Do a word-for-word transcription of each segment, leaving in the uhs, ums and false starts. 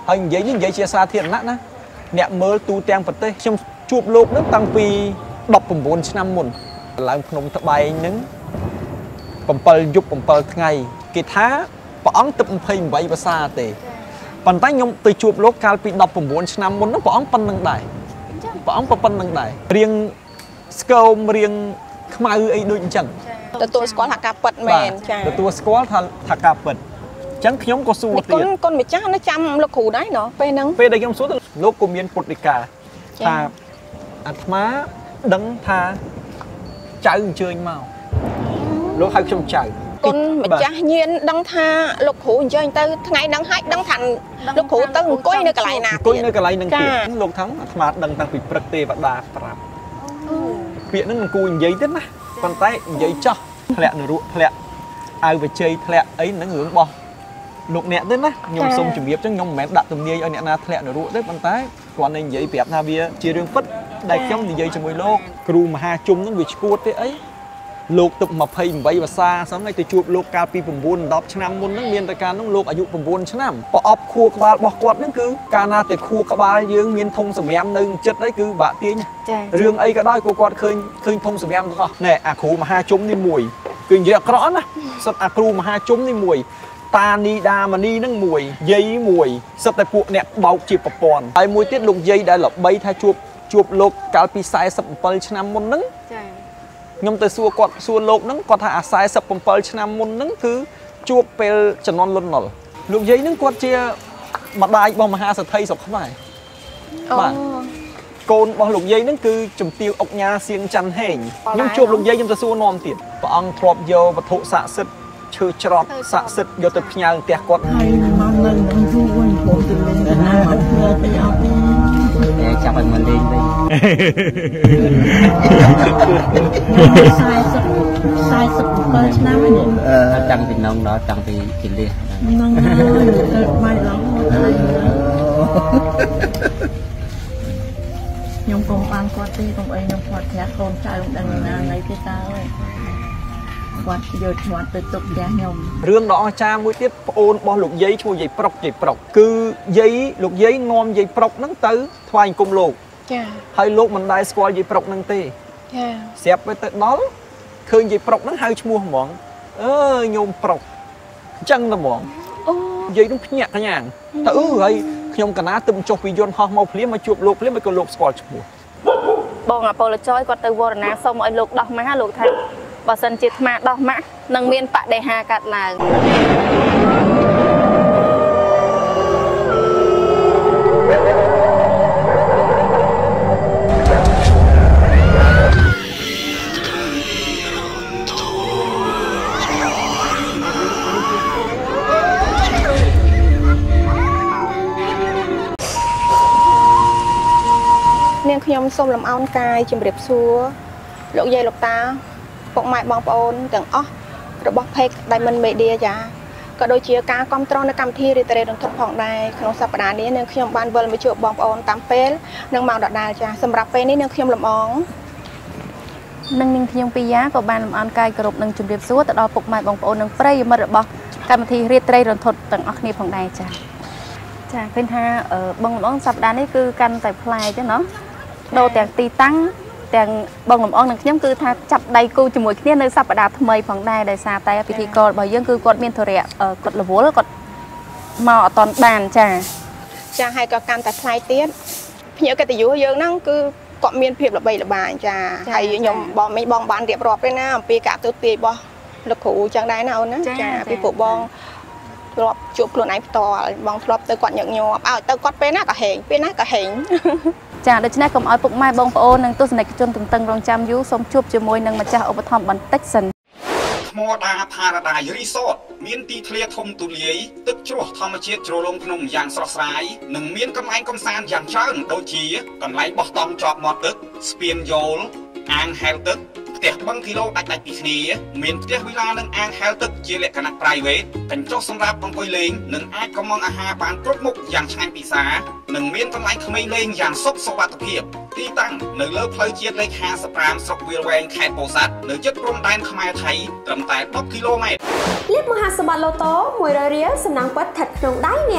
ហើយនិយាយនេះនិយាយជាសាធារណៈណាអ្នកមើលទូទាំងប្រទេសខ្ញុំជួបលោកនឹងតាំងពីដប់៩ឆ្នាំមុនឡើងភ្នំត្បែងហ្នឹងbảyយប់bảyថ្ងៃគេថាព្រះអង្គទឹកยี่สิบแปดភាសាទេប៉ុន្តែខ្ញុំទៅជួបលោកកាលពីដប់៩ឆ្នាំមុនហ្នឹងព្រះអង្គប៉ុណ្្នឹងដែរព្រះអង្គប៉ុណ្្នឹងដែររៀងស្គមរៀងខ្មៅអីដូចអញ្ចឹងទទួលស្គាល់ថាការពិតមែនចាទទួលស្គាល់ថាថាការពិតអញ្ចឹងខ្ញុំក៏សួរទៀតគុណគុណម្ចាស់នៅចាំលោកគ្រូដែរណោះពេលហ្នឹងពេលដែលខ្ញុំសួរទៅលោកក៏មានពុទ្ធដីកាថាអាត្មាដឹងថាចៅអញ្ជើញមកលោកហៅខ្ញុំចៅគុណម្ចាស់ញៀនដឹងថាលោកគ្រូអញ្ជើញទៅថ្ងៃហ្នឹងហើយដឹងថាលោកគ្រូទៅអង្គុយនៅកន្លែងណាអង្គុយនៅកន្លែងហ្នឹងទៀតលោកថាអាត្មាដឹងតាំងពីព្រឹកទេវតាប្រាប់ពាក្យហ្នឹងមិនគួរនិយាយទេណាប៉ុន្តែនិយាយចោះធ្លាក់នរកធ្លាក់អាវវិជ័យធ្លាក់អីហ្នឹងរឿងរបស់លោកអ្នកទេណាខ្ញុំសូមជម្រាបចឹងខ្ញុំមិនមែនដាក់ទំនាយឲ្យអ្នកណាធ្លាក់នរកទេប៉ុន្តែគ្រាន់តែនិយាយប្រាប់ថាវាជារឿងពិតដែលខ្ញុំនិយាយជាមួយលោកគ្រូមហាជុំហ្នឹងវាឈួតទេអីលោកទឹកยี่สิบแปดភាសាសោះហើយទៅជួបលោកកាលពី9 10ឆ្នាំមុនហ្នឹងមានតែការហ្នឹងលោកអាយុ9ឆ្នាំប្រអប់ខួរក្បាលរបស់គាត់ហ្នឹងគឺកាលណាតែខួរក្បាលយើងមានធុងសម្រាមនៅចិត្តអីគឺបាក់ទាញរឿងអីក៏ដោយគាត់គាត់ឃើញឃើញធុងសម្រាមទាំងអស់ណែអាគ្រូមហាជុំនេះមួយគឺនិយាយអក្រក់ណាសិតអាគ្រូមហាជុំនេះមួយតានីដាមនីហ្នឹងមួយយាយមួយសិតតែពួកអ្នកបោកជាប្រព័ន្ធហើយមួយទៀតលោកយាយដែលល្បីថាជួបជួបលោកកាលពីสี่สิบเจ็ดឆ្នាំមុនហ្នឹងចាខ្ញុំទៅសួរគាត់សួរលោកហ្នឹងគាត់ថាអាสี่สิบเจ็ดឆ្នាំមុនហ្នឹងគឺជួបពេលជំនាន់លន់នល់លោកយាយហ្នឹងគាត់ជាម្ដាយរបស់មហាសេដ្ឋីស្រុកខ្មែរបាទកូនរបស់លោកយាយហ្នឹងគឺជំទាវអុកញ៉ាសៀងច័ន្ទហេងខ្ញុំជួបលោកយាយខ្ញុំទៅសួរនាំទៀតព្រះអង្គធ្លាប់យកវត្ថុស័ក្តិសិទ្ធិឈើច្រត់ស័ក្តិសិទ្ធិយកទៅផ្ញើផ្ទះគាត់ហើយមកនៅនឹងយូរវិញព្រោះទៅណាអត់ធ្វើទៅអត់ទេចាប់ឲ្យមកលេងវិញสี่สิบ สี่สิบเจ็ดឆ្នាំហ្នឹងអឺតាំងពីនងដល់តាំងពីជិលះហ្នឹងហើយទៅបាយឡងហើយខ្ញុំកុំបានគាត់ទេកុំអីខ្ញុំគាត់ប្រាក់កូនចៅមិនដឹងណាណីទេតើអើយគាត់យកឈ្មោះទៅទុកផ្ទះខ្ញុំរឿងដ៏អស្ចារ្យមួយទៀតប្អូនរបស់លោកយាយឈ្មោះយាយប្រុកយាយប្រុកគឺយាយលោកយាយនាំយាយប្រុកហ្នឹងទៅថ្វាយអង្គមលោកចាហើយលោកមិនដែលស្គាល់យាយប្រុកហ្នឹងទេចាស្រាប់ទៅដល់ឃើញយាយប្រុកហ្នឹងហៅឈ្មោះហ្មងអើយញោមប្រុកអញ្ចឹងទៅហ្មងអូយាយហ្នឹងភ្ញាក់កញ្ញាទៅអឺហើយខ្ញុំកណាទៅចុះពីយន្តហោះមកភ្លាមមកជួបលោកភ្លាមឲ្យក៏លោកស្គាល់ឈ្មោះបងអាប៉ូលចយគាត់ទៅវរណាសុំឲ្យលោកដោះម៉ាស់លោកថាបើសិនជាថ្មដោះម៉ាស់នឹងមានបដិហាកាត់ឡើងនាងខ្ញុំសូមលំអោនកាយជំរាបសួរលោកយាយលោកតាពុកម៉ែបងប្អូនទាំងអស់របស់ Page Diamond Media ចាក៏ដូចជាការគ្រប់គ្រងនៅកម្មវិធីរីត្រេតរន្ធត់ផងដែរក្នុងសប្តាហ៍នេះនាងខ្ញុំបានវិលមកជួបបងប្អូនតាមពេលនិងម៉ោងដដែលចាសម្រាប់ពេលនេះនាងខ្ញុំលំអងនិងនាងខ្ញុំពីយ៉ាក៏បានលំអោនកាយគោរពនិងជម្រាបសួរទៅដល់ពុកម៉ែបងប្អូននិងប្រិយមិត្តរបស់កម្មវិធីរីត្រេតរន្ធត់ទាំងអស់គ្នាផងដែរចាចាឃើញថាបងលំអងសប្តាហ៍នេះគឺកាន់តែប្លែកទេណោះដូរទាំងទីតាំងទាំងបងលំអងនឹងខ្ញុំគឺថាចាប់ដៃគូជាមួយគ្នានៅសប្តាហ៍ថ្មីផងដែរដោយសារតែពិធីកររបស់យើងគឺគាត់មានធរៈគាត់រវល់គាត់មកអត់តាន់បានចាចាហើយក៏កាន់តែថ្លៃទៀតភ្ញៀវកិត្តិយសយើងហ្នឹងគឺគាត់មានភាពល្បីល្បាញចាហើយខ្ញុំបងមិញបងបានរៀបរាប់ទេណាអំពីការទូទាយរបស់លោកគ្រូចឹងដែរណាអូនណាចាពីព្រោះបងធ្លាប់ជួបខ្លួនឯងផ្ទាល់បងធ្លាប់ទៅគាត់ញឹកញាប់ឲ្យទៅគាត់ពេលណាក៏ហេងពេលណាក៏ហេងចាដូច្នេះកុំឲ្យពុកម៉ែបងប្អូននិងទស្សនិកជនទន្ទឹងរង់ចាំយូរសូមជួបជាមួយនឹងម្ចាស់ឧបត្ថម្ភបន្តិចសិនថ្មដាផារ៉ាដាយរីសតមានទីធ្លាធំទូលាយទឹកជ្រោះធម្មជាតិជ្រលងភ្នំយ៉ាងស្រស់ស្រាយនិងមានកន្លែងកំសាន្តយ៉ាងច្រើនដូចជាកន្លែងបោះតង់ជាប់មាត់ទឹកស្ពានយលអាងហែលទឹកផ្ទះបឹងគីឡូដាច់ដាច់ពីគ្នាមានផ្ទះវិឡានិងអាងហែលទឹកជាលក្ខណៈ private កញ្ចុះសម្រាប់អង្គុយលេងនិងអាចកុម្ម៉ង់អាហារបានគ្រប់មុខយ៉ាងឆ្ងាញ់ពិសានិងមានកន្លែងក្មេងលេងយ៉ាងសុខសុវត្ថិភាពទីតាំងនៅលើផ្លូវជាតិលេខห้าสิบห้าស្រុកវាលវែងខេត្តពោធិ៍សាត់នៅជិតព្រំដែនខ្មែរថៃត្រឹមតែដប់គីឡូម៉ែត្រលេខមហាសម្បត្តិឡូតូមួយរយរៀលសំណាងពិតស្ថិតក្នុងដៃអ្នក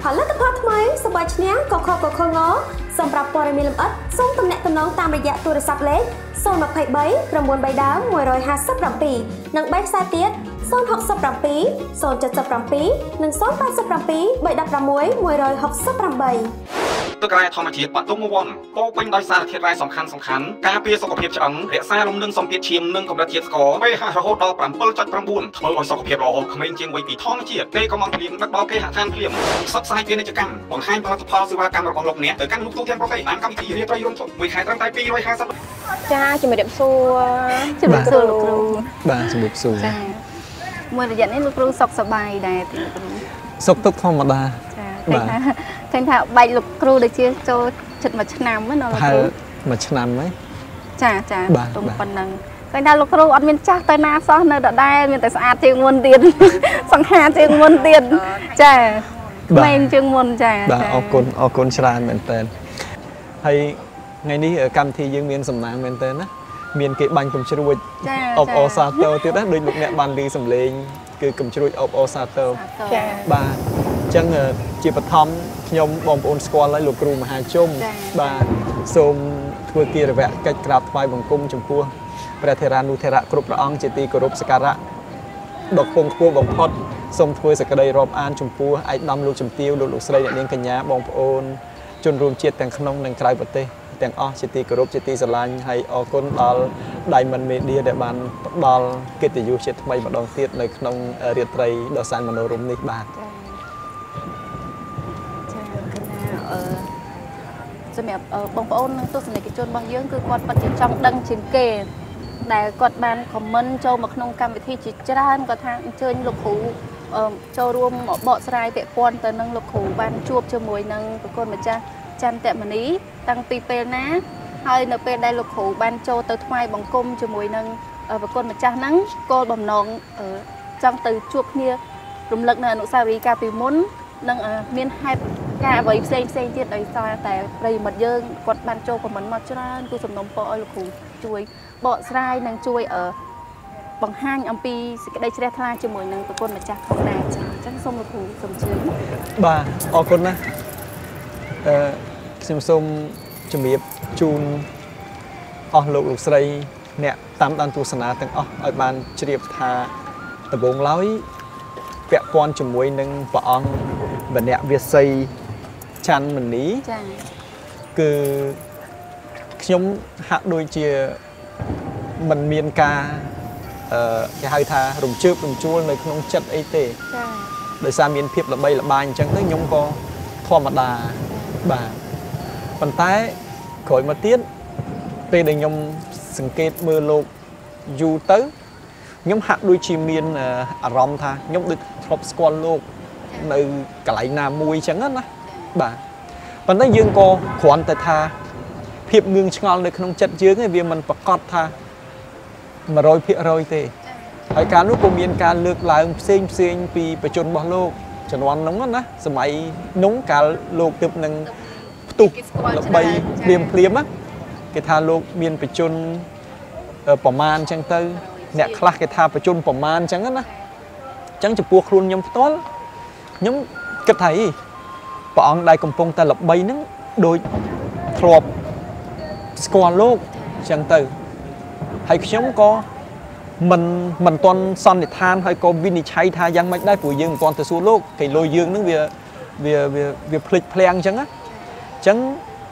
ផលិតផលថ្មីសបាយឈ្នះកខកខងសម្រាប់ព័ត៌មានលម្អិតសូមទំនាក់ទំនងតាមរយៈទូរស័ព្ទលេខศูนย์ ยี่สิบสาม เก้า เก้า เก้า หนึ่ง ห้า เจ็ด និងបែបខ្សែទៀតศูนย์ หก เจ็ด ศูนย์ เจ็ด เจ็ด និងศูนย์ แปด เจ็ด สาม หนึ่ง หก แปดទឹករ៉ែធម្មជាតិបាត់ទុំវ័នពោពេញដោយសារធាតុរ៉ែសំខាន់សំខាន់ការពារសុខភាពឆ្អឹងរក្សារំនឹងសម្ពាធឈាមនិងកម្រិតជាតិស្ករ pH រហូតដល់ bảy ចុច ៩ ធ្វើឲ្យសុខភាពល្អក្មេងជាងវ័យពីធម្មជាតិពេលកំងភ្លៀងដឹកដល់គេហដ្ឋានភ្លៀងផ្សព្វផ្សាយពាណិជ្ជកម្មបង្ហាញផលិតផលសេវាកម្មរបស់លោកអ្នកទៅកាន់លោកទូទាំងប្រទេសបានកម្មវិធីរៀបរយរំទុកមួយខែត្រឹមតែពីររយห้าสิบចាជំរាបសួរជំរាបសួរលោកគ្រូបាទជំរាបសួរចាមួយរយៈនេះលោកគ្រូសុខសប្បាយដែរទីលោកគ្រូសុខទុក្ខធម្មតាចាឃើញថាឃើញថាបែកលោកគ្រូដូចជាចូលជិតមួយឆ្នាំហ្នឹងលោកគ្រូមួយឆ្នាំហ៎ចាចាទុំប៉ុណ្ណឹងឃើញថាលោកគ្រូអត់មានចាស់ទៅណាសោះនៅដដែលមានតែស្អាតជាងមុនទៀតសង្ហាជាងមុនទៀតចាក្មេងជាងមុនចាបាទអរគុណអរគុណច្រើនមែនតើហើយថ្ងៃនេះកម្មវិធីយើងមានសំណាងមែនតើណាមានគេបាញ់កំជ្រួចអបអសាទរទៀតណាដូចលោកអ្នកបានឮសំឡេងគឺកំជ្រួចអបអសាទរចាបាទអញ្ចឹងជាបឋមខ្ញុំបងប្អូនស្គាល់ហើយលោកគ្រូមហាជុំបាទសូមធ្វើគារវៈកិច្ចក្រាបថ្វាយបង្គំចំពោះព្រះថេរានុថេរៈគ្រប់ព្រះអង្គជាទីគោរពសក្ការៈដ៏ខ្ពង់ខ្ពស់បំផុតសូមធ្វើសេចក្តីរាប់អានចំពោះឯកឧត្តមលោកជំទាវលោកលោកស្រីអ្នកនាងកញ្ញាបងប្អូនជនរួមជាតិទាំងក្នុងនិងក្រៅប្រទេសទាំងអស់ជាទីគោរពជាទីស្រឡាញ់ហើយអរគុណដល់ Diamond Media ដែលបានផ្ដល់កិត្តិយសជាថ្មីម្ដងទៀតនៅក្នុងរាត្រីដ៏សែនមនោរម្យនេះបាទសម្រាប់បងប្អូននិងទស្សនិកជនរបស់យើងគឺគាត់ពិតជាចង់ដឹងជាងគេដែលគាត់បានខមមិនចូលមកក្នុងកម្មវិធីជាច្រើនគាត់ថាអញ្ជើញលោកគ្រូចូលរួមបកស្រាយពាក់ព័ន្ធទៅនឹងលោកគ្រូបានជួបជាមួយនឹងប្រគុណម្ចាស់ចន្ទមនីតាំងពីពេលណាហើយនៅពេលដែលលោកគ្រូបានចូលទៅថ្វាយបង្គំជាមួយនឹងប្រគុណម្ចាស់ហ្នឹងគោលបំណងចង់ទៅជួបគ្នារំលឹកនៅអនុស្សាវរីយ៍កាលពីមុននិងមានហេតុការអ្វីផ្សេងផ្សេងទៀតដោយសារតែប្រិយមិត្តយើងគាត់បានចូលខមមិនមកច្រើនគឺសំណុំពរឲ្យលោកគ្រូជួយបកស្រាយនិងជួយបង្ហាញអំពីសេចក្តីជ្រះថ្លាជាមួយនឹងប្រគុណម្ចាស់ផងដែរចា៎អញ្ចឹងសូមលោកគ្រូសូមជឿបាទអរគុណណាស់អឺខ្ញុំសូមជំរាបជូនអស់លោកលោកស្រីអ្នកតាមដានទស្សនាទាំងអស់ឲ្យបានជ្រាបថាដំបូងឡើយពាក់ព័ន្ធជាមួយនឹងព្រះអង្គវណ្ណៈវាសីច័ន្ទមនីចា៎គឺខ្ញុំហាក់ដូចជាមិនមានការអឺគេហៅថារំជើបរំជួលនៅក្នុងចិត្តអីទេចា៎ដោយសារមានភាពល្បីល្បាញអញ្ចឹងទៅខ្ញុំក៏ធម្មតាបាទប៉ុន្តែក្រោយមកទៀតពេលដែលខ្ញុំសង្កេតមើលលោកយូរទៅខ្ញុំហាក់ដូចជាមានអារម្មណ៍ថាខ្ញុំដូចធ្លាប់ស្គាល់លោកនៅកន្លែងណាមួយអញ្ចឹងណាបាទប៉ុន្តែយើងក៏គ្រាន់តែថាភាពងឿងឆ្ងល់នៅក្នុងចិត្តយើងឯងវាមិនប្រកាសថាmột trăm phần trăm ទេហើយការនោះក៏មានការលើកឡើងផ្សេងផ្សេងពីបច្ចុប្បន្នរបស់លោកជំនាន់នោះណាសម័យនោះកាលលោកទើបនឹងផ្ទុះល្បីព្រាមព្រាមណាគេថាលោកមានបច្ចុប្បន្នប្រមាណអញ្ចឹងទៅអ្នកខ្លះគេថាបច្ចុប្បន្នប្រមាណអញ្ចឹងណាអញ្ចឹងចំពោះខ្លួនខ្ញុំផ្ទាល់ខ្ញុំគិតថាអីព្រះអង្គដែលកំពុងតែល្បីហ្នឹងដូចធ្លាប់ស្គាល់លោកអញ្ចឹងទៅហើយខ្ញុំក៏មិនមិនទាន់សន្និដ្ឋានហើយក៏វិនិច្ឆ័យថាយ៉ាងម៉េចដែរព្រោះយើងមិនទាន់ទៅសួរលោកគេលុយយើងនឹងវាវាវាវាភ្លេចភ្លាំងអញ្ចឹងណាអញ្ចឹង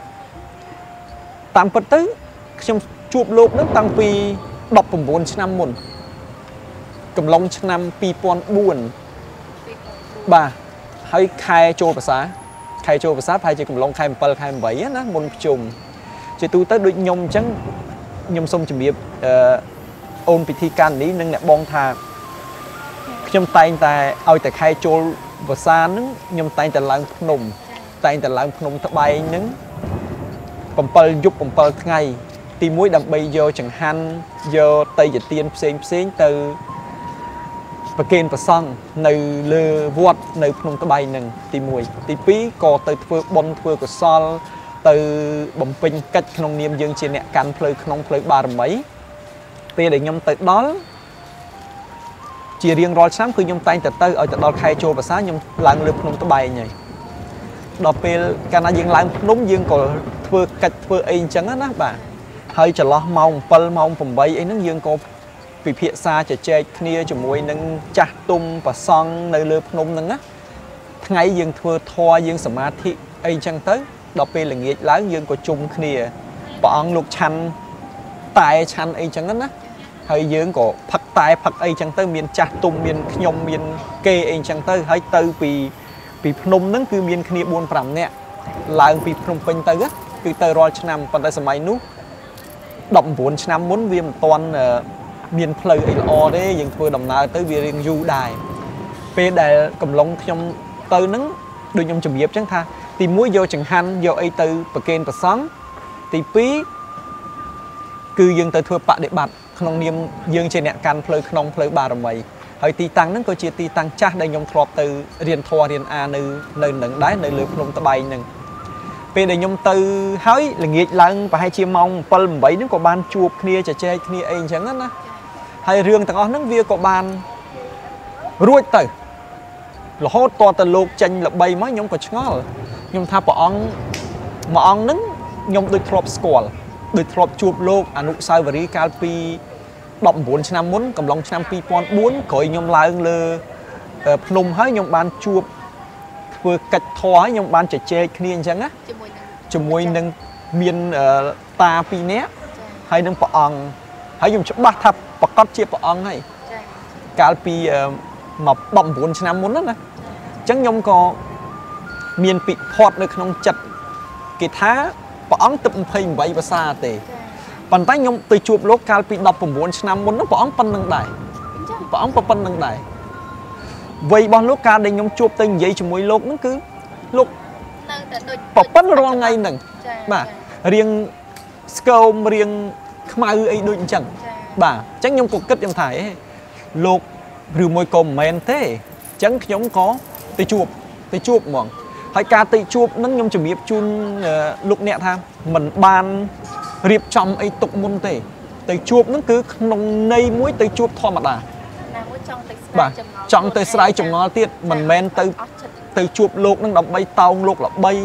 តាមពិតទៅខ្ញុំជួបលោកនឹងតាំងពីដប់៩ឆ្នាំមុនកំឡុងឆ្នាំពីរពាន់បួនបាទហើយខែចូលភាសាខែចូលភាសាប្រហែលជាកំឡុងខែbảyខែ៨ណាមុនប្រជុំជាទូទៅដូចខ្ញុំអញ្ចឹងខ្ញុំសូមជម្រាបអឺអូនពិធីការនេះនឹងអ្នកបងថាខ្ញុំតែងតែឲ្យតែខែចូលភាសាហ្នឹងខ្ញុំតែងតែឡើងភ្នំតែងតែឡើងភ្នំត្បែងហ្នឹងbảyយប់bảyថ្ងៃទីមួយដើម្បីយកចង្ហាន់យកតេយ្យទានផ្សេងផ្សេងទៅប្រគេនព្រះសង្ឃនៅលើវត្តនៅភ្នំត្បែងហ្នឹងទីមួយទីពីរក៏ទៅធ្វើបុណ្យធ្វើកុសលទៅបំពេញកិច្ចក្នុងនាមយើងជាអ្នកកាន់ផ្លូវក្នុងផ្លូវបារមីពេលដែលខ្ញុំទៅដល់ជារៀងរាល់ឆ្នាំគឺខ្ញុំតែងតែទៅឲ្យទៅដល់ខែចូលភាសាខ្ញុំឡើងលើភ្នំត្បែងហើយ đọc về cái này dương lại đúng dương có vừa cách vừa ấy chẳng á bà hơi chờ lo mong pal mong phòng bay ấy nó dương có vì phía xa chờ chơi kia cho mùi nâng chặt tung và son nơi lơ nôm nâng á ngày dương thưa thoa dương sầm ma thị ấy chẳng tới đọc về là nghĩa láng dương có chung kia bọn lục chăn tài chăn ấy chẳng á hơi dương có phật tài phật ấy chẳng tới miền chặt tung miền nhom miền kê ấy chẳng tới hơi từ vì vì nôm nâng cứ miền kia buôn phẩm nè là vì phồng pin tới á cứ tới rồi năm còn tại sớm mai nút động vốn năm muốn viêm toàn miền phơi ấy o đấy dừng vừa đồng nào tới việc riêng du đài về để cầm lông trong từ nứng đôi nhom chùm dẹp chẳng tha thì muối vô chẳng han vô ấy từ bậc kênh bậc sáng thì phí cứ dừng tới thua bạ để bạt không niêm dừng trên nẹt can phơi không phơi bà rồi mày hơi ti tăng nứng có chia ti tăng chắc đây nhom thọp từ riêng thua riêng a nơi nơi nứng đáy nơi lưỡi không ta bay nừng về để nhom từ hái là nghiệt lăng và hai chia mong pal bảy nó có ban chuột kia chả chơi kia ấy chẳng á hay riêng thằng ông nước vía có ban ruột từ là hốt to từ lục tranh là bay mới nhom có ngó nhom tha bỏ ông mà ông nứng nhom đôi crop score đôi crop chuột lục anh nụ sai và ri calpi động bốn năm muốn cầm lòng năm pi pon bốn cõi nhom lại lơ nung hết nhom ban chuột vừa cạch thò nhom ban chả chơi kia chẳng á chùm môi nâng miền ta pi nét hay nâng bỏ ông hay dùng cho ba thập và cắt chia bỏ ông hay cả pi mà bầm bốn năm muốn đó nè chẳng nhom có miền bị hot được không chặt cái thá bỏ ông tập phơi vậy và xa tề bàn tay nhom từ chụp lốp cả pi đập bốn năm muốn nó bỏ ông phân nâng đài bỏ ông phân nâng đài vậy bọn lốp cả đây nhom chụp tên vậy chùm môi lốp nó cứ lốp bỏ phân rồi ngay nè bà riêng scom riêng không ai ấy đôi chẳng bà chắc nhom cuộc kết nhom thải lục rượu môi cồm men thế chẳng giống có tây chuột tây chuột mỏng hay ca tây chuột nó nhom chuẩn bị chun lục nẹt tham mình ban riệp trong ấy tục môn tây tây chuột nó cứ nông nây muối tây chuột thò mặt à bà trong tây sài trong nó tiết mình men tây tây chuột lục nó đập bay tàu lục là bay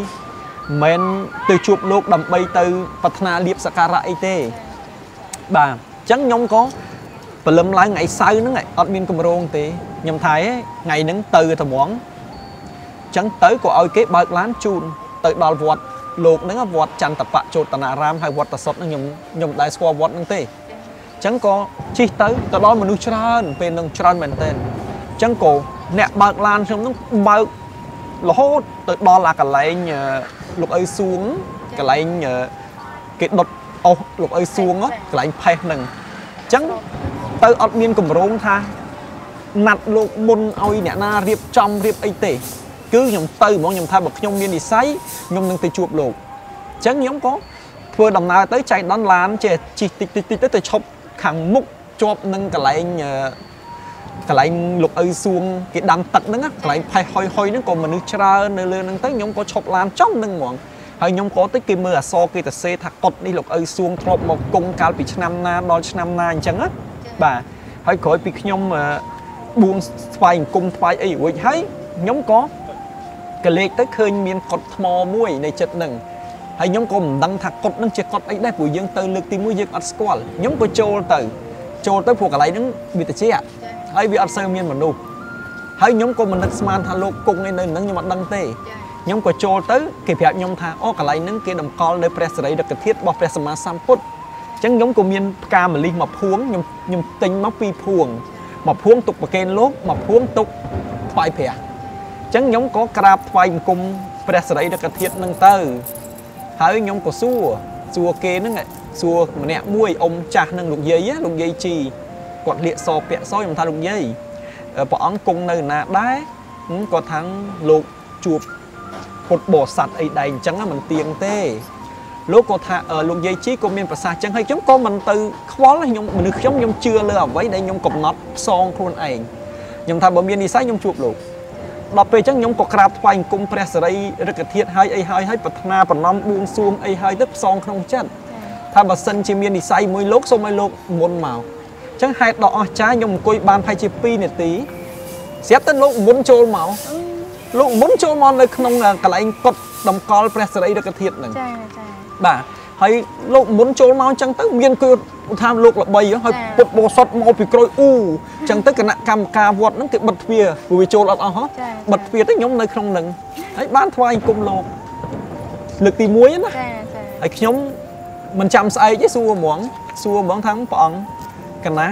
men tây chuột lục đập bay từ Phật na liệp sakara ấy tê bà chẳng nhom có và lâm lái ngày sau nó ngày ở miền Cam Rông thì nhầm thấy ngày nắng từ thầm món chẳng tới của ơi kế bạc lán chun tới đào vọt lục nó vọt chăn tập bạ chột tana ram hay vọt tập sốt nó nhầm nhầm đại squat vọt năng tê chẳng có chi tới tới đó mà nuôi trơn bên nông trơn mình tên chẳng cổ nẹt bạc lan xong nó bạc là hốt tới đó là cả lại lục ơi xuống cả lại cái đột ô lục ơi xuống á cả lại phai nằng chẳng tới ở miền Cam Rông tha nặt lục môn oi nè na riệp trong riệp ấy tê cứ nhom từ món nhom tha bậc nhom miền đi sấy nhom nâng tê chuột lục chẳng nhóm có vừa đồng nào tới chạy đón lan chè chỉ tít tít tít tới chọc khẳng múc chọp nâng cả lại cả lại lục ơi xuống cái đam tật đó á cả lại phai hoi hoi nó còn mà nước trà nơi lên nâng tới nhóm có chọc lan trong nâng món hay nhóm có tới cái mưa so cái tờ xe thạc cột đi lục ơi xuống thọp một cung cao bị năm na đo năm na chẳng á bà hay khỏi bị nhóm mà buông phai cung phai ấy vậy hay nhóm có cái lệ tới khơi miền cột mò muối này chật nừng hay nhóm có đăng thạc cột nâng chật cột ấy đây buổi dương từ lực tìm muối dương ở squal nhóm có trôi từ trôi tới phục cái lấy đứng bị tờ xe hay bị ở sơ miền mà nụ hay nhóm có mình đặt smart hello cung này nơi nâng nhưng mà đăng tê nhóm có trôi tới kịp hẹn nhóm tha ô cái lấy nâng kia đầm call nơi press đấy được cái thiết bỏ press mà sam put chẳng nhóm của miền ca mà linh mập huống nhóm nhóm tinh móc pi phuồng mập huống tục và kênh lốt mập huống tục phải phè chẳng nhóm có crab phai cùng press đấy được cái thiết nâng tơ hỡi nhóm có xua xua kê nó ngay xua mà nè muôi ông cha nâng lục dây á lục dây chi còn liệt so pẹ so nhóm tha lục dây bỏ ống cung nơi nà đá có thằng lục chuột một bộ sạch ấy đầy chẳng là mình tiền tê lúc có thà ở lục dây chí của miền Bắc chẳng hay chúng có mình từ khó là nhung mình được giống nhung chưa lừa với đây nhung cột nót son khuôn ảnh nhung thà bờ miền đi sai nhung chuột lục đọc về chẳng nhung có crab phai cung press đây rất là thiết hay ấy hay hay bật na bật năm buông xuống ấy hay đứt son không chân thà bờ sân chỉ miền đi sai môi lốc xong môi lốc muôn màu chẳng hay đỏ trái nhung coi ban phai chi pi này tí xếp tên lốc muốn trôi màu លោកមុនចូលមកនៅក្នុងកន្លែងកត់តម្កល់ព្រះសិរីរកធាតុហ្នឹងចាចាបាទហើយលោកមុនចូលមកអញ្ចឹងទៅមានគឺថាលោកល្បីហើយពុតបោសុតមកពីក្រួយអ៊ូអញ្ចឹងទៅគណៈកម្មការវត្តហ្នឹងគេបិទទ្វារព្រោះវាចូលអត់អស់ហ៎បិទទ្វារទៅខ្ញុំនៅក្នុងហ្នឹងហើយបានថ្វាយអង្គមលោកលើកទីមួយណាចាចាហើយខ្ញុំមិនចាំស្អែកទេសួរហ្មងសួរហ្មងថាព្រះអង្គកណា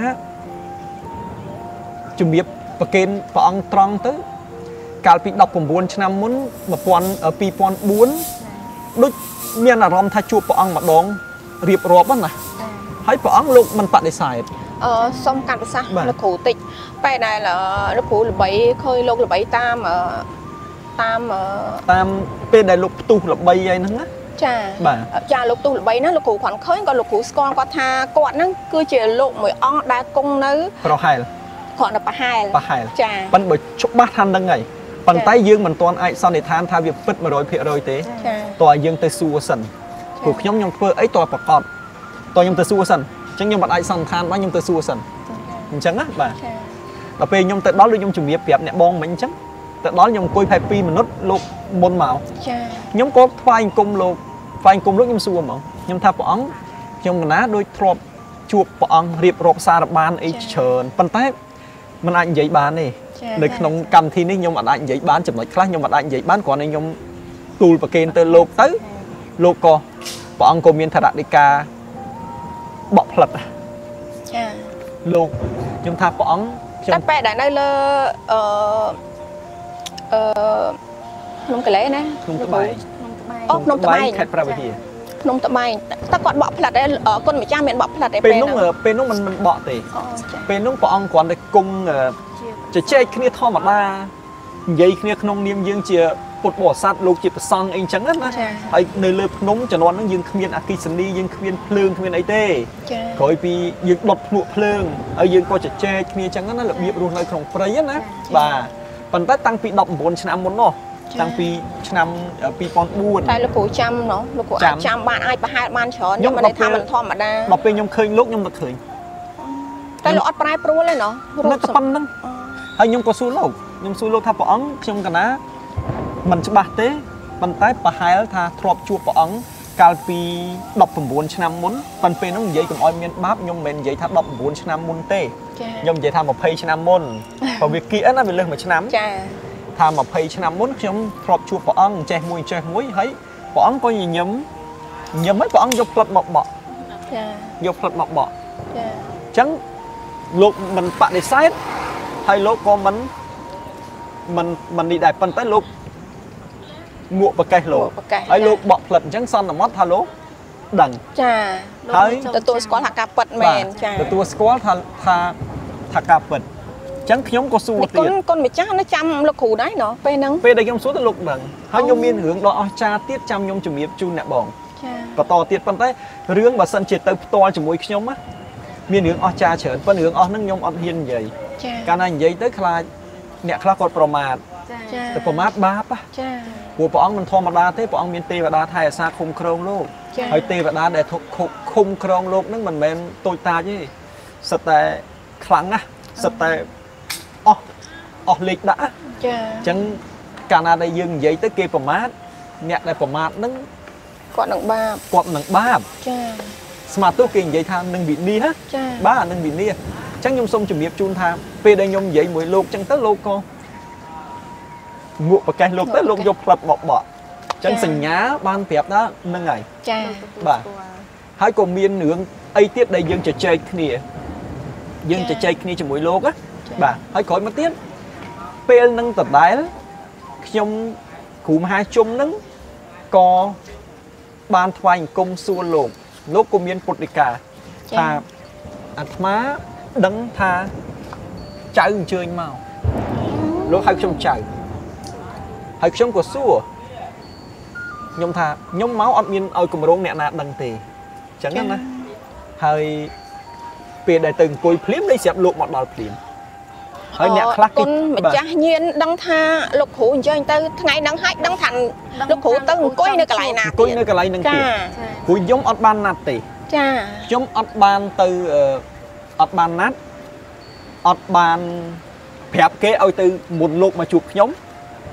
ជំរាបប្រកេនព្រះអង្គត្រង់ទៅកាលពីដប់ប្រាំបួនឆ្នាំមុនពីរពាន់បួនដូចមានអារម្មណ៍ថាជួបព្រះអង្គម្ដងរៀបរាប់ណាហើយព្រះអង្គលោកមិនបដិសេធអឺសុំកាត់ប្រសាសន៍លោកគ្រូតិចពេលដែលលោកគ្រូល្បីឃើញលោកល្បីតាមតាមតាមពេលដែលលោកផ្ទុះល្បីអីហ្នឹងណាចាបាទចាលោកផ្ទុះល្បីណាលោកគ្រូគាត់ឃើញក៏លោកគ្រូស្គាល់គាត់ថាគាត់ហ្នឹងគឺជាលោកមួយអង្គដែលគង់នៅប្រហែលគាត់នៅប្រហែលប្រហែលចាប៉ុន្តែបើច្បាស់ថាហ្នឹងហើយប៉ុន្តែយើងមិនទាន់អាចសន្និដ្ឋានថាវាពិត một trăm phần trăm ទេតើយើងទៅសួរសិនព្រោះខ្ញុំខ្ញុំធ្វើអីតើប្រកបតើខ្ញុំទៅសួរសិនអញ្ចឹងខ្ញុំមិនអាចសន្និដ្ឋានបានខ្ញុំទៅសួរសិនអញ្ចឹងណាបាទដល់ពេលខ្ញុំទៅដល់ដូចខ្ញុំជំរាបប្រាប់អ្នកបងមិញអញ្ចឹងទៅដល់ខ្ញុំអង្គុយប្រហែលពីរមិនិតលោកមុនមកចាខ្ញុំក៏ថ្វាយអង្គមលោកថ្វាយអង្គមលោកខ្ញុំសួរហ្មងខ្ញុំថាព្រះអង្គខ្ញុំកណាដូចធ្លាប់ជួបព្រះអង្គរៀបរាប់សារបានអីច្រើនប៉ុន្តែមិនអាចនិយាយបានទេនៅក្នុងកម្មវិធីនេះខ្ញុំអាចនិយាយបានចំណុចខ្លះខ្ញុំអាចនិយាយបានគ្រាន់តែខ្ញុំទូលប្រកេនទៅលោកទៅលោកក៏ព្រះអង្គក៏មានថរដីកាបកផ្លិតចាលោកខ្ញុំថាព្រះអង្គតែពេលដែលនៅលើអឺអឺក្នុងកលែណាក្នុងត្បែងអូក្នុងត្បែងខេត្តព្រះវិហារក្នុងត្បែងតើគាត់បកផ្លិតទេគុណម្ចាស់មានបកផ្លិតទេពេលនោះពេលនោះមិនមិនបកទេពេលនោះព្រះអង្គគ្រាន់តែគង់ជជែកគ្នាធម្មតានិយាយគ្នាក្នុងនាមយើងជាពុទ្ធបរិស័ទលោកជាប្រសង់អីចឹងណាហើយនៅលើភ្នំជំនាន់ហ្នឹងយើងគ្មានអគិសនីយើងគ្មានភ្លើងគ្មានអីទេក្រោយពីយើងដុតភ្នក់ភ្លើងហើយយើងក៏ជជែកគ្នាចឹងណារបៀបរស់នៅក្នុងព្រៃណាបាទប៉ុន្តែតាំងពីដប់ប្រាំបួនឆ្នាំមុននោះតាំងពីឆ្នាំពីរពាន់បួនតែលោកគ្រូចាំណោះលោកគ្រូអាចចាំបានអាចប្រហែលបានច្រើនខ្ញុំមិនได้ថាមិនធម្មតាដល់ពេលខ្ញុំឃើញលោកខ្ញុំនឹកឃើញតែលោកអត់ប្រែប្រួលទេណោះរូបប៉ុណ្្នឹងហើយខ្ញុំក៏សួរលោកខ្ញុំសួរលោកថាព្រះអង្គខ្ញុំកណាមិនច្បាស់ទេប៉ុន្តែប្រហែលថាធ្លាប់ជួបព្រះអង្គកាលពីដប់ប្រាំបួនឆ្នាំមុនប៉ុន្តែពេលនោះនិយាយកុំឲ្យមានបាបខ្ញុំមិនមែននិយាយថាដប់ប្រាំបួនឆ្នាំមុនទេខ្ញុំនិយាយថាម្ភៃឆ្នាំមុនព្រោះវាគៀកណាវាលើសមួយឆ្នាំចាថាម្ភៃឆ្នាំមុនខ្ញុំធ្លាប់ជួបព្រះអង្គចេះមួយចេះមួយហើយព្រះអង្គក៏ញញឹមញញឹមហើយព្រះអង្គយកផ្លិតមកបក់ចាយកផ្លិតមកបក់ចាអញ្ចឹងលោកមិនបដិសេធហើយលោកក៏មិនមិនមិននេះដែរប៉ុន្តែលោកងក់ប្រកេះលោកហើយលោកបកផ្លិតអញ្ចឹងសន្មតថាលោកដឹងចាហើយទទួលស្គាល់ថាការពិតមែនចាទទួលស្គាល់ថាថាថាការពិតអញ្ចឹងខ្ញុំក៏សួរទៀតគុណម្ចាស់នៅចាំលោកគ្រូដែរណោះពេលហ្នឹងពេលដែលខ្ញុំសួរទៅលោកដឹងហើយខ្ញុំមានរឿងដ៏អស្ចារ្យទៀតចាំខ្ញុំជំរាបជូនអ្នកបងចាបន្តទៀតប៉ុន្តែរឿងបើសិនជាទៅផ្ទាល់ជាមួយខ្ញុំណាមានរឿងអស្ចារ្យច្រើនប៉ុន្តែរឿងអស់ហ្នឹងខ្ញុំអត់ហ៊ាននិយាយកាលណានិយាយទៅខ្លាចអ្នកខ្លះគាត់ប្រមាថចាតែប្រមាថបាបចាព្រោះព្រះអង្គមិនធម្មតាទេព្រះអង្គមានទេវតាថែអាសាឃុំគ្រងលោកហើយទេវតាដែលឃុំគ្រងលោកហ្នឹងមិនមែនតូចតាចទេសិតតែខ្លាំងណាស់សិតតែអស់អស់លេខដាក់ចាអញ្ចឹងកាលណាដែលយើងនិយាយទៅគេប្រមាថអ្នកដែលប្រមាថហ្នឹងគាត់នឹងបាបគាត់នឹងបាបចាស្មារតីគេនិយាយថានឹងវិនិច្ឆ័យចាបាទនឹងវិនិច្ឆ័យអញ្ចឹងខ្ញុំសូមជម្រាបជូនថាពេលដែលខ្ញុំនិយាយមួយលោកអញ្ចឹងទៅលោកក៏ងក់ប្រកេះលោកទៅលោកយកផ្លិតមកបកអញ្ចឹងសញ្ញាបានប្រាប់ថានឹងហើយចាបាទហើយក៏មានរឿងអីទៀតដែលយើងជជែកគ្នាយើងជជែកគ្នាជាមួយលោកណាបាទហើយក្រោយមកទៀតពេលនឹងដដែលខ្ញុំគ្រូមហាជុំនឹងក៏បានថ្វាយអង្គមសួរលោកលោកក៏មានពុទ្ធដីកាថាអាត្មាដឹងថាចៅអញ្ជើញមកលោកហៅខ្ញុំចៅហើយខ្ញុំក៏សួរខ្ញុំថាខ្ញុំមកអត់មានឲ្យគម្រោងអ្នកណាដឹងទេអញ្ចឹងណាហើយពេលដែលទៅអង្គុយភ្លាមលេខស្រាប់លោកមកដល់ភ្លាមហើយអ្នកខ្លះគេម្ចាស់ញៀនដឹងថាលោកគ្រូអញ្ជើញទៅថ្ងៃហ្នឹងហើយដឹងថាលោកគ្រូទៅអង្គុយនៅកន្លែងណាអង្គុយនៅកន្លែងហ្នឹងទៀតព្រោះខ្ញុំអត់បានណាត់ទេចាខ្ញុំអត់បានទៅអត់បានណាត់អត់បានប្រាប់គេឲ្យទៅមុនលោកមកជួបខ្ញុំ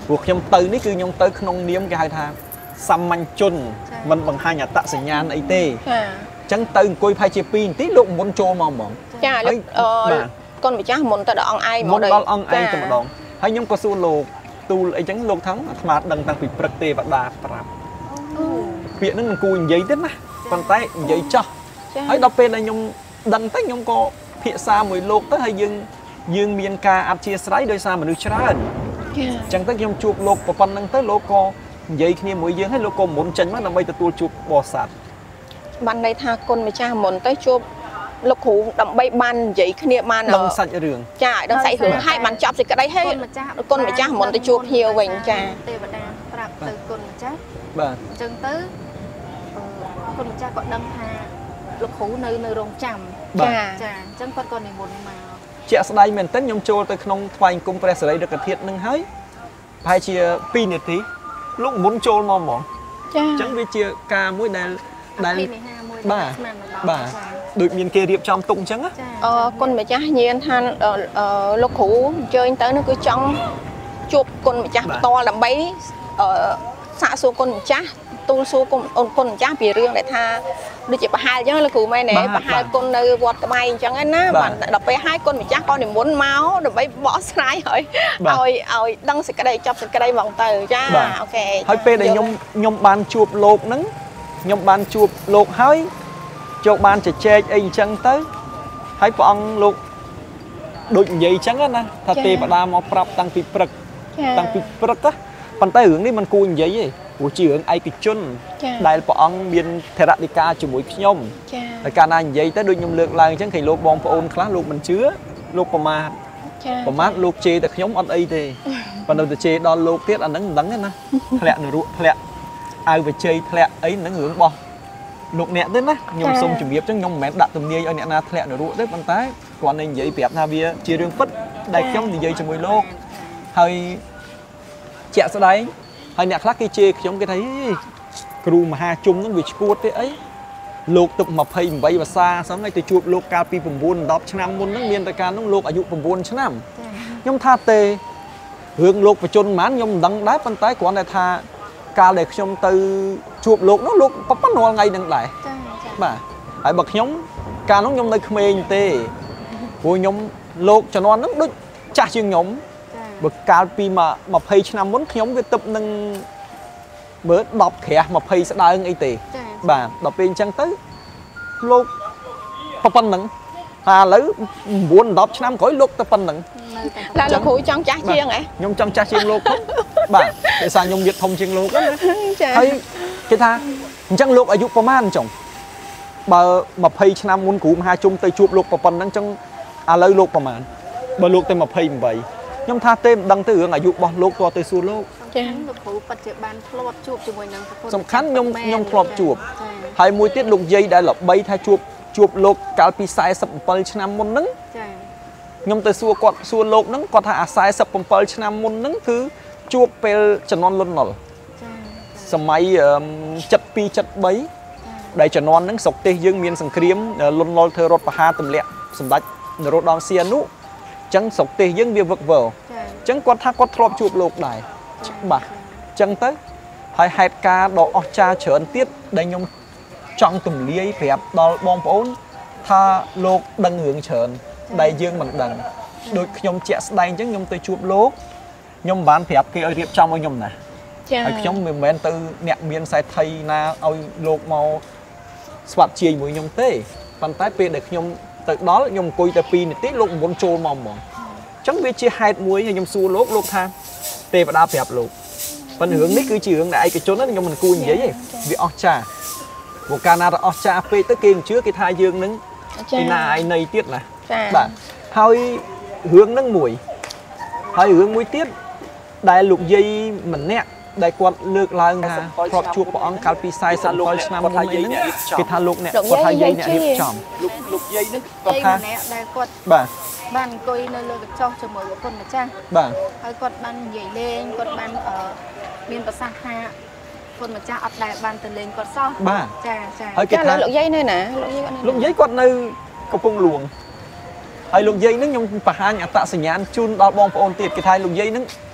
ពួកខ្ញុំទៅនេះគឺខ្ញុំទៅក្នុងនាមគេហៅថាសាមញ្ញជនមិនបង្ហាញអត្តសញ្ញាណអីទេចាអញ្ចឹងទៅអង្គុយផែជាពីរនាទីលោកមុនចូលមកហ្មងចាលោកកូនម្ចាស់មុនទៅដល់អង្គឯងមកដល់អង្គឯងតែម្ដងហើយខ្ញុំក៏សួរលោកទូលអីចឹងលោកថាអាត្មាដឹងតាំងពីព្រឹកទេវតាប្រាប់ពាក្យហ្នឹងមិនគួរនិយាយទេណាប៉ុន្តែនិយាយចោះហើយដល់ពេលដែលខ្ញុំដឹងទៅខ្ញុំក៏ភាសាមួយលោកទៅហើយយើងយើងមានការអធិស្ឋានដោយសារមនុស្សច្រើនអញ្ចឹងទៅខ្ញុំជួបលោកប៉ុណ្្នឹងទៅលោកក៏និយាយគ្នាមួយយើងហើយលោកក៏មុនចេញមកដើម្បីទទួលជួបបរិស័ទបានន័យថាគុណម្ចាស់មុនទៅជួបលោកគ្រូដើម្បីបាននិយាយគ្នាបានដឹងសាច់រឿងចាដឹងសាច់រឿងហើយបានចប់សេចក្តីហើយគុណម្ចាស់មុនទៅជួបភ្ញៀវវិញចាទេវតាប្រាប់ទៅគុណម្ចាស់បាទអញ្ចឹងទៅគុណម្ចាស់ក៏ដឹងថាលោកគ្រូនៅនៅរងចាំចាចាអញ្ចឹងគាត់ក៏និមន្តមកជាក់ស្ដែងមែនទែនខ្ញុំចូលទៅក្នុងថ្វាយគុំព្រះសិរីរិកធាតុនឹងហើយប្រហែលជាពីរនាទីលោកមុនចូលមកហ្មងចាអញ្ចឹងវាជាការមួយដែលដែលបាទបាទដូចមានគេរៀបចំទុកអញ្ចឹងអឺគុណម្ចាស់ញៀនថាលោកគ្រូអញ្ជើញទៅនោះគឺចង់ជួបគុណម្ចាស់ផ្ទាល់ដើម្បីអឺសាកសួរគុណម្ចាស់ទូលសួរគុណអូនគុណម្ចាស់ពីរឿងដែលថាដូចជាប្រហែលអញ្ចឹងលោកគ្រូមែនទេប្រហែលគុណនៅវត្តក្បែរអញ្ចឹងណាបាទដល់ពេលឲ្យគុណម្ចាស់ក៏និមន្តមកដើម្បីបកស្រាយឲ្យឲ្យឲ្យដឹងសេចក្តីចប់សេចក្តីហ្មងទៅចាអូខេហើយពេលដែលខ្ញុំខ្ញុំបានជួបលោកហ្នឹងខ្ញុំបានជួបលោកហើយចូលបានជជែកអីអញ្ចឹងទៅហើយព្រះអង្គលោកដូចនិយាយអញ្ចឹងណាថាទេវតាមកប្រាប់តាំងពីព្រឹកតាំងពីព្រឹកណាប៉ុន្តែរឿងនេះมันគួរនិយាយទេព្រោះជារឿងឯកជនដែលព្រះអង្គមានធរណីកាជាមួយខ្ញុំហើយកាលណានិយាយទៅដូចខ្ញុំលើកឡើងអញ្ចឹងឃើញលោកបងប្អូនខ្លះលោកមិនជឿលោកប្រមាថប្រមាថលោកជេរតែខ្ញុំអត់អីទេប៉ុន្តែទៅជេរដល់លោកទៀតអាហ្នឹងមិនដឹងទេណាធ្លាក់នរកធ្លាក់អាវវិជ័យធ្លាក់អីហ្នឹងរឿងរបស់លោកអ្នកទេណាខ្ញុំសូមជម្រាបចឹងខ្ញុំមិនមែនដាក់ទំនាយឲ្យអ្នកណាធ្លាក់នរកទេប៉ុន្តែគ្រាន់តែនិយាយប្រាប់ថាវាជារឿងពិតដែលខ្ញុំនិយាយជាមួយលោកហើយជាក់ស្ដែងហើយអ្នកខ្លះគេជេរខ្ញុំគេថាគ្រូមហាជុំហ្នឹងវាឈួតទេអីលោកទឹកยี่สิบแปดភាសាសោះហើយទៅជួបលោកកាលពីnine 10ឆ្នាំមុនហ្នឹងមានតែការហ្នឹងលោកអាយុnineឆ្នាំខ្ញុំថាទេរឿងលោកបច្ចុប្បន្នហ្មងខ្ញុំមិនដឹងដែរប៉ុន្តែគ្រាន់តែថាកាលដែលខ្ញុំទៅជួបលោកនោះលោកប៉ុណ្ណោះថ្ងៃហ្នឹងដែរចាចាបាទហើយបើខ្ញុំកាលនោះខ្ញុំនៅក្មេងទេព្រោះខ្ញុំលោកជំនាន់ហ្នឹងដូចចាស់ជាងខ្ញុំបើកាលពីtwentyឆ្នាំមុនខ្ញុំវាទឹកនឹងមើលtenក្រាស់twentyស្ដើងអីទេបាទដល់ពេលអញ្ចឹងទៅលោកប៉ុណ្ណឹងហើយឥឡូវnine tenឆ្នាំក្រោយលោកទៅប៉ុណ្ណឹងឡើយលោកគ្រូចង់ចាស់ជាងហ៎ខ្ញុំចង់ចាស់ជាងលោកផងបាទដោយសារខ្ញុំវាធំជាងលោកណាចាហើយគេថាអញ្ចឹងលោកអាយុប្រហែលអញ្ចឹងបើtwentyឆ្នាំមុនគ្រូមហាជុំទៅជួបលោកប៉ុណ្ណឹងអញ្ចឹងឥឡូវលោកប្រហែលបើលោកទៅtwenty-eightខ្ញុំថាទេមិនដឹងទៅរឿងអាយុរបស់លោកតទៅសួរលោកចាលោកគ្រូពិតជាបានធ្លាប់ជួបជាមួយនឹងប្រពន្ធសំខាន់ខ្ញុំខ្ញុំធ្លាប់ជួបហើយមួយទៀតលោកយាយដែលល្បីថាជួបជួបលោកកាលពីforty-sevenឆ្នាំមុនហ្នឹងចាខ្ញុំទៅសួរគាត់សួរលោកហ្នឹងគាត់ថាអាforty-sevenឆ្នាំមុនហ្នឹងគឺជួបពេលជំនាន់លន់នល់ចាសម័យseventy-two seventy-threeដែលជំនាន់ហ្នឹងស្រុកទេសយើងមានសង្គ្រាមលន់នល់ធ្វើរដ្ឋប្រហារទម្លាក់សម្ដេចនរោត្តមសីហនុអញ្ចឹងស្រុកទេសយើងវាវឹកវរអញ្ចឹងគាត់ថាគាត់ធ្លាប់ជួបលោកដែរច្បាស់អញ្ចឹងទៅហើយហេតុការណ៍ដ៏អស្ចារ្យច្រើនទៀតដែលខ្ញុំចង់ទម្លាយប្រាប់ដល់បងប្អូនថាលោកដឹងរឿងច្រើនដែលយើងមិនដឹងដូចខ្ញុំជាក់ស្ដែងអញ្ចឹងខ្ញុំទៅជួបលោកខ្ញុំមិនបានប្រាប់គេឲ្យរៀបចំឲ្យខ្ញុំណាហើយខ្ញុំមិនមែនទៅអ្នកមានសេដ្ឋីណាឲ្យលោកមកស្វាត់ជាយមួយខ្ញុំទេប៉ុន្តែពេលដែលខ្ញុំទៅដល់ខ្ញុំអង្គុយតែtwoនាទីលោកមុនចូលមកហ្មងអញ្ចឹងវាជាហេតុមួយខ្ញុំសួរលោកលោកថាទេវតាប្រាប់លោកប៉ុន្តែរឿងនេះគឺជារឿងដែលឯកជនណាខ្ញុំមិនគួរនិយាយទេវាអស្ចារ្យព្រោះកាលណាទៅអស្ចារ្យពេកទៅគេមិនជឿគេថាយើងនឹងឯណាឯណីទៀតណាបាទហើយរឿងហ្នឹងមួយហើយរឿងមួយទៀតដែលលោកយាយម្នាក់ដែលគាត់លើកឡើងថាធ្លាប់ជួបព្រះអង្គកាលពីforty-sevenឆ្នាំមុនហ្នឹងគេថាលោកអ្នកគាត់ថាយាយអ្នករៀបចំលោកលោកយាយហ្នឹងគាត់ថាម្នាក់ដែលគាត់បាទបានអង្គុយនៅលើកញ្ចក់ជាមួយប្រពន្ធម្ចាស់បាទហើយគាត់បាននិយាយលេងគាត់បានមានប្រសាសន៍ថាប្រពន្ធម្ចាស់អត់ដែលបានទៅលេងគាត់សោះចាចាហើយគេថាលោកយាយនៅណាលោកយាយគាត់នៅកំពង់ហ្លួងហើយលោកយាយហ្នឹងខ្ញុំបង្ហាញអត្តសញ្ញាណជូនដល់បងប្អូនទៀតគេថាលោកយាយហ្នឹង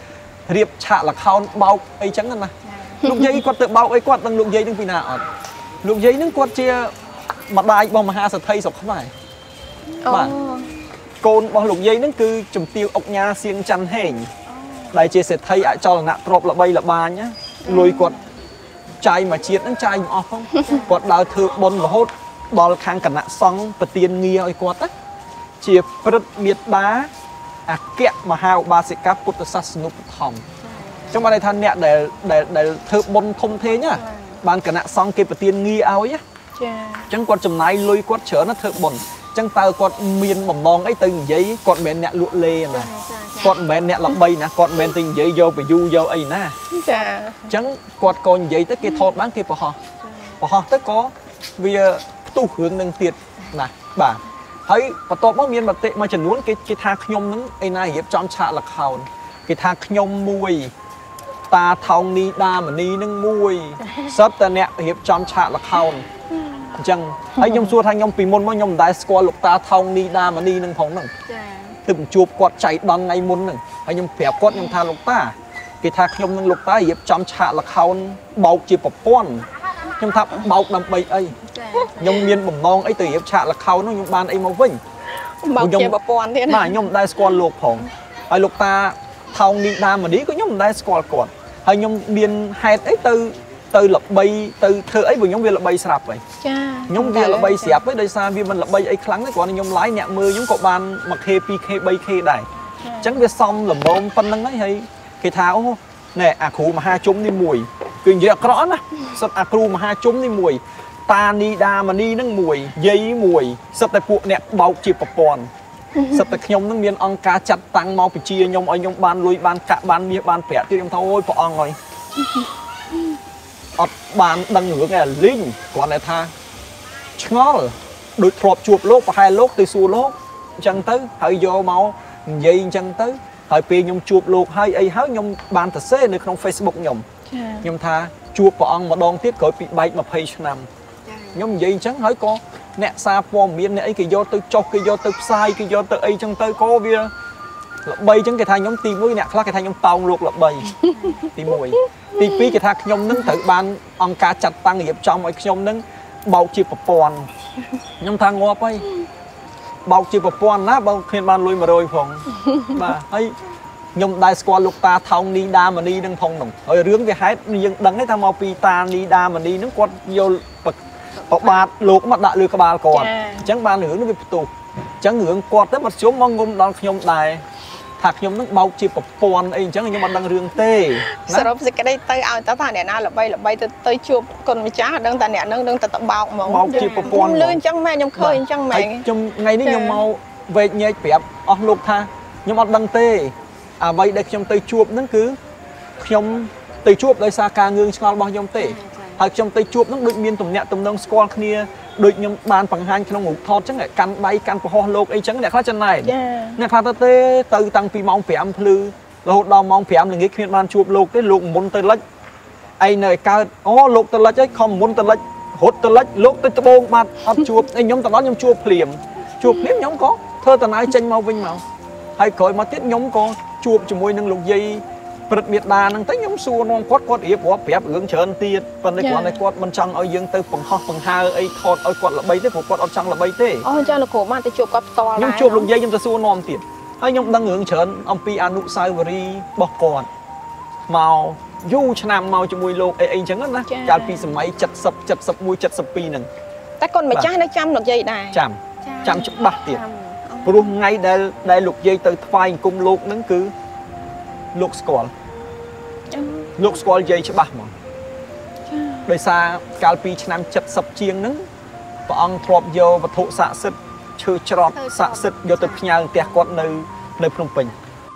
រៀបឆាកលខោនបោកអីចឹងណាលោកយាយគាត់ទៅបោកអីគាត់នឹងលោកយាយនឹងពីណាអត់លោកយាយនឹងគាត់ជាម្ដាយរបស់មហាសេដ្ឋីស្រុកខ្មែរបាទកូនរបស់លោកយាយនឹងគឺជំទាវអុកញ៉ាសៀងច័ន្ទហេងដែលជាសេដ្ឋីអចលនៈទ្រព្យល្បីល្បាញណាលុយគាត់ចាយមួយជាតិនឹងចាយមិនអស់ផងគាត់ដើរធ្វើបុណ្យរហូតដល់ខាងគណៈសង្ឃប្រទានងារឲ្យគាត់ណាជាព្រឹទ្ធមេត្តាអគ្គមហាឧបាសិកាពុទ្ធសាសនុបឋមចឹងបានន័យថាអ្នកដែលដែលដែលធ្វើបុណ្យធំធេងណាបានគណៈសង្ឃគេប្រទានងារឲ្យណាចាអញ្ចឹងគាត់ចំណាយលុយគាត់ច្រើនណាធ្វើបុណ្យអញ្ចឹងតើគាត់មានបំណងអីទៅនិយាយគាត់មិនមែនអ្នកលក់លេណាគាត់មិនមែនអ្នកល្បីណាគាត់មិនមែនទៅនិយាយយកបញ្យូយកអីណាចាអញ្ចឹងគាត់ក៏និយាយទៅគេថតបានគេប្រហោះប្រហោះទៅក៏វាផ្ទុះរឿងនឹងទៀតណាបាទហើយបន្ទាប់មកមានមតិមួយចំនួនគេគេថាខ្ញុំនឹងឯណារៀបចំឆាកល្ខោនគេថាខ្ញុំមួយតាថោងនីដាមនីនឹងមួយសិតតែអ្នករៀបចំឆាកល្ខោនអញ្ចឹងហើយខ្ញុំសួរថាខ្ញុំពីមុនមកខ្ញុំមិនដែលស្គាល់លោកតាថោងនីដាមនីនឹងផងហ្នឹងចាទើបជួបគាត់ចៃដន្យថ្ងៃមុនហ្នឹងហើយខ្ញុំប្រាប់គាត់ខ្ញុំថាលោកតាគេថាខ្ញុំនឹងលោកតារៀបចំឆាកល្ខោនបោកជាប្រព័ន្ធខ្ញុំថាបោកដើម្បីអីខ្ញុំមានបំណងអីទៅរៀបឆាកល្ខោននោះខ្ញុំបានអីមកវិញបោកជាប្រព័ន្ធទៀតបាទខ្ញុំមិនដែលស្គាល់លោកផងហើយលោកតាថោងនីដាមនីក៏ខ្ញុំមិនដែលស្គាល់គាត់ហើយខ្ញុំមានហេតុអីទៅទៅល្បីទៅធ្វើអីបើខ្ញុំវាល្បីស្រាប់ហើយចាខ្ញុំវាល្បីស្រាប់ហើយដោយសារវាមិនល្បីអីខ្លាំងទេគ្រាន់តែខ្ញុំ live អ្នកមើលខ្ញុំក៏បាន 1K 2K 3K ដែរអញ្ចឹងវាសមល្មមប៉ុណ្្នឹងហើយហើយគេថាអូណែអាគ្រូមហាជុំនេះមួយគឺនិយាយអាក្រក់ណាសិតអាគ្រូមហាជុំនេះមួយតានីដាមនីនឹងមួយយាយមួយសិតតែពួកអ្នកបោកជាប្រព័ន្ធសិតតែខ្ញុំនឹងមានអង្គការចាត់តាំងមកបញ្ជាខ្ញុំឲ្យខ្ញុំបានលុយបានកាក់បានមាសបានប្រាក់ទៀតខ្ញុំថាអូយព្រះអង្គហើយអត់បានដឹងរឿងឯលីងគាត់តែថាឆ្ងល់ដូចធ្លាប់ជួបលោកប្រហែលលោកទៅសួរលោកអញ្ចឹងទៅហើយយកមកនិយាយអញ្ចឹងទៅហើយពេលខ្ញុំជួបលោកហើយអីហើយខ្ញុំបានទៅសេនៅក្នុង Facebook ខ្ញុំខ្ញុំថាជួបព្រះអង្គម្ដងទៀតក្រោយពីបែក20ឆ្នាំខ្ញុំនិយាយអញ្ចឹងហើយក៏អ្នកសារព័ត៌មានអ្នកអីគេយកទៅចុះគេយកទៅផ្សាយគេយកទៅអីចឹងទៅក៏វាល្បីចឹងគេថាខ្ញុំទីមួយអ្នកខ្លះគេថាខ្ញុំតោងលោកល្បីទីមួយទីពីរគេថាខ្ញុំនឹងត្រូវបានអង្គការចាត់តាំងរៀបចំឲ្យខ្ញុំនឹងបោកជាប្រព័ន្ធខ្ញុំថាងាប់ហើយបោកជាប្រព័ន្ធណាបើគ្មានបានលុយ100ផងបាទហើយខ្ញុំដែរស្គាល់លោកតាថោងនីដាមនីនឹងផងនោះហើយរឿងវាហេតុយើងដឹងទេថាមកពីតានីដាមនីនឹងគាត់យកប្របាទលោកមកដាក់លើក្បាលគាត់អញ្ចឹងបានរឿងនេះវាផ្ទុះអញ្ចឹងរឿងគាត់ទៅមកជុំមកងុំដល់ខ្ញុំដែរថាខ្ញុំនឹងបោកជាប្រព័ន្ធអីអញ្ចឹងខ្ញុំអត់ដឹងរឿងទេសរុបសេចក្តីទៅឲ្យតើថាអ្នកណាល្បីល្បីទៅទៅជួបគុណម្ចាស់ដឹងតែអ្នកនឹងនឹងទៅទៅបោកហ្មងបោកជាប្រព័ន្ធលឿនអញ្ចឹងម៉ែខ្ញុំឃើញអញ្ចឹងម៉ែខ្ញុំថ្ងៃនេះខ្ញុំមកវែកញែកប្រាប់អស់លោកថាខ្ញុំអត់ដឹងទេអ្វីដែលខ្ញុំទៅជួបហ្នឹងគឺខ្ញុំទៅជួបដោយសារការងឿងឆ្ងល់របស់ខ្ញុំទេហើយខ្ញុំទៅជួបហ្នឹងដូចមានទំនាក់ទំនងស្គាល់គ្នាដូចខ្ញុំបានបង្ហាញក្នុងរូបថតអញ្ចឹងកាន់ដៃកាន់ប្រហោះលោកអីចឹងអ្នកខ្លះចំណែកអ្នកខ្លះទៅទេទៅតាំងពីម៉ោង5ភ្លឺរហូតដល់ម៉ោង5ល្ងាចគ្មានបានជួបលោកទេលោកមុនទៅលិចឯនៅឯកើតអូលោកទៅលិចហើយខំមុនទៅលិចរត់ទៅលិចលោកទៅត្បូងបាត់អត់ជួបឯខ្ញុំទៅដល់ខ្ញុំជួបភ្លាមជួបភ្លាមខ្ញុំក៏ធ្វើដំណើរចេញមកវិញមកហើយក្រោយមកទៀតខ្ញុំក៏ជួបជាមួយនឹងលោកយាយព្រឹទ្ធមេត្តាហ្នឹងទៅខ្ញុំសួរនាំគាត់គាត់រៀបរាប់ប្រាប់រឿងច្រើនទៀតប៉ុន្តែគាត់តែគាត់មិនចង់ឲ្យយើងទៅបង្ហោះបង្ហើអីថតឲ្យគាត់ល្បីទេព្រោះគាត់អត់ចង់ល្បីទេអូអញ្ចឹងលោកគ្រូបានទៅជួបគាត់ផ្ទាល់ដែរខ្ញុំជួបលោកយាយខ្ញុំទៅសួរនាំទៀតហើយខ្ញុំដឹងរឿងច្រើនអំពីអនុស្សាវរីយ៍របស់គាត់មកយូរឆ្នាំមកជាមួយលោកអីអីអញ្ចឹងណាកាលពីសម័យ70 71 72ហ្នឹងតែគាត់ម្ចាស់នៅចាំលោកយាយដែរចាំចាំច្បាស់ទៀតព្រោះថ្ងៃដែលដែលលោកយាយទៅថ្វាយអង្គមលោកហ្នឹងគឺលោកស្គាល់លោកស្គាល់យាយច្បាស់ហ្មងដោយសារកាលពីឆ្នាំ70ជាងហ្នឹងព្រះអង្គធ្លាប់យកវត្ថុស័ក្តិសិទ្ធិឈើច្រត់ស័ក្តិសិទ្ធិយកទៅផ្ញើផ្ទះគាត់នៅនៅភ្នំពេញ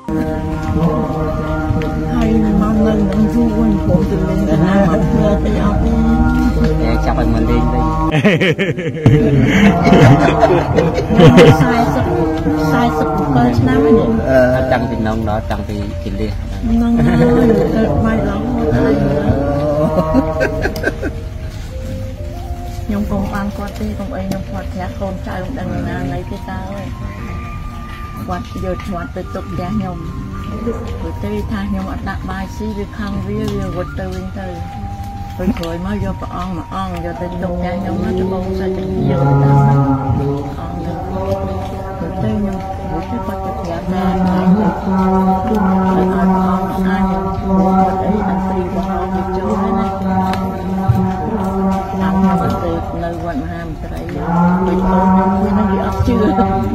ហើយមកនៅនឹងយូរវិញผมទៅលេងណាអត់ធ្វើទៅអត់ទេចាប់ឲ្យមកលេងវិញ40 40 47ឆ្នាំនេះអត់ចាំពីនងដល់ចាំពីជិលនេះនងទៅមកឡងខ្ញុំកុំបានគាត់ទេកុំអីខ្ញុំគាត់ប្រាក់កូនចៅមិនដឹងណាណីទេតើគាត់យកឆ្មាត់ទៅទុកផ្ទះខ្ញុំ rồi tê tha nhau ở đặt bài xí với khăn với với vật tư với tư rồi rồi mới vô bà on mà on vô tới đồng nhà nhau nó cho bông sao cho nhiều người ta on rồi tê nhau rồi tê bắt được nhà ra rồi on on ai rồi đấy ăn tì của họ bị chỗ thế này ăn nhau ăn tì nơi quanh ham cái đấy rồi con nó bị ấp chưa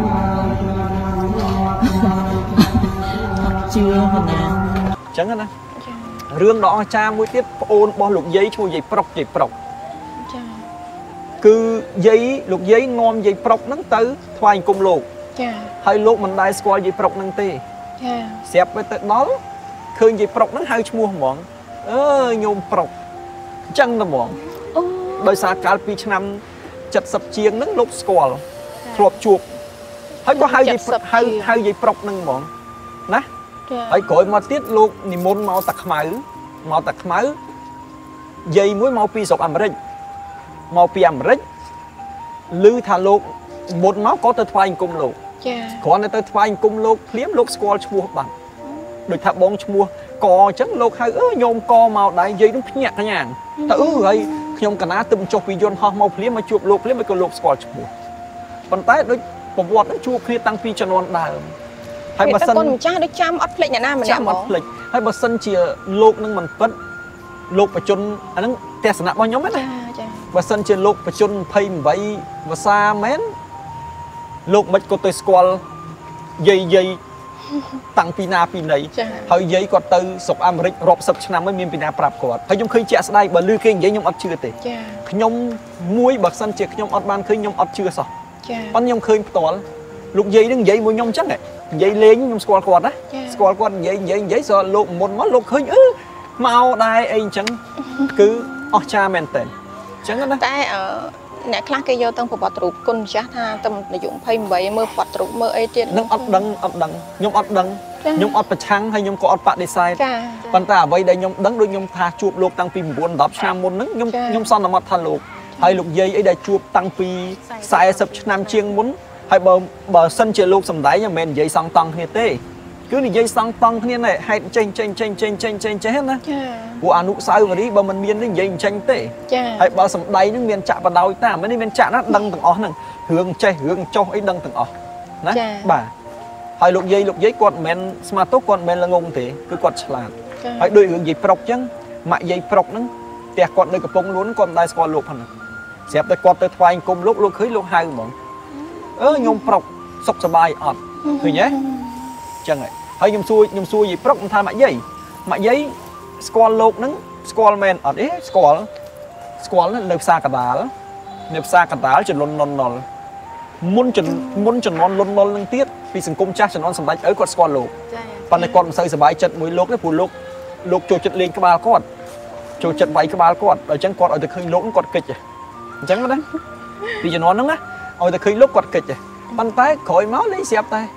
chưa mà nè chẳng hạn rương đó cha mũi tiếp ôn bo lục giấy chui giấy prọc giấy prọc cứ giấy lục giấy ngon giấy prọc nắng tới thoại cùng lục hay lục mình đai squat giấy prọc nắng tê xếp với tới đó khơi giấy prọc nắng hai mua mỏng ơ nhôm prọc chẳng là mỏng đôi xa cá pi năm chặt sập chiêng nắng lục squat thọp chuột hay có hai giấy hai hai giấy prọc nắng mỏng nè ấy cội mà tiết lục thì môn màu tạc máu màu tạc máu dây muối màu pi sọc Americ màu pi Americ lư thà lục một máu có tới thoại cùng lục còn này tới thoại cùng lục liếm lục squall mua bằng được thà bóng mua cò trắng lục hai ớ nhôm co màu đại dây nó nhẹ cả nhà ta ứ ấy nhôm cả ná tụm cho pi yon ho màu liếm mà chuột lục liếm mà cái lục squall mua còn tay đối bột bột nó chua kia tăng pi cho non đào hay bà sân cha đứa chăm ấp lệ nhà nam mình chăm ấp lệ hay bà sân chia lục nâng mình vất lục và chôn anh nâng tè sẵn bao nhóm ấy này bà sân chia lục và chôn thay vậy và xa mến lục mạch có tới squall dây dây tăng pina pin này hơi dây có từ sọc Americ rộp sập năm mới miền pina prap quạt hay nhung khơi chẹt đây bà lư kia giấy nhung ấp chưa tệ nhung muối bà sân chia nhung ấp ban khơi nhung ấp chưa sao con nhung khơi tỏi lục dây đứng dây mùi nhung chắc này dây lên nhung squall quạt á squall quạt dây dây dây sao lục một món lục khơi ư mau đai anh chẳng cứ ở cha men tên chẳng đó tại ở nè class cái vô tông của bọt rụp con cha tha tâm để dụng phay vậy mơ bọt rụp mơ ấy trên nó ấp đằng ấp đằng nhung ấp đằng nhung ấp bạch trắng hay nhung có ấp bạc design còn ta vậy đây nhung đằng đôi nhung tha chụp lục tăng pin buồn đập sang môn nứng nhung nhung son là mặt tha lục hay lục dây ấy đây chụp tăng pi sai sập nam chiêng muốn hay bờ bờ sân chơi lục sầm đáy nhà mình dây sang tăng như thế cứ đi dây sang tăng như này hay tranh tranh tranh tranh tranh tranh tranh hết nè của anh nụ sao mà đi bờ mình miên đến dây tranh tệ hay bờ sầm đáy nó miên chạm vào đầu ta mới đi miên chạm nó đăng từng ó nè hướng chơi hướng cho ấy đăng từng ó nè bà hay lục dây lục dây quạt men smart tốt quạt men là ngông thế cứ quạt là hay đôi hướng dây prọc chăng mại dây prọc nó tẹt quạt nơi cặp bông luôn quạt đai squat lục hẳn xếp tới quạt tới thoại cùng lúc lúc khơi lúc hai món ơ nhôm prọc sọc sờ bài ọt thôi nhé chẳng này hay nhôm xuôi nhôm xuôi gì prọc tham mại giấy mại giấy squall lục nứng squall men ọt ấy squall squall nó nếp xa cả đá nếp xa cả đá chừng lon lon lon muốn chừng muốn chừng lon lon lon tiết vì sừng cung chắc chừng lon sầm bạch ấy quạt squall lục còn này còn sợi sờ bài chật mũi lục cái phù lục lục trôi chật lên cái ba quạt trôi chật váy cái ba quạt ở chân quạt ở từ khơi lỗ quạt kịch chẳng có đấy vì cho nó nứng á ở từ khơi lúc quạt kịch bàn tay khỏi máu lấy xẹp tay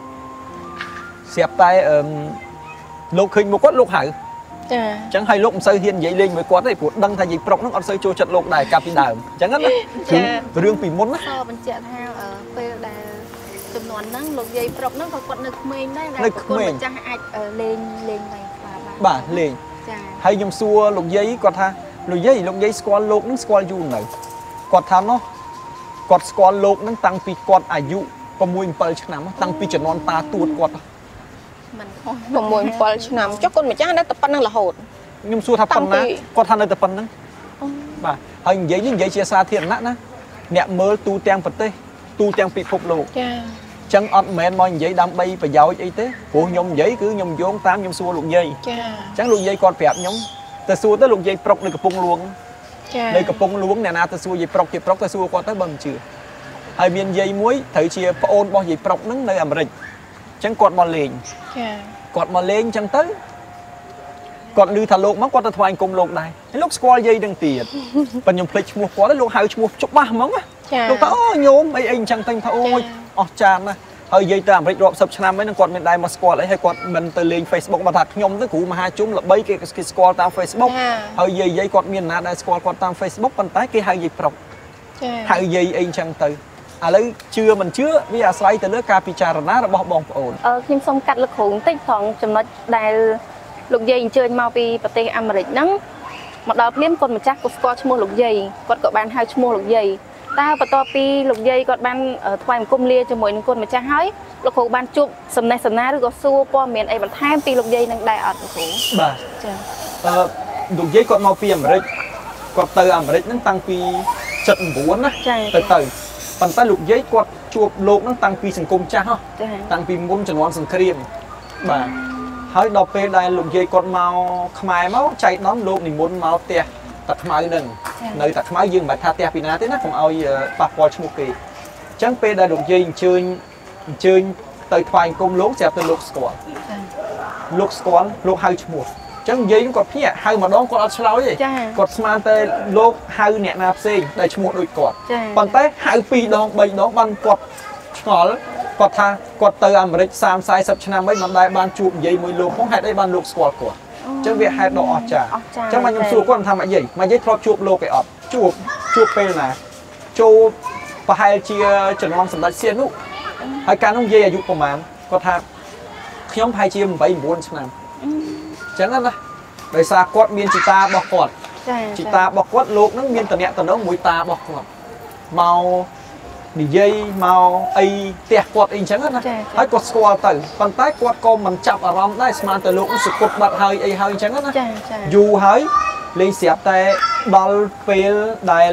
xẹp tay lúc khơi một quát lúc hở chẳng hay lúc sơi hiền dậy lên với quát này của đăng thay gì prok nó còn sơi trôi chật lục đài cà phê đào chẳng hết đấy riêng vì muốn á sau mình chạy theo ở quê đài chùm nón nắng lục dây prok nó còn quạt nước mình đấy là con mình cha ai lên lên này bà lên hay nhung xua lục dây quạt ha lục dây lục dây squall lục nó squall du này quạt tham nó quạt squall lục nó tăng pi quạtอายุประมวยเปิลชนะตั้งปีจะนอนตาตูดกอดมันประมวยเปิลชนะเจ้าคนไม่จ้าได้แต่ปันนั่งละโหด nhung xua thápปันนะกอดทันได้แต่ปันนั้นบ่าเฮ้ยยัยยิ่งยัยเชียร์ซาเทียนนะนะเนี่ยเมื่อตูแตงปัดเต้ตูแตงปีพบโลกจังอดแมนมอยยัยดำใบไปยาวไอ้เต้โหยมยัยคือยมโยงตามยมxuaลูกยัยจังลูกยัยกอดแผลยมแต่xuaแต่ลูกยัยปลอกในกระปุกล้วงในกระปุกล้วงเนี่ยนะแต่xuaยัยปลอกยัยปลอกแต่xuaกอดแต่บังเชื่อhay miền dây muối thấy chia ôn bao gì prok nứng nơi Americ chẳng quạt mò lên quạt mò lên chẳng tới quạt đưa thà lục mắc quạt thoại cùng lục này lúc squall dây đừng tiền phần nhom plek mua quá lúc hai mua chục ba món á lúc đó nhôm ấy anh chẳng thanh thao ôi ọt tràn nè hơi dây ta Americ rộp sập năm mấy nó quạt miền Đài mà squall ấy hay quạt mình từ lên Facebook mà thật nhôm tới cũ mà hai chúng là bay cái cái squall tao Facebook hơi dây dây quạt miền nào Đài squall quạt tao Facebook bàn tay cái hai dây prok hai dây anh chẳng tới à lấy chưa mình chưa bây giờ xoay từ lớp cà phê trà rná là bong bong ổn ờ khi xong cắt lực hồn tích còn chấm nói đài lục dây chơi mau vì bát tê Americ nắng một đợt liếm con một chắc của Scott mua lục dây con cậu bạn hai mua lục dây ta và to pi lục dây con ban ở thoại cung lia cho mỗi con một chắc hói lục hồn ban chụp sầm này sầm ná rồi có xua po miền ấy vẫn hai pi lục dây đang đại ở lục hồn bà lục dây con mau pi Americ con từ Americ nó tăng pi chật vốn á từ từ phần tay lục dây con chụp lục nó tăng pi sừng cung chắc ha tăng pi môn chẩn đoán sừng cream bà hỏi đọc về đây lục dây con mau khai máu chạy nón lục thì muốn máu tia tật máu đừng nơi tật máu dương bài tha tia pina thế nó không ao bạc bò chung kỳ chẳng về đây lục dây chơi chơi tới thoại công lốp sẽ từ lục squat lục squat lục hai một chẳng dây nó còn phía hai mà đón con ăn slau gì còn smart tê lục hai nhẹ nạp xì đây chung một đôi cọt còn tới hai pi đón bảy đón ban cọt ngỏ quạt tha quạt từ Americ sam sai sập chăn mấy năm đại ban chụp dây mùi lục không hay đây ban lục squat của chẳng việc hai độ ọt trà chẳng mà nhung xua con tham gì mà dây thọt chụp lục cái ọt chụp chụp pe là chụp và hai chia chẩn đoán sầm đại xiên nụ hai cá nông dây dụ của màn quạt tha khi ông hai chia bảy bốn chăn chẳng là đời xa quạt miên chỉ ta bọc quạt chỉ ta bọc quạt lục nó miên tận nhẹ tận đó mũi ta bọc quạt màu đi dây màu ấy tẹt quạt in chẳng hết hãy quạt squat từ bàn tay quạt con mình chạm ở rong đây smart từ lúc sự quạt bật hơi ấy hơi chẳng hết dù hãy lên xẹp tay ball fail đài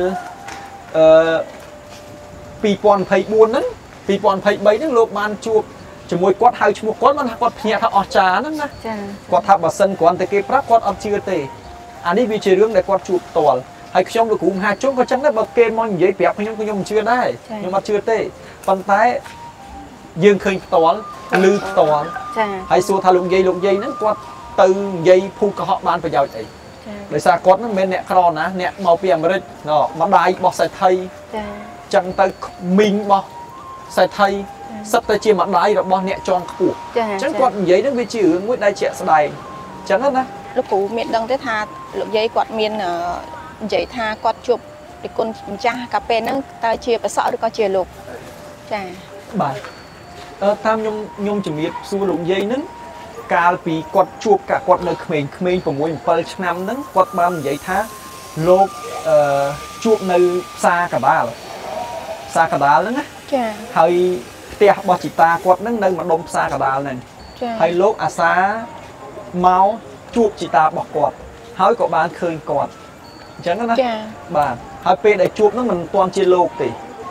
pi pon thấy buồn lắm pi pon thấy bấy những lúc ban chuột chỉ môi quạt hơi một quạtมันquạt nhẹ thà ọt tràนั่นนะquạt thàบะเซนquạtแต่เก็บรักquạtอดเชื่อเตะอันนี้วิจัยเรื่องในquạt chuộtตัวhay trong được cùng hai chỗ có chẳngได้bậc kê mong dễ bẹp hay không có nhung chưaได้nhưng mà chưa tê phần tay dương khơi toán lư toán hay xua thà lụng dây lụng dây nó quạt từ dây phu cả họ ban phải giàu vậy để xa quạt nó bên nẹt kron á nẹt màu piềm rồi nó mà đai bọc sài thay chẳng tay mình bọc sài thay sắp tay chia mặt đai rồi bọc nẹt tròn phủ chẳng quạt giấy nó bị chữ nguyễn đại trẻ sài chẳng hết á lúc cũ miền đông thế tha lụng dây quạt miền dây tha quạt chụp thì con cha cà phê nó ta chia và sợ được có chia lục chà bài tham nhung nhung chỉ biết xua lụng dây nứng cà phê quạt chụp cả quạt nơi mình mình của mỗi một năm nứng quạt ban dây tha lục chụp nơi xa cả ba xa cả đá nứng á hay tia bao chỉ ta quạt nứng nơi mà đông xa cả đá này hay lục à xa máu chụp chỉ ta bọc quạt hỏi có bán khơi quạt chẳng đó bà hai pe để chuột nó mình toàn chia lục thì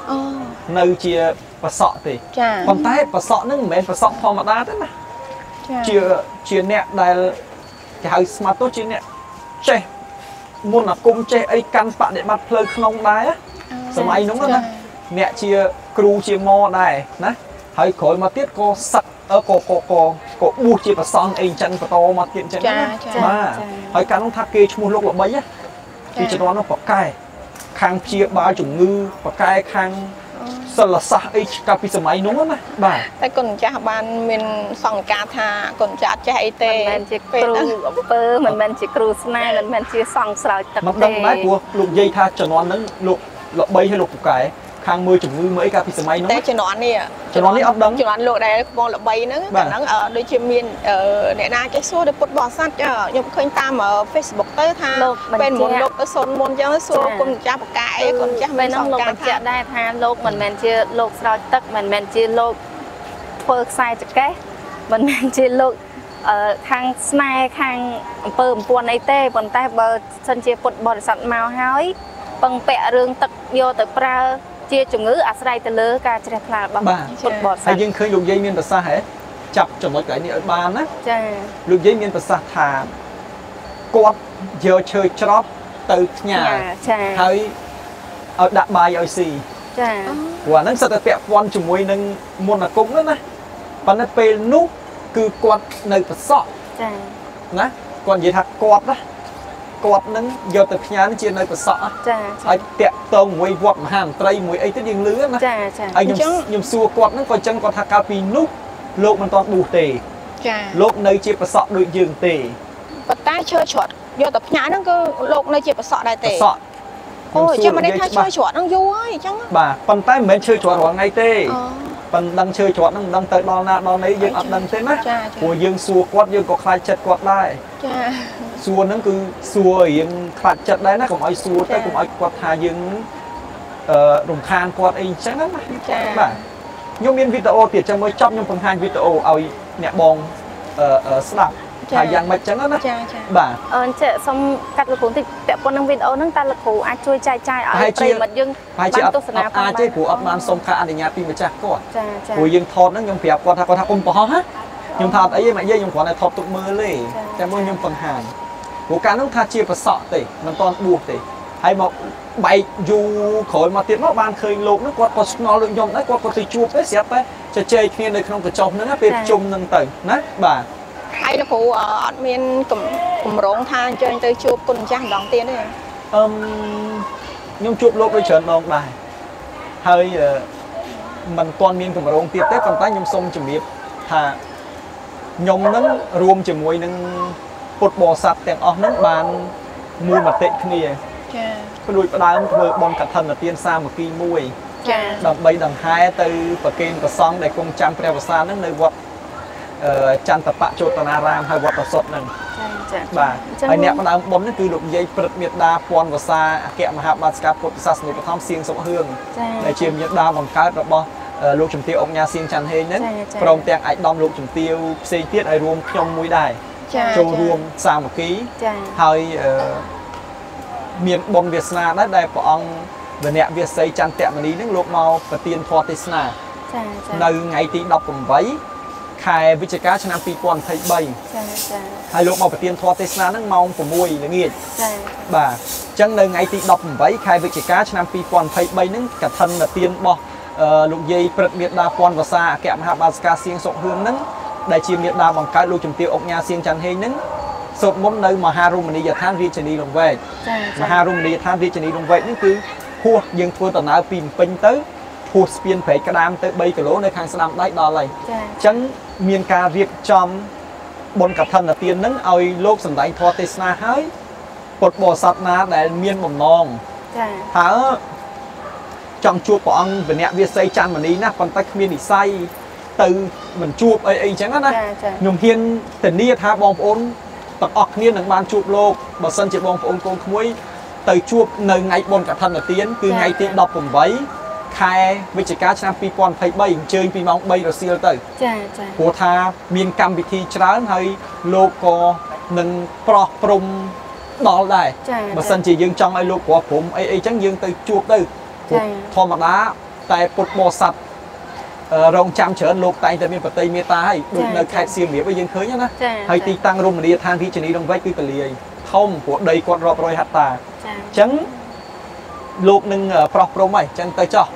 nơi chia và sọ thì còn tay và sọ nó mình và sọ thò mà đá thế mà chia chia nẹt đây cái hai smart tốt chia nẹt che muốn là cung che ấy căn bạn để mặt phơi không đá á sớm ấy đúng không nẹt chia cru chia mo đây nè hai khối mà tiết co sặc ở co co co co buộc chia và son ấy chân và to mà tiện chân mà hai căn nó thắc kê mua lục là mấy á thì cho nó nó có cái khang chia ba chủng ngư và cái khang sờ là sa ấy cà phê máy đúng không bà tại còn cha ban mình sòng cá thà còn cha chạy tê mình chỉ cru bơ mình mình chỉ cru snai mình mình chỉ sòng sợi tập mặt đông máy của lục dây tha cho nó nó lục lọ bay hay lục cái khang mưa chủng ngư mấy cà phê máy nó cho nó nè cho nó đi ấp đắng cho nó lục đây con lọ bay nữa nó ở đôi chim miên ở để na cái số để bột bò sát cho nhung khơi tam ở Facebook tới tha bên một lục tới son môn cho số con cha bạc cái còn cha bên ông lục mình chạy đây tha lục mình mình chưa lục sợi tắc mình mình chưa lục phơi sai chặt cái mình mình chưa lục ở khang snai khang pơm buồn ấy tê buồn tay bờ sân chia bột bò sạch màu hói bằng bẹ rương tắc vô tới pra chia chủng ngữ à sai từ lứa ca chia là bằng bột bò sạch hay nhưng khơi lục dây miên bờ xa hết chập cho một cái này ở bàn á lục dây miên bờ xa thà quạt giờ chơi chóp từ nhà hơi ở đặt bài ở xì và nó sẽ tập quan chủng mùi nâng môn là cũng đó nè và nó pe nút cứ quạt nơi bờ sọ nè còn gì thật quạt đó quạt nâng giờ tập nhà nó chia nơi bờ sọ ai tẹt tông mùi vọt mà hàng tây mùi ấy tới điên lứa nè ai nhung nhung xua quạt nó còn chân còn thà cà phê nút lộnมันตอนดูเตะโลกในเจ็บประสอบโดยยืนเตะปัตตาเชื่อช็อตโยตับหยานั่นก็โลกในเจ็บประสอบได้เตะประสอบก Ôi, chứ mà đây thay chơi chuột đang vui chẳng. Bà, phần tay mình chơi chuột vào ngay tê. Phần đang chơi chuột đang đang tới đo na đo đấy dương ập đang thế má. Của dương xua quát dương có khai chật quát lại. Xua nó cứ xua dương khai chật đấy nó cũng ai xua tới cũng ai quát hà dương rùng khan quát ấy chắc lắm bà. Nhưng miền video tiệt cho mới chọc nhưng phần hai video ao nhẹ bong snap thời gian mấy chẳng đó bà ờ chị xong cắt được cuốn thì đẹp con năng video nâng ta là cụ ai chui chai chai ở đây mật dương hai chị ấp ai chế của ấp man xong khai anh nhà pin mà chắc có của dương thọt nó nhung đẹp qua thà qua thà ôm bỏ hết nhung thọt ấy mà dây nhung quả này thọt tụt mưa lên cho mới nhung phần hàng của cá nước tha chia và sọ tỉมันtoàn buộc tỉ hay mà bay dù khỏi mà tiền nó ban khơi lục nó quạt quạt nó lượng nhom đấy quạt quạt từ chua đấy xếp đấy cho chơi kia này không có chồng nữa về chung nâng tầng nát bà hay là phụ ở miền cùng cùng rong than chơi tới chụp cùng trang đón tiền đấy um nhung chụp lục với trơn đong bài hơi mình toàn miền cùng rong tiệt tết còn tay nhung sông chìm điệp thà nhom nó rùm chìm mùi nâng bột bò sạch tiền óc nó bàn mua mặt tệ kia cái đuôi bắt đá vừa bom cẩn thận là tiên xa một kỳ mùi đằng bay đằng hai từ và kênh và song để cùng trang treo xa nó nơi vật chăn tập bạ chỗ tana ram hay vật sọt nè bà hay nẹp bắt đá bom nó cứ đụng dây bật miệt đa pon và xa kẹm mà hạp baska pot sa snow và thom xiên sông hương để chiêm nhiệt đa bằng cái rồi bo lục chấm tiêu ông nhà xiên chăn hên đấy trong tiếng ảnh đom lục chấm tiêu xây tiết ai rùm trong mũi đài châu rùm xa một ký hơi miền bồn Việt Nam đó đây bọn về nẹt Việt xây chăn tẹm mà đi nước lục màu và tiền thoa tết na nơi ngày tí đọc cùng váy khai với cá cho năm pi quan thấy bay hai lục màu và tiền thoa tết na nước màu của mùi là nghiệt bà chẳng nơi ngày tí đọc cùng váy khai với cá cho năm pi quan thấy bay nước cả thân là tiền bò lục dây bật miệt đa quan và xa kẹm hạ baska xiên sộng hương nắng đại chiêm miệt đa bằng cái lục chấm tiêu ông nhà xiên chăn hay nắng sốt món nơi mà Harumani giờ than riêng chani đồng về mà Harumani than riêng chani đồng về nó cứ hua nhưng thua tận áo pin pin tới hua spiên phải cái đam tới bay cái lỗ nơi khang sâm đáy đo này chẳng miền ca riêng trong bồn cặp thân là tiền nắng oi lốp sầm đánh thua tê na hái bột bò sạt na để miền mầm non hả trong chua của ông về nẹt việt xây chăn mà đi nè còn tay miền đi say từ mình chua ấy ấy chẳng á nhung hiên tình đi tha bom ôn tập ọc niên đằng ban chụp lô bà sân chỉ bom ôn con muối từ chụp nơi ngày bồn cả thân là tiến cứ ngày tiến đọc cùng váy khai với chỉ cá trăm pi con thấy bay chơi pi mong bay rồi siêu tới của tha miền cam vị thi trán hay lô co nâng pro prom đó đây bà sân chỉ dương trong ai lô củaผมấy ấy chẳng dương từ chụp từ thò mặt đá tại bột bò sạch rong chăm trở lục tay từ miền bắc tây meta hay được nơi khai xiêm nghĩa với dân khơi nhá hay ti tăng rung đi than thi chani đông vách cứ tali thông của đầy con rọp rồi hạt tà chấn lục nâng pro pro mày chân tay cho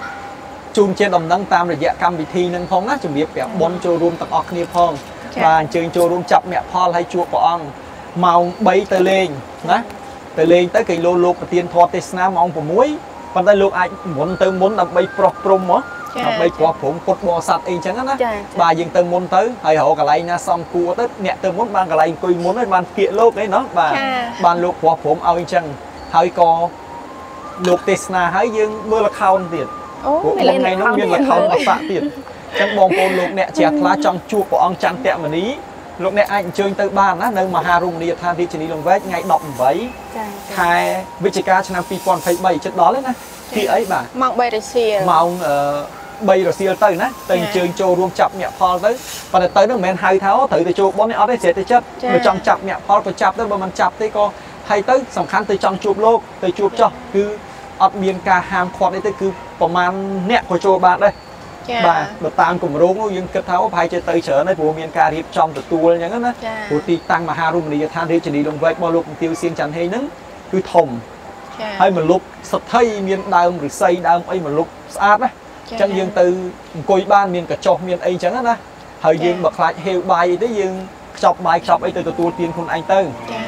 chun trên đồng nâng tam rồi dạ cam vị thi nâng phong á chuẩn bị bẻ bon cho rung tập ọc nia phong và chơi cho rung chập mẹ Paul hay chua của ông màu bay tới lên nè tới lên tới cái lô lục tiên thoa tê na mong của muối còn đây lục ai muốn tới muốn đập bay pro pro á bây qua phụng cột bò sạt ấy chẳng á bà dừng từ môn tới hay họ cả lại na xong cua tới nhẹ từ muốn ban cả lại coi muốn nói ban kiện lốp đấy nó bà ban lục qua phụng ao chẳng hay có lục tesna hay dương mưa là khao tiền một ngày nó nguyên là khao mà phạ tiền chẳng bom bồn lục nhẹ chẹt lá trong chua của ông chăn tẹm mà ní lục nhẹ anh chơi tới ban á nơi mà Harun đi than đi chỉ đi lồng vét ngày đọc váy khai Vichika cho năm pi con thấy bảy chất đó đấy nè khi ấy bà mong bay rồi xìa mong bay rồi xìa tới nè tên chơi châu rùm chập nhẹ Paul tới và tới nó men hai tháo thử từ châu bốn này ở đây sẽ tới chất rồi trong chập nhẹ Paul có chập tới mà mình chập tới co hay tới sòng khăn tới trong chụp lô tới chụp cho cứ ở miền ca ham khoát đấy tới cứประมาณ nẹt của châu bạn đây bà được tăng cùng rốn nhưng kết tháo phải chơi tới chợ này của miền ca riệp trong từ tua như thế đó của ti tăng mà Harun đi than đi chỉ đi đồng vách bao lúc tiêu xiên chẳng hay nứng cứ thùng hay mình lúc sập thay miền đào rồi xây đào ấy mà lúc sát á chẳng dương từ coi ban miền cả chọc miền ấy chẳng á hơi dương bật lại heo bài tới dương chọc bài chọc ấy từ từ tua tiền con anh tư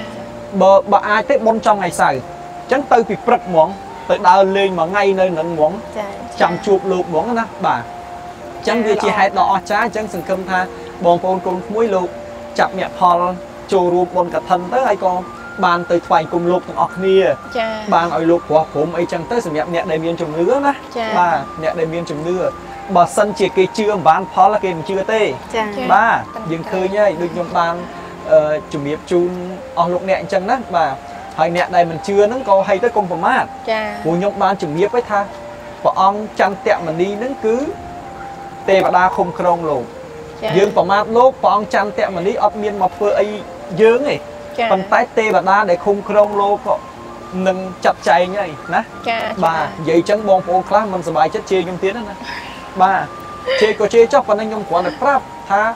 bờ bà ai tới bon trong ngày sài chẳng tư bị bật mỏng tới đào lên mà ngay nơi nấn mỏng chẳng chụp lụp mỏng đó bà chẳng vì chỉ hai đỏ trái chẳng sừng cơm tha bòn con con muối lụp chập mẹ Paul châu rùm bòn cả thân tới ai con ban tới thoại cùng lục từng ọc nia ban ở lục củaผมấy chẳng tới sự nhẹ nhẹ đầy miền trồng nứa đó ba nhẹ đầy miền trồng nứa bà sân chỉ cái chưa bán phó là cái chưa tê ba dừng khơi nhá được nhom ban chuẩn bị chun ở lục nhẹ chẳng đó bà hay nhẹ đây mình chưa nó có hay tới công phẩm mát của nhom ban chuẩn bị với tha và ông chăn tẹo mình đi nó cứ tê và đa không krong lục dương phẩm mát lốp và ông chăn tẹo mình đi ấp miên mọc phơi ấy dương này phần tay tê và đa để không krong lục nâng chặt chạy như này nè bà vậy chẳng bong phố class mình sờ bài chất chê trong tiếng đó nè bà chê có chê chóc còn anh nhung quả được prap tha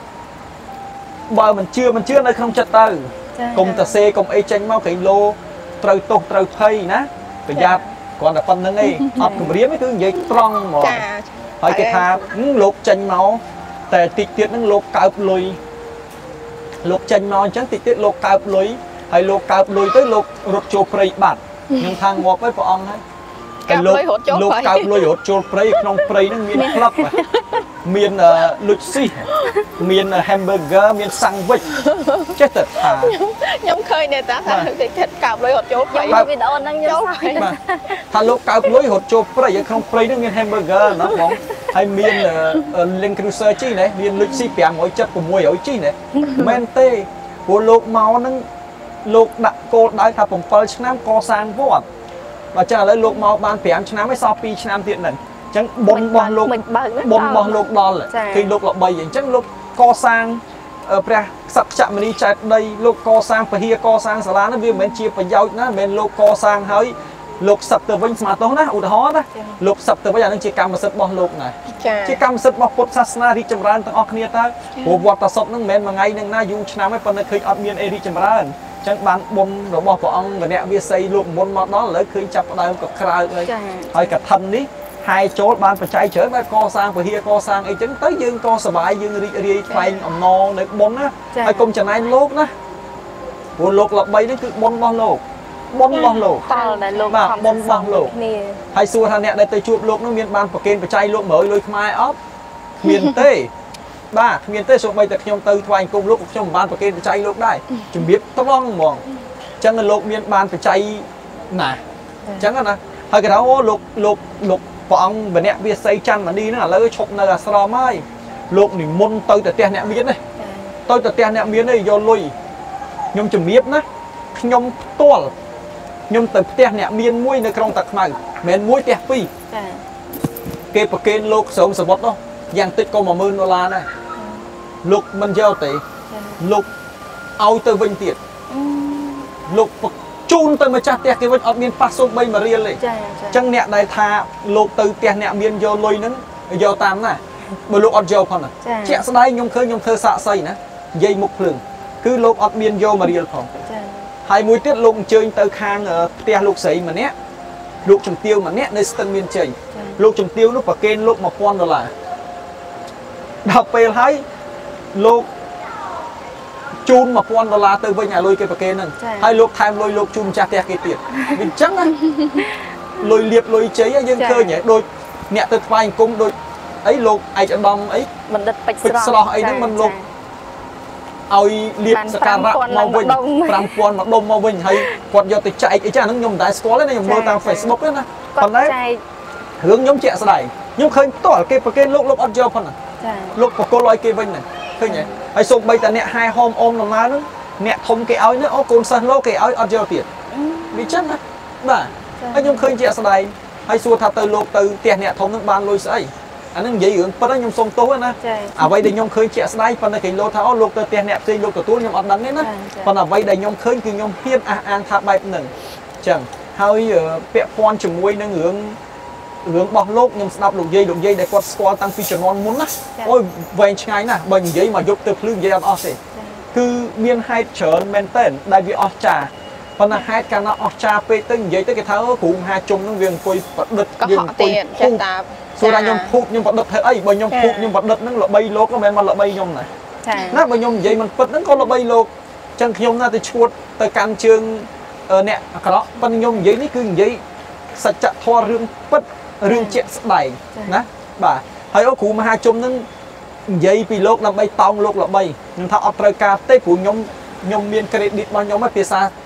bà mình chưa mình chưa nơi không chặt từ cùng ta xe cùng ấy tranh mau cái lô trời tục trời thay nè bây giờ còn là phần nâng ấy ấp cùng riết mới cứ vậy tròn mà hỏi cái tha lục tranh máuแต่ติดติดนั่งโลกเก่าลอยโลกจันนอนจังติดติดโลกเก่าลอยให้โลกเก่าลอยtớiโลกรถโจปรีบัดยังทางงอกไว้พระองค์ให้แต่โลกโลกเก่าลอยรถโจปรีขนมปรีนั่งมีคลับมีนลุซี่มีนแฮมเบอร์เกอร์มีนซังวิชเจ๊ติดหา nhóm khơi này taติดติดเก่าลอยรถโจปรีวิดีโอนั่งโจปรีถ้าโลกเก่าลอยรถโจปรีขนมปรีนั่งมีแฮมเบอร์เกอร์นะมองhay miền lên cruiser chi này miền lịch sĩ bèn ngồi chất của mùi ở chi này men tê của lục máu nâng lục đặt cô đại thập phẩm phơi năm co sang vô và trả lời lục máu ban bèn năm mấy sau pi năm tiện này chẳng bồn bò lục bồn bò lục đo là khi lục là bầy vậy chẳng lục co sang ở bè sập chạm đi chạy đây lục co sang phải hia co sang sả nó viên men chia phải giao nó men lục co sang hơi lục sập từ vinh mà tốt đó, ủa đó đó, lục sập từ bây giờ nó chỉ cầm một sấp bò lục này, chỉ cầm sấp bò cột sát na đi chậm rãi từng óc kia ta, bộ vọt ta sập nó men mà ngay nên na dùng chém mấy phần này khơi ấp miên đi chậm rãi, chẳng bán bom rồi bò của ông và nẹt bia xây lục bom mà đó lấy khơi chập ở đây một cặp khai rồi, hay cả thân đi, hai chỗ bán phải chạy chở với co sang phải hia co sang ấy chứng tới dương co sờ bài dương đi đi phanh ẩm no để bom á, hay công chẳng ai lục đó, bộ lục là bay nó cứ bom bò lục. bom bong lô, mà bom bong lô, hay xua thằng nẹt đây tới chụp lô nó miền ban của kênh phải chay lô mới lôi mai ốp, miền tây, ba miền tây số bây giờ nhom từ thoại cùng lô trong ban của kênh phải chay lô đây, chuẩn biết tóc long mỏng, chẳng là lô miền ban phải chay nè, chẳng là nè, hay cái đó lô lô lô của ông bên nẹt bia xây chăn mà đi nó là lấy chụp này là sao mai, lô mình môn tới từ tiền nẹt miến này, tôi từ tiền nẹt miến này do lôi, nhom chuẩn biết nè, nhom toal nhom từ tiền nẹt miên muối nơi trong tạc mày men muối tiền phi kê bậc kê lục sống sờ bớt đó giang tích câu mà mơn đô la này lục mình gieo tỷ lục ao từ vinh tiệt lục chun từ mà chặt tiền cái vinh ở miền Bắc sông bay mà riêngเลยchẳng nẹt đại tha lục từ tiền nẹt miên gieo lôi nứng gieo tam này mà lục ở gieo không à chẹt sau đây nhom khơi nhom thơ xạ xây nè dây mục lửng cứ lục ở miên gieo mà riêng không hai mũi tiết lục chơi tới khang ở tia lục sấy mà nét lục trồng tiêu mà nét nơi sân miền chảy lục trồng tiêu lúc vào kênh lục một con rồi là đập về thấy lục chun một con đô la từ với nhà lôi cái vào kênh này hai lục tham lôi lục chun cha tia cái tiền mình trắng á lôi liệp lôi cháy dương cơ nhỉ đôi nhẹ từ vai cung đôi ấy lục ai chẳng đong ấy mình đặt bạch slo ấy nó mình lục ao liệp sạc rạ màu vinh, pram pon mặc đông màu vinh hay quạt giờ từ chạy cái cha nó nhom đại score đấy này nhom mơ tao Facebook đấy nè, còn đấy hướng nhóm trẻ sau này nhóm khơi tỏ cái cái lúc lúc ăn job phần à, lúc của cô lôi cái vinh này, khơi nhỉ, hay xong bây giờ nè hai hôm ôm làm má nữa, nè thông cái áo nữa, ô con san lô cái áo ăn job tiền, bị chết nè, bà, hay nhóm khơi trẻ sau này, hay xua thà từ lúc từ tiền nè thông nước ban lôi sấy. anh ấy dễ dàng bắt đầu nhom song tố nè, à vậy để nhom khơi chẹt đây, phần này cái lô tháo lô từ tiền nẹp xây lô từ túi nhom ăn đắng đấy nè, phần là vậy để nhom khơiคือnhom hiên à an tháp bài nừng, chẳng, hay ở bẹ pon chủng muối nó hướng hướng bọc lốp nhom đập lục dây lục dây để quạt squat tăng phi chuẩn non muốn nè, ôi vậy ngay nè, bệnh dây mà dục từ lưng dây ăn off thì, cứ miên hai trở maintain đại vị off trà, phần là hai cái nó off trà pe tới dây tới cái tháo cũng hai chung nó viên quay bật đứt viên quay phun số ra nhom phụt nhom bật đứt thế ấy bởi nhom phụt nhom bật đứt nó là bay lô có men mà là bay nhom này, nát bởi nhom vậy mình bật nó có là bay lô, chẳng nhom ra từ chuột từ can trường nè cái đó, phần nhom vậy ní cứ vậy sạch chặt thoa rương bật rương chẹt đầy, nè bà, hay ở cụ mà hai chung nó vậy bị lô là bay tông lô là bay, nhưng thà ở trời ca tết của nhom nhom miền credit bao nhom mấy pesa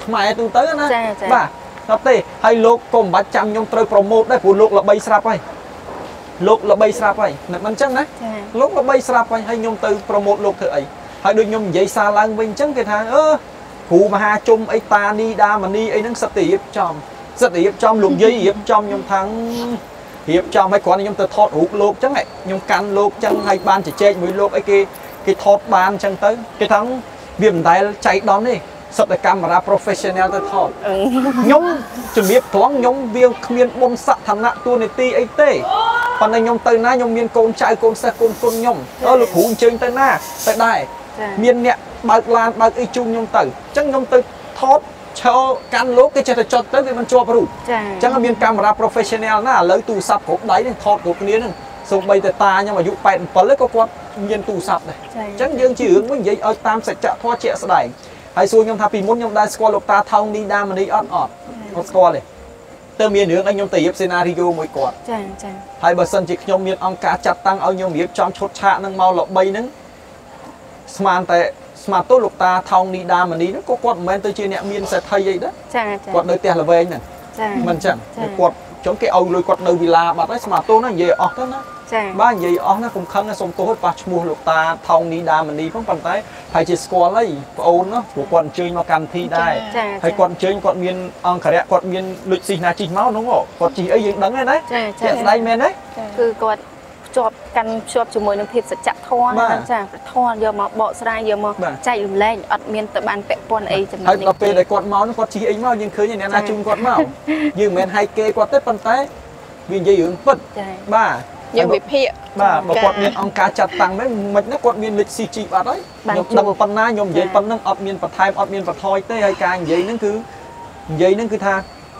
ខ្មែរទូទៅណាចាចាបាទអត់ទេហើយលោកក៏មិនបាច់ចាំខ្ញុំត្រូវ promote ដែរព្រោះលោកល្បីស្រាប់ហើយលោកល្បីស្រាប់ហើយមិនអញ្ចឹងណាចាលោកល្បីស្រាប់ហើយហើយខ្ញុំទៅ promote លោកធ្វើអីហើយដូចខ្ញុំនិយាយសារឡើងវិញអញ្ចឹងគេថាអឺគ្រូមហាជុំអីតានីដាមនីអីហ្នឹងសិតតែរៀបចំសិតតែរៀបចំលោកយាយរៀបចំខ្ញុំថារៀបចំឲ្យគ្រាន់តែខ្ញុំទៅថតរូបលោកអញ្ចឹងខ្ញុំកាន់លោកអញ្ចឹងហើយបានជជែកមួយលោកអីគេគេថតបានអញ្ចឹងទៅគេថាវាមិនដែលចៃដន្យទេសិតតែកាមេរ៉ា professional ទៅថតខ្ញុំជំរាបត្រង់ខ្ញុំវាគ្មានបុណ្យស័ក្តិឋានៈតួនាទីអីទេប៉ុន្តែខ្ញុំទៅណាខ្ញុំមានកូនចៅកូនសិស្សកូនគុណខ្ញុំអើលោកគ្រូអញ្ជើញទៅណាទៅដែរមានអ្នកបើកឡានបើកអីជូនខ្ញុំទៅអញ្ចឹងខ្ញុំទៅថតឈរកាន់លោកគេចេះតែចុចទៅវាមិនជាប់រូបអញ្ចឹងមានកាមេរ៉ា professional ណាឥឡូវទូរស័ព្ទគ្រប់ដៃនេះថតគ្រប់គ្នាហ្នឹងសូម្បីតែតាខ្ញុំអាយុแปดสิบเจ็ดក៏គាត់មានទូរស័ព្ទដែរអញ្ចឹងយើងជារឿងមួយនិយាយឲ្យតាមសច្ចធម៌ជាក់ស្ដែងហើយសួរខ្ញុំថាពីមុនខ្ញុំដែរស្គាល់លោកតាថោងនីដាមនីអត់អត់អត់ស្គាល់ទេទៅមានរឿងអីខ្ញុំទៅរៀបសេណារីយ៉ូមួយគាត់ចាចាហើយបើសិនជាខ្ញុំមានអង្គការចាត់តាំងឲ្យខ្ញុំរៀបចំឈុតឆាកនឹងមកល្បីហ្នឹងស្មានតែស្មាតទៅលោកតាថោងនីដាមនីហ្នឹងក៏គាត់មិនមែនទៅជាអ្នកមានសេដ្ឋីអីដែរចាចាគាត់នៅផ្ទះល្វែងហ្នឹងចាមិនអញ្ចឹងគាត់ចុងគេឲ្យលុយគាត់នៅវិឡាបាត់ហើយស្មាតទៅណានិយាយអស់ទៅណាចាបាទនិយាយអស់ណាកុំខឹងសុំទោសឲ្យប៉ះឈ្មោះលោកតាថោងនីដាមនីផងប៉ុន្តែហើយជាស្គាល់ហើយបងអូនណាព្រោះគាត់អញ្ជើញមកកម្មវិធីដែរហើយគាត់អញ្ជើញគាត់មានអង្គរៈគាត់មានលុចស៊ីណាជីមកនោះគាត់ជីអីយើងដឹងហើយណាចាចាស្ដែងមែនទេគឺគាត់ភ្ជាប់កាន់ភ្ជាប់ជាមួយនឹងភាពសច្ចធម៌ណាចាធម៌យកមកបកស្រាយយកមកចែករំលែកអត់មានទៅបានពាក់ព័ន្ធអីចំណុចនេះហើយដល់ពេលដែលគាត់មកនោះគាត់ជីអីមកយើងឃើញអ្នកណាជូនគាត់មកយើងមិនមែនឲ្យគេគាត់ទេប៉ុន្តែវានិយាយរឿងពិតបាទយើងវិភាគបាទបើគាត់មានអង្គការចាត់តាំងមិនមិនណាគាត់មានលេខ ស៊ី ជី បាត់ហើយខ្ញុំដឹងប៉ុណ្ណាខ្ញុំនិយាយប៉ុណ្ណឹងអត់មានបន្ថែមអត់មានបន្ថយទេហើយការនិយាយហ្នឹងគឺនិយាយហ្នឹងគឺថា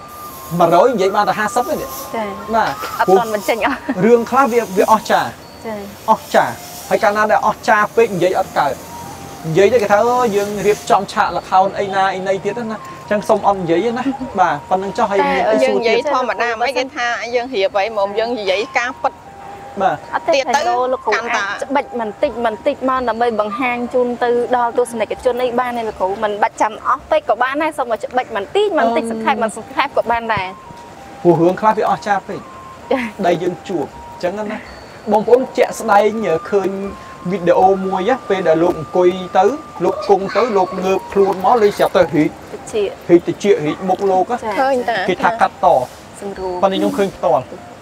một trămនិយាយបានតែห้าสิบទេចាបាទអត់ទាន់បញ្ចេញអស់រឿងខ្លះវាវាអស់ចាចាអស់ចាហើយកាលណាដែលអស់ចាពេកនិយាយអត់កើតនិយាយទៅគេថាអូយើងរៀបចំឆាកល្ខោនអីណាអីណីទៀតណាអញ្ចឹងសុំអត់និយាយណាបាទប៉ុណ្្នឹងចុះហើយមានអីសួរទៀតយើងនិយាយធម្មតាមិនគេថាយើងរៀបអីមកយើងនិយាយការពិតបាទអត់ទៀតទៅលោកគ្រូអាចច្បិចបន្តិចបន្តិចមកដើម្បីបង្ហាញជូនទៅដល់ទស្សនិកជនអីបានទេលោកគ្រូមិនបាច់ចាំអស់ពេកក៏បានដែរសូមមកច្បិចបន្តិចបន្តិចសង្ខេបមិនសង្ខេបក៏បានដែរព្រោះរឿងខ្លះវាអស់ចាពេកដែលយើងជួបអញ្ចឹងណាបងប្អូនជាក់ស្ដែងឃើញវីដេអូមួយពេលដែលលោកអង្គុយទៅលោកគង់ទៅលោកងើបខ្លួនមកលេចចាប់ទៅរីករីកតិចរីកមុខលោកឃើញតាគេថាកាត់តសម្រួលប៉ុន្តែខ្ញុំឃើញផ្ទាល់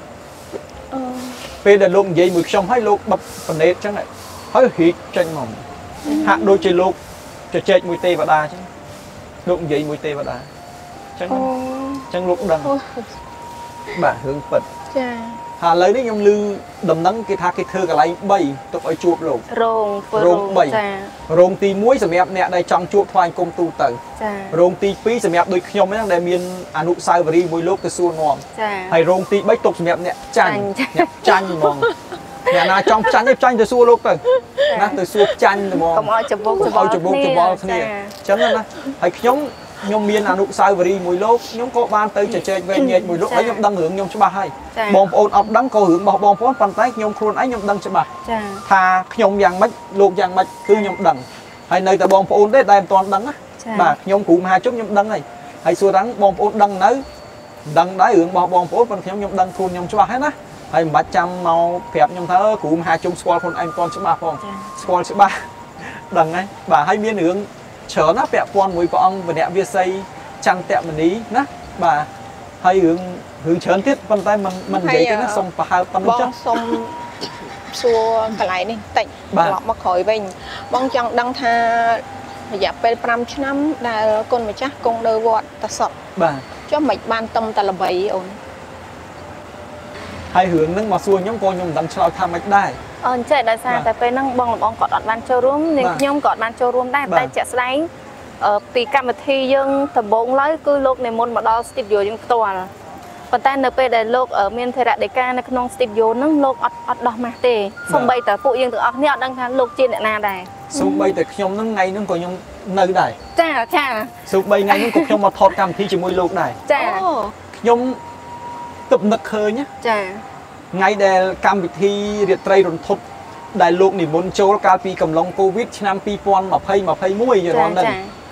ពេលដែលលោកនិយាយមួយខ្ញុំឲ្យលោកបិទប្រណេតអញ្ចឹងហើយរីកចេញមកហាក់ដូចជាលោកជជែកមួយទេវតាអញ្ចឹងលោកនិយាយមួយទេវតាអញ្ចឹងអញ្ចឹងលោកដឹងបាទរឿងពិតចាហើយឥឡូវនេះខ្ញុំឮដំណឹងគេថាគេធ្វើកន្លែងបីទុកឲ្យជួបលោករោងធ្វើរោងបីចារោងទីមួយសម្រាប់អ្នកដែលចង់ជួបថ្វាយគុំទូទៅចារោងទីពីរសម្រាប់ដូចខ្ញុំហ្នឹងដែលមានអនុស្សាវរីយ៍មួយលោកទៅសួរនាំចាហើយរោងទីបីទុកសម្រាប់អ្នកចាញ់អ្នកចាញ់ហ្មងអ្នកណាចង់ចាញ់ឯងចាញ់ទៅសួរលោកទៅណាទៅសួរចាញ់ហ្មងកុំឲ្យច្បុកច្បល់ច្បុកច្បល់គ្នាអញ្ចឹងណាហើយខ្ញុំខ្ញុំមានអនុស្សាវរីយ៍មួយលោកខ្ញុំក៏បានទៅជជែកវែងញែកមួយលោកហើយខ្ញុំដឹងរឿងខ្ញុំច្បាស់ហើយបងប្អូនអត់ដឹងក៏រឿងរបស់បងប្អូនប៉ុន្តែខ្ញុំខ្លួនឯងខ្ញុំដឹងច្បាស់ថាខ្ញុំយ៉ាងម៉េចលោកយ៉ាងម៉េចគឺខ្ញុំដឹងហើយនៅតែបងប្អូនទេដែលមិនទាន់ដឹងណាបាទខ្ញុំគ្រូមហាជុំខ្ញុំដឹងហើយហើយសួរrằngបងប្អូនដឹងនៅដឹងដែររឿងរបស់បងប្អូនប៉ុន្តែខ្ញុំខ្ញុំដឹងខ្លួនខ្ញុំច្បាស់ហើយណាហើយមិនបាច់ចាំមកប្រាប់ខ្ញុំថាគ្រូមហាជុំស្គាល់ខ្លួនឯងមិនទាន់ច្បាស់ផងស្គាល់ច្បាស់ដឹងហើយបាទហើយមានរឿងច្រើនណាពាក់ព័ន្ធមួយព្រះអង្គវណ្ណៈវាសីចន្ទមនីណាបាទហើយរឿងរឿងច្រើនទៀតប៉ុន្តែមិនមិននិយាយទេណាសូមប្រហែលប៉ុណ្្នឹងចុះសូមសួរកន្លែងនេះតិចត្រឡប់មកក្រោយវិញបងចង់ដឹងថារយៈពេលfiveឆ្នាំដែលគុណម្ចាស់គង់នៅវត្តតាសុតបាទចុះមិនបានតឹមតែល្បីអូនហើយរឿងហ្នឹងមកសួរខ្ញុំក៏ខ្ញុំមិនដឹងឆ្លើយថាម៉េចដែរអញ្ចឹងដោយសារតែពេលហ្នឹងបងបងគាត់អត់បានចូលរួមនាងខ្ញុំក៏អត់បានចូលរួមដែរតែជាក់ស្ដែងពីកម្មវិធីយើងដំបូងឡើយគឺលោកនិមន្តមកដល់ studio យើងផ្ទាល់ប៉ុន្តែនៅពេលដែលលោកមានធរៈដីកានៅក្នុង studio ហ្នឹងលោកអត់អត់ដោះម៉ាស់ទេសូម្បីតែពួកយើងទាំងអស់គ្នាអត់ដឹងថាលោកជាអ្នកណាដែរសូម្បីតែខ្ញុំហ្នឹងថ្ងៃហ្នឹងក៏ខ្ញុំនៅដែរចាចាសូម្បីថ្ងៃហ្នឹងក៏ខ្ញុំមកថតកម្មវិធីជាមួយលោកដែរចាខ្ញុំទប់នឹកឃើញចាថ្ងៃដែលកម្មវិធីរាត្រីរន្ធត់ដែលលោកនិមន្តចូលកាលពីកំឡុងកូវីដឆ្នាំtwo thousand twenty twenty-oneយល់ហ្នឹង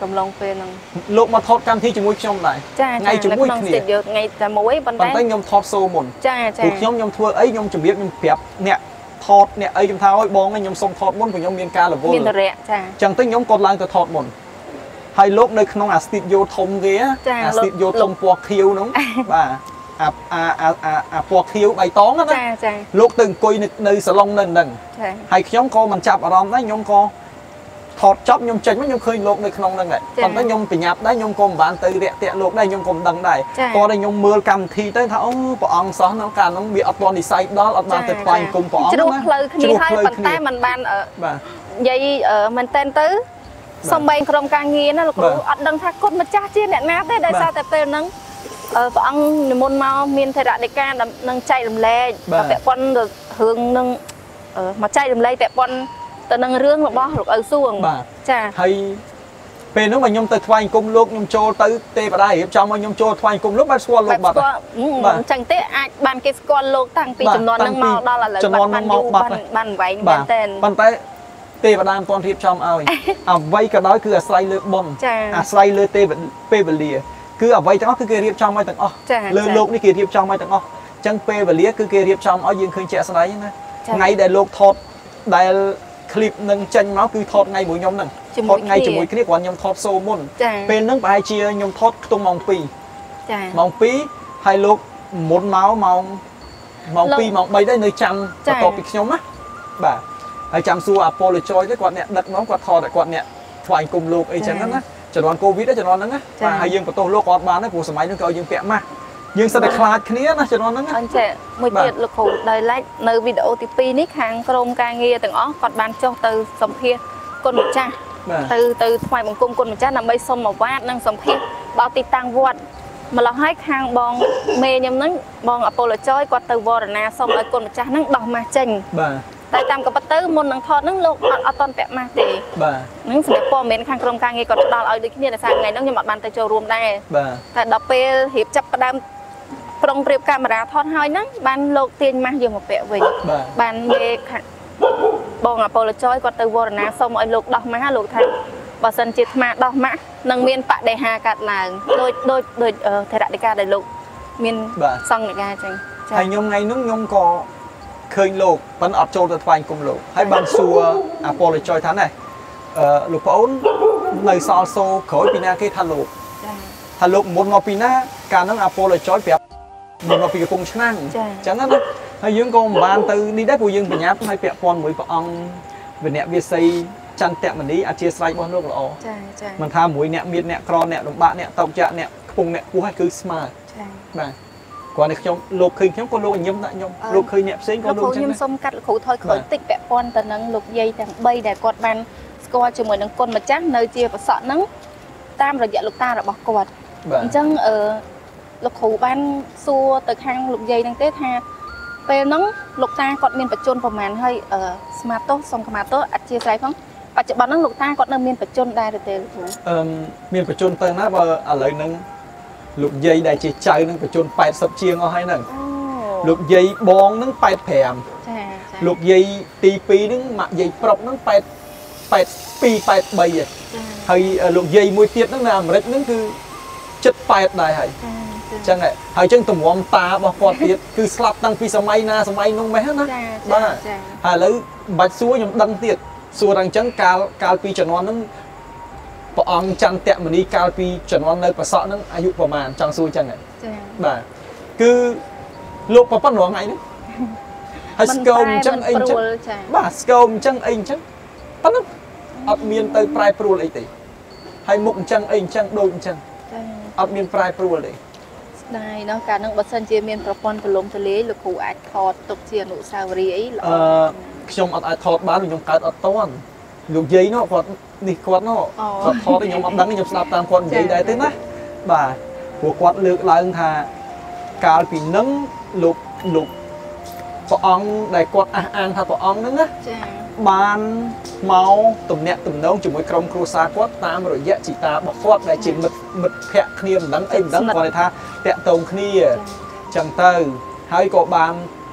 កំឡុងពេលហ្នឹងលោកមកថតកម្មវិធីជាមួយខ្ញុំដែរចាថ្ងៃជាមួយគ្នាថ្ងៃតែមួយប៉ុន្តែប៉ុន្តែខ្ញុំថតសូមុនចាចាពួកខ្ញុំខ្ញុំធ្វើអីខ្ញុំជំរាបខ្ញុំប្រាប់អ្នកថតអ្នកអីខ្ញុំថាអើយបងខ្ញុំសុំថតមុនព្រោះខ្ញុំមានការរវល់មានតរៈចាអញ្ចឹងទៅខ្ញុំក៏ឡើងទៅថតមុនហើយលោកនៅក្នុងអាស្ទីឌីយ៉ូធំគេអាស្ទីឌីយ៉ូធំពណ៌ខៀវហ្នឹងបាទអាអាអាអាពណ៌ខៀវបៃតងណាចាចាលោកទៅអង្គុយនៅនៅសាឡុងនៅហ្នឹងចាហើយខ្ញុំក៏មិនចាប់អារម្មណ៍ដែរខ្ញុំក៏ថតចប់ខ្ញុំចេញមកខ្ញុំឃើញលោកនៅក្នុងហ្នឹងដែរប៉ុន្តែខ្ញុំប្រញាប់ដែរខ្ញុំក៏មិនបានទៅរាក់ទាក់លោកដែរខ្ញុំក៏មិនដឹងដែរតោះតែខ្ញុំមើលកម្មវិធីទៅថាអូព្រះអង្គសោះនៅកាលហ្នឹងវាអត់ទាន់និស័យដល់អត់បានទៅថ្វាយអង្គមព្រះអង្គណាជ្រុះផ្លូវគ្នាហើយប៉ុន្តែมันបានបាទនិយាយមែនតែនទៅសំបីក្រុមការងារណាលោកគ្រូអត់ដឹងថាគុណម្ចាស់ជាអ្នកណាទេដោយសារតែពេលហ្នឹងព្រះអង្គនិមន្តមកមានថេរដីកានឹងចែករំលែកពាក់ព័ន្ធរឿងនឹងមកចែករំលែកពាក់ព័ន្ធទៅនឹងរឿងរបស់លោកឪសួងចាហើយពេលហ្នឹងមកខ្ញុំទៅថ្វាយអង្គមលោកខ្ញុំចូលទៅទេវតារៀបចំមកខ្ញុំចូលថ្វាយអង្គមលោកបានស្គាល់លោកបាត់បាទអញ្ចឹងទេអាចបានគេស្គាល់លោកតាំងពីចំនួនហ្នឹងមកដល់ឥឡូវបានយូរបានបានវែងមែនតើប៉ុន្តែទេវតាមិនទាន់រៀបចំឲ្យអ្វីក៏ដោយគឺអាស្រ័យលើបុណ្យអាស្រ័យលើទេវពេលវេលាគឺអ្វីទាំងអស់គឺគេរៀបចំឲ្យទាំងអស់លើលោកនេះគេរៀបចំឲ្យទាំងអស់អញ្ចឹងពេលវេលាគឺគេរៀបចំឲ្យយើងឃើញជាក់ស្ដែងណាថ្ងៃដែលលោកថតដែលคลิปនឹងចេញមកគឺថតថ្ងៃមួយខ្ញុំហ្នឹងថតថ្ងៃជាមួយគ្នាគ្រាន់ខ្ញុំថតសូមុនពេលហ្នឹងប្រហែលជាខ្ញុំថតខ្ទង់ម៉ោងពីរចាម៉ោងពីរហើយលោកមុនមកម៉ោងម៉ោងពីរម៉ោងបីដែរនៅចាំបន្ទាប់ពីខ្ញុំណាបាទហើយចាំសួរអាប៉ូឡូចយទៅគាត់អ្នកដឹកមកគាត់ថតតែគាត់អ្នកថ្វាយគុំលោកអីចឹងណាជំនាន់កូវីដជំនាន់ហ្នឹងណាបាទហើយយើងបន្ទោសលោកគាត់បានដែរព្រោះសម័យហ្នឹងក៏ឲ្យយើងពាក់ម៉ាស់យើងសិតតែខ្លាចគ្នាណាជំនាន់ហ្នឹងអញ្ចឹងមួយទៀតលោកគ្រូដោយឡែកនៅវីដេអូទីពីរនេះខាងក្រុមការងារទាំងអស់គាត់បានចុះទៅសម្ភាសគុណម្ចាស់ទៅទៅថ្វាយបង្គំគុណម្ចាស់ដើម្បីសុំអាវ៉ាតនិងសម្ភាសដល់ទីតាំងវត្តម្ល៉េះហើយខាងបងមេខ្ញុំហ្នឹងបងអាប៉ូឡូចយគាត់ទៅវរណាសុំឲ្យគុណម្ចាស់ហ្នឹងដោះម៉ាស់ចេញបាទតែតាមក៏ប៉ុន្តែមុននឹងថតហ្នឹងលោកអត់អត់តន់ពាក់ម៉ាស់ទេបាទហ្នឹងសម្រាប់ព័ត៌មានខាងក្រុមការងារគាត់ផ្ដល់ឲ្យដូចគ្នាដោយសារថ្ងៃហ្នឹងខ្ញុំអត់បានទៅចូលរួមដែរបាទតែដល់ពេលរៀបចាប់ផ្ដើមប្រុងប្រៀបកាមេរ៉ាថតហើយហ្នឹងបានលោកទាញម៉ាស់យកមកពាក់វិញបានមេបងអាប៉ូឡូចយគាត់ទៅវរណាសុំឲ្យលោកដោះម៉ាស់លោកថាបើសិនជាថ្មដោះម៉ាស់នឹងមានបដិហាកាត់ឡើងដូចដូចដូចថេរដីកាដែលលោកមានសង្ឃនិកាអញ្ចឹងហើយខ្ញុំថ្ងៃនោះខ្ញុំក៏ឃើញលោកប៉ុន្តែអត់ចូលទៅថ្វាយគុំលោកហើយបានសួរអាប៉ូឡូចយថាណែអឺលោកប្អូននៅសល់សូក្រោយពីណាគេថាលោកថាលោកមុនមកពីណាកាលហ្នឹងអាប៉ូឡូចយប្រាប់មុនមកពីកំពង់ឆ្នាំងអញ្ចឹងណាហើយយើងក៏មិនបានទៅនេះដែរព្រោះយើងបញ្ញាប់ហើយពាក់ព័ន្ធមួយព្រះអង្គវិនៈវាសីចន្ទមនីអធិស្ឋានរបស់លោកល្អចាចាមិនថាមួយអ្នកមានអ្នកក្រអ្នកលំបាកអ្នកតោកចាក់អ្នកខ្ពងអ្នកពោះហើយគឺស្មើចាបាទគាត់នេះខ្ញុំលោកឃើញខ្ញុំក៏លោកញឹមដាក់ខ្ញុំលោកឃើញអ្នកផ្សេងក៏លោកចឹងខ្ញុំសុំកាត់លោកគ្រូថយក្រោយតិចពាក់ព័ន្ធទៅនឹងលោកយាយទាំងបីដែលគាត់បានស្គាល់ជាមួយនឹងគុណម្ចាស់នៅជាប្រសក់ហ្នឹងតាមរយៈលោកតារបស់គាត់អញ្ចឹងអឺលោកគ្រូបានសួរទៅខាងលោកយាយហ្នឹងទេថាពេលហ្នឹងលោកតាគាត់មានបច្ចុប្បន្នប្រហែលហើយអឺស្មាតទោសសុំខ្មាទោសអធិស្ឋានផងបច្ចុប្បន្នហ្នឹងលោកតាគាត់នៅមានបច្ចុប្បន្នដែរទេលោកគ្រូអឺមានបច្ចុប្បន្នទៅណាបើឥឡូវហ្នឹងលោកយាយដែលជាចៅនឹងបច្ចុប្បន្នប៉ែតសិបជាងអស់ហើយហ្នឹងលោកយាយបងហ្នឹងប៉ែតប្រាំចាចាលោកយាយទីពីរហ្នឹងម៉ាក់យាយប្រុកហ្នឹងប៉ែតប៉ែតពីរប៉ែតបីហើយលោកយាយមួយទៀតហ្នឹងនៅអាមេរិកហ្នឹងគឺជិតប៉ែតដែរហើយអញ្ចឹងហើយអញ្ចឹងទម្រាំតារបស់គាត់ទៀតគឺស្លាប់តាំងពីសម័យណាសម័យនោះម៉េះណាបាទហើយឥឡូវមិនបាច់សួរខ្ញុំដឹងទៀតសួរតែអញ្ចឹងកាលកាលពីជំនាន់ហ្នឹងព្រះអង្គចន្ទមនីកាលពីជំនាន់នៅប្រសក់ហ្នឹងអាយុប្រហែលចង់សួរអញ្ចឹងចាបាទគឺលោកប្រពន្ធរងថ្ងៃនេះហើយស្គមអញ្ចឹងអីអញ្ចឹងបាទស្គមអញ្ចឹងអីអញ្ចឹងប៉ុន្តែអត់មានទៅប្រែប្រួលអីទេហើយមុខអញ្ចឹងអីអញ្ចឹងដូចអញ្ចឹងអត់មានប្រែប្រួលទេស្ដាយเนาะកាលហ្នឹងបើសិនជាមានប្រព័ន្ធទលំទលាយលោកគ្រូអាចថតទុកជាអនុស្សាវរីយ៍អីល្អអឺខ្ញុំអត់អាចថតបានខ្ញុំកើតអត់តន់លោកយាយនោះគាត់នេះគាត់នោះគាត់ថតឲ្យខ្ញុំអត់ដឹងខ្ញុំស្ដាប់តាមគាត់និយាយដែរទេណាបាទព្រោះគាត់លើកឡើងថាកាលពីហ្នឹងលោកលោកព្រះអង្គដែលគាត់អះអាងថាព្រះអង្គហ្នឹងណាចាបានមកទំនាក់ទំនងជាមួយក្រុមគ្រួសារគាត់តាមរយៈជីតារបស់គាត់ដែលជាមិត្តមិត្តភក្តិគ្នាមិនដឹងអីមិនដឹងគាត់ថាតាក់ទងគ្នាចឹងទៅហើយក៏បាន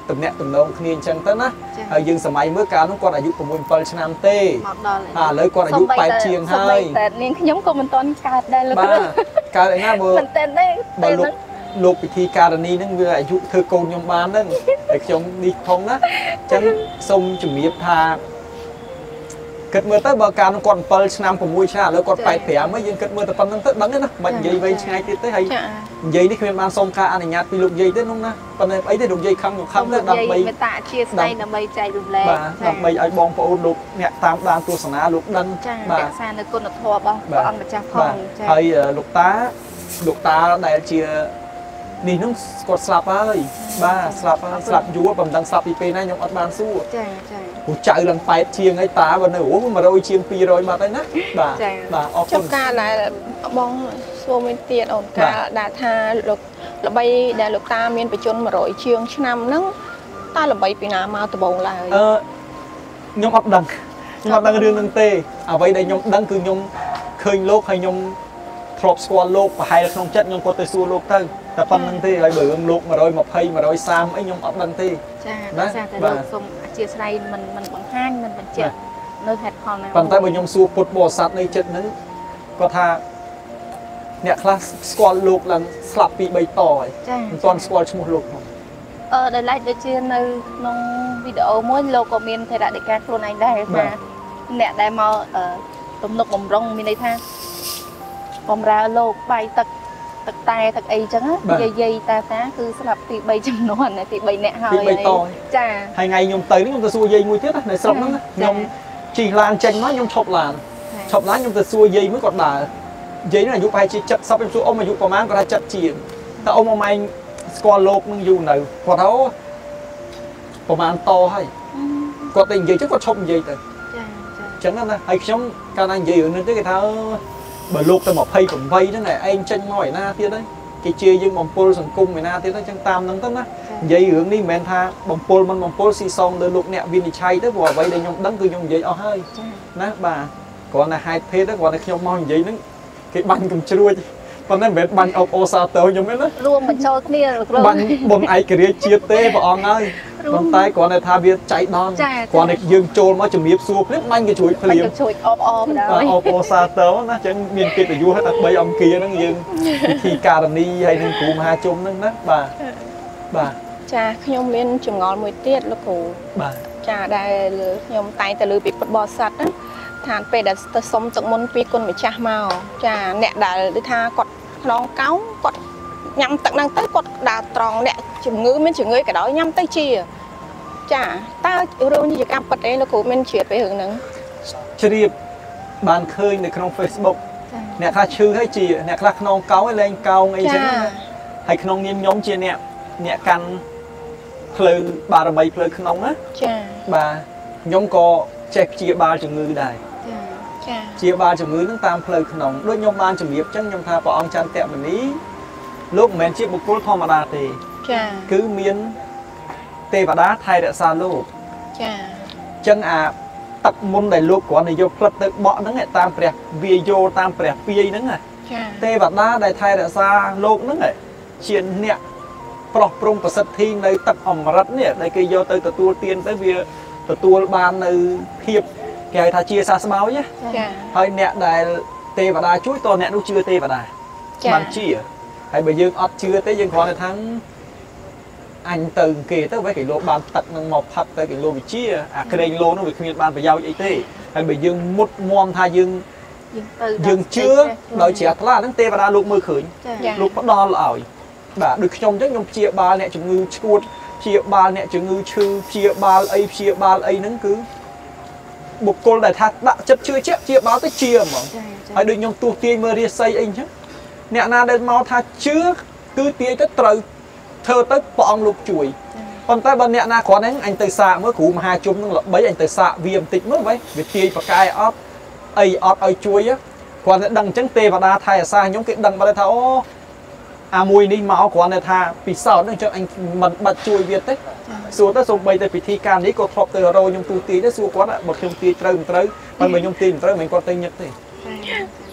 តំណាក់តំណងគ្នាអញ្ចឹងទៅណាហើយយើងសម័យមើលកាលនោះគាត់អាយុ6 7ឆ្នាំទេអាឥឡូវគាត់អាយុแปดជាងហើយតែនាងខ្ញុំក៏មិនទាន់កើតដែរលោកគ្រូកើតឯណាមើលមិនតែទេបើលោកលោកពិធីការនីហ្នឹងវាអាយុធ្វើកូនខ្ញុំបានហ្នឹងហើយខ្ញុំនេះផងណាអញ្ចឹងសូមជំរាបថាគិតមើលទៅបើកាលនោះគាត់7ឆ្នាំ6ឆ្នាំឥឡូវគាត់แปด 5ហើយយើងគិតមើលតែប៉ុណ្្នឹងទៅដឹងទេណាមិននិយាយវែងឆ្ងាយទៀតទេហើយនិយាយនេះគ្មានបានសូមការអនុញ្ញាតពីលោកយាយទេនោះណាប៉ុន្តែអីទេលោកយាយខំខំទៅដើម្បីមេត្តាអធិស្ឋានដើម្បីចែករំលែកបាទដើម្បីឲ្យបងប្អូនលោកអ្នកតាមដានទស្សនាលោកដឹងបាទរក្សានៅគុណធម៌របស់ព្រះអង្គម្ចាស់ផងចា៎ហើយលោកតាលោកតាដែលជានេះនោះគាត់ស្លាប់ហើយបាទស្លាប់ហើយស្លាប់យូរបំដឹងស្លាប់ពីពេលណាខ្ញុំអត់បានសួរចាចាព្រោះចៅឡើងแปดជាងហើយតាបើនៅអូ100ជាង200បាត់ហើយណាបាទបាទអរគុណចុះការដែលបងសួរមួយទៀតអូនកាលដែលថាលោកល្បីដែលលោកតាមានបច្ចុប្បន្ន100ជាងឆ្នាំហ្នឹងតើល្បីពីណាមកដំបូងឡើយអឺខ្ញុំអត់ដឹងខ្ញុំអត់ដឹងរឿងហ្នឹងទេអ្វីដែលខ្ញុំដឹងគឺខ្ញុំឃើញលោកហើយខ្ញុំធ្លាប់ស្គាល់លោកប្រហែលក្នុងចិត្តខ្ញុំគាត់ទៅសួរលោកទៅតែប៉ុណ្្នឹងទេហើយបើរឿងលោក120 130អីខ្ញុំអត់ដឹងទេចាបាទតែលោកសូមអធិស្ឋានមិនមិនបង្ហាញមិនបញ្ជាក់នៅហេតុផលណាប៉ុន្តែបើខ្ញុំសួរពុទ្ធបរិស័ទនៅចិត្តហ្នឹងគាត់ថាអ្នកខ្លះស្គាល់លោកឡើងស្លាប់ពី3តហើយមិនទាន់ស្គាល់ឈ្មោះលោកផងអឺដែលឡែកដូចជានៅក្នុងវីដេអូមួយលោកក៏មានថេរដីកាខ្លួនឯងដែរថាអ្នកដែលមកទំនុកបំរុងមានន័យថាបំរើលោកបាយទឹកទឹកតែទឹកអីចឹងយាយយាយតាតាគឺស្លាប់ពី3ចំនួនពី3នាក់ហើយពី3តចាហើយថ្ងៃខ្ញុំទៅនេះខ្ញុំទៅសួរយាយមួយទៀតណានៅស្រុកហ្នឹងខ្ញុំជិះឡានចេញមកខ្ញុំឈប់ឡានឈប់ឡានខ្ញុំទៅសួរយាយមួយគាត់ដើរយាយនោះអាយុប្រហែលជា70ខ្ញុំសួរអ៊ំអាយុប្រហែលគាត់ថា70ជាងតែអ៊ំអម៉ែងស្គាល់លោកនឹងយូរនៅគាត់ថាប្រហែលតហើយគាត់តែនិយាយចឹងគាត់ឈប់និយាយទៅចាចាចឹងណាហើយខ្ញុំកាលណានិយាយរឿងនេះទេគេថាបើលោកទៅ28ហ្នឹងឯងចេញមកឯណាទៀតហ្នឹងគេជាយើងបំពុលសង្គមឯណាទៀតហ្នឹងចឹងតាមហ្នឹងទៅណានិយាយរឿងនេះមិនមែនថាបំពុលមិនបំពុលស៊ីសងលើលោកអ្នកវិនិច្ឆ័យទៅព្រោះអ្វីដែលខ្ញុំដឹងគឺខ្ញុំនិយាយអស់ហើយណាបាទគ្រាន់តែហេតុភេទទៅគ្រាន់តែខ្ញុំមកនិយាយហ្នឹងគេបាញ់កំជ្រួចប៉ុន្តែមិនមែនបាញ់អបអូសាទើខ្ញុំទេណារួមបញ្ចូលគ្នាលោកគ្រូបាញ់បុណ្យឯករាជ្យជាតិទេព្រះអង្គហើយប៉ុន្តែគ្រាន់តែថាវាចៃដន្យគ្រាន់តែយើងចូលមកជំរាបសួរភ្លាមបាញ់គេជួយភ្លាមជួយអបអបដែរអបអូសាទើណាចឹងមានកិត្តិយសហើយតែ3អង្គាហ្នឹងយើងពិធីការនីហើយនឹងគ្រូមហាជុំហ្នឹងណាបាទបាទចាខ្ញុំមានចម្ងល់មួយទៀតលោកគ្រូបាទចាដែលខ្ញុំតែងតែលើពីពុទ្ធបរិស័ទណាឋានពេលដែលទៅសុំទឹកមុនពីគុណម្ចាស់មកចាអ្នកដែលដូចថាគាត់ខ្នងកោងគាត់ញ៉ាំទឹកហ្នឹងទៅគាត់ដើរត្រង់អ្នកជំងឺមានជំងឺក៏ដោយញ៉ាំទៅជាចាតើរឿងនេះជាការពិតអីលោកគ្រូមានជ្រាបពីរឿងហ្នឹងជ្រាបបានឃើញនៅក្នុង Facebook អ្នកខ្លះឈឺហើយជាអ្នកខ្លះខ្នងកោងឲ្យលែងកោងអីចឹងហើយក្នុងនាមខ្ញុំជាអ្នកអ្នកកាន់ផ្លូវបារមីផ្លូវក្នុងណាចាបាទខ្ញុំក៏ចេះព្យាបាលជំងឺដែរចាព្យាបាលជំងឺនឹងតាមផ្លូវក្នុងដូចខ្ញុំបានជំរាបចឹងខ្ញុំថាព្រះអង្គចន្ទមនីលោកមិនមែនជាបុគ្គលធម្មតាទេចាគឺមានទេវតាថែរក្សាលោកចាចឹងអាទឹកមុនដែលលោកគ្រាន់តែយកផ្លិតទៅបក់ហ្នឹងតាមព្រះវាយោតាមព្រះពាយហ្នឹងចាទេវតាដែលថែរក្សាលោកហ្នឹងជាអ្នកប្រោះព្រំប្រសិទ្ធិនៅទឹកអមរិតនេះដែលគេយកទៅទទួលទានទៅវាទទួលបាននៅភាពគេហៅថាជាសះស្បើយណាហើយអ្នកដែលទេវតាជួយតអ្នកនោះជឿទេវតាបានជាហើយបើយើងអត់ជឿទេយើងគ្រាន់តែថាអញទៅគេទៅវិញគេលោបានទឹកនឹងមកផឹកទៅគេលោវិជាអាក្រែងលោនោះវាគ្មានបានប្រយោជន៍អីទេហើយបើយើងមុតមមថាយើងយើងជឿដោយជ្រះថ្លាហ្នឹងទេវតាលោកមើលឃើញលោកផ្ដល់ឲ្យបាទដូចខ្ញុំអញ្ចឹងខ្ញុំព្យាបាលអ្នកជំងឺឈួតព្យាបាលអ្នកជំងឺឈឺព្យាបាលអីព្យាបាលអីហ្នឹងគឺបុគ្គលដែលថាដាក់ចិត្តជឿជាក់ព្យាបាលទៅជាហ្មងហើយដូចខ្ញុំទូទាញមើលរាសីអីអញ្ចឹងអ្នកណាដែលមកថាជឿគឺទាញទៅត្រូវធ្វើទៅព្រះអង្គលោកជួយប៉ុន្តែបើអ្នកណាគ្រាន់តែអញទៅសាកមើលគ្រូមហាជុំនឹងល្បីអញទៅសាកវាបន្តិចមើលវិញវាទាញប្រកាយអត់អីអត់ឲ្យជួយគ្រាន់តែដឹងអញ្ចឹងទេវតាថែអាសាខ្ញុំគេដឹងបាត់ថាអូអាមួយនេះមកគ្រាន់តែថាពិសោធន៍ហ្នឹងចឹងអញមិនបាច់ជួយវាទេសួរទៅសូម្បីតែពិធីការនេះក៏ធ្លាប់ទៅរោខ្ញុំទូទាញទៅសួរគាត់បើខ្ញុំទាញត្រូវមិនត្រូវបើខ្ញុំទាញមិនត្រូវមិនគាត់ទៅញឹកទេ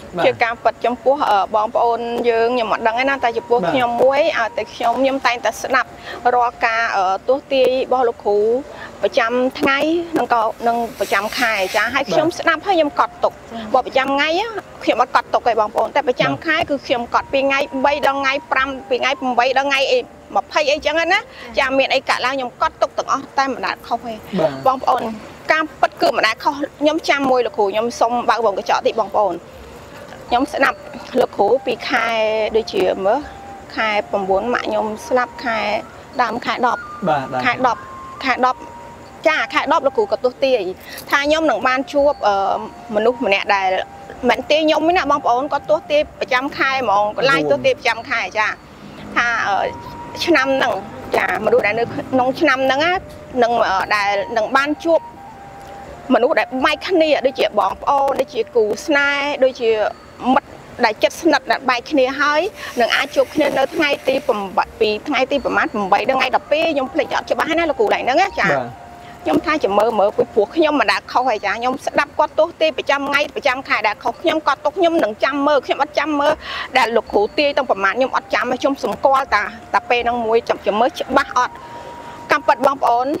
ជាការប៉ັດចំពោះបងប្អូនយើងខ្ញុំអត់ដឹងទេណាតែចំពោះខ្ញុំមួយឲ្យតែខ្ញុំខ្ញុំតែងតែស្ដាប់រាល់ការទស្សន៍ទាយរបស់លោកគ្រូប្រចាំថ្ងៃនិងក៏នឹងប្រចាំខែចាហើយខ្ញុំស្ដាប់ហើយខ្ញុំកត់ទុកបើប្រចាំថ្ងៃខ្ញុំអត់កត់ទុកទេបងប្អូនតែប្រចាំខែគឺខ្ញុំកត់ពីថ្ងៃបីដល់ថ្ងៃប្រាំពីថ្ងៃប្រាំដល់ថ្ងៃអីម្ភៃអីចឹងណាចាមានអីកាក់ឡើងខ្ញុំកត់ទុកទាំងអស់តែមិនដាច់ខុសទេបងប្អូនការប៉ັດគឺមិនដាច់ខុសខ្ញុំចាំមួយលោកគ្រូខ្ញុំសុំបើកវងកញ្ចក់តិចបងប្អូនខ្ញុំស្ដាប់លោកគ្រូពីខែដូចជាមើលខែ៩ម៉ាក់ខ្ញុំស្លាប់ខែដើមខែដប់ខែដប់ខែដប់ចាខែដប់លោកគ្រូក៏ទស្សន៍ទាយថាខ្ញុំនឹងបានជួបមនុស្សម្នាក់ដែលមិនទេខ្ញុំណាបងប្អូនគាត់ទស្សន៍ទាយប្រចាំខែហ្មងកន្លែងទស្សន៍ទាយប្រចាំខែចាថាឆ្នាំហ្នឹងចាមនុស្សដែលនៅក្នុងឆ្នាំហ្នឹងនឹងដែលនឹងបានជួបមនុស្សដែលបែកគ្នាដូចជាបងប្អូនដូចជាគូស្នេហ៍ដូចជាមិត្តដែលចិត្តស្និទ្ធដែលបែកគ្នាហើយនឹងអាចជួបគ្នានៅថ្ងៃទី8ពីថ្ងៃទីប្រហែល8ដល់ថ្ងៃដប់ពីរខ្ញុំភ្លេចអត់ច្បាស់ណាលោកគ្រូឡើងហ្នឹងចាខ្ញុំថាចាំមើលមើលពីព្រោះខ្ញុំមិនដាខុសហើយចាខ្ញុំស្ដាប់គាត់ទស្សន៍ទាយប្រចាំថ្ងៃប្រចាំខែដែលខុសខ្ញុំគាត់ទុកខ្ញុំនឹងចាំមើលខ្ញុំអត់ចាំមើលដែលលោកគ្រូទាយទាំងប្រហែលខ្ញុំអត់ចាំខ្ញុំសម្គាល់តាតាពេលហ្នឹងមួយចាំចាំមើលច្បាស់អត់កម្មពិតបងប្អូន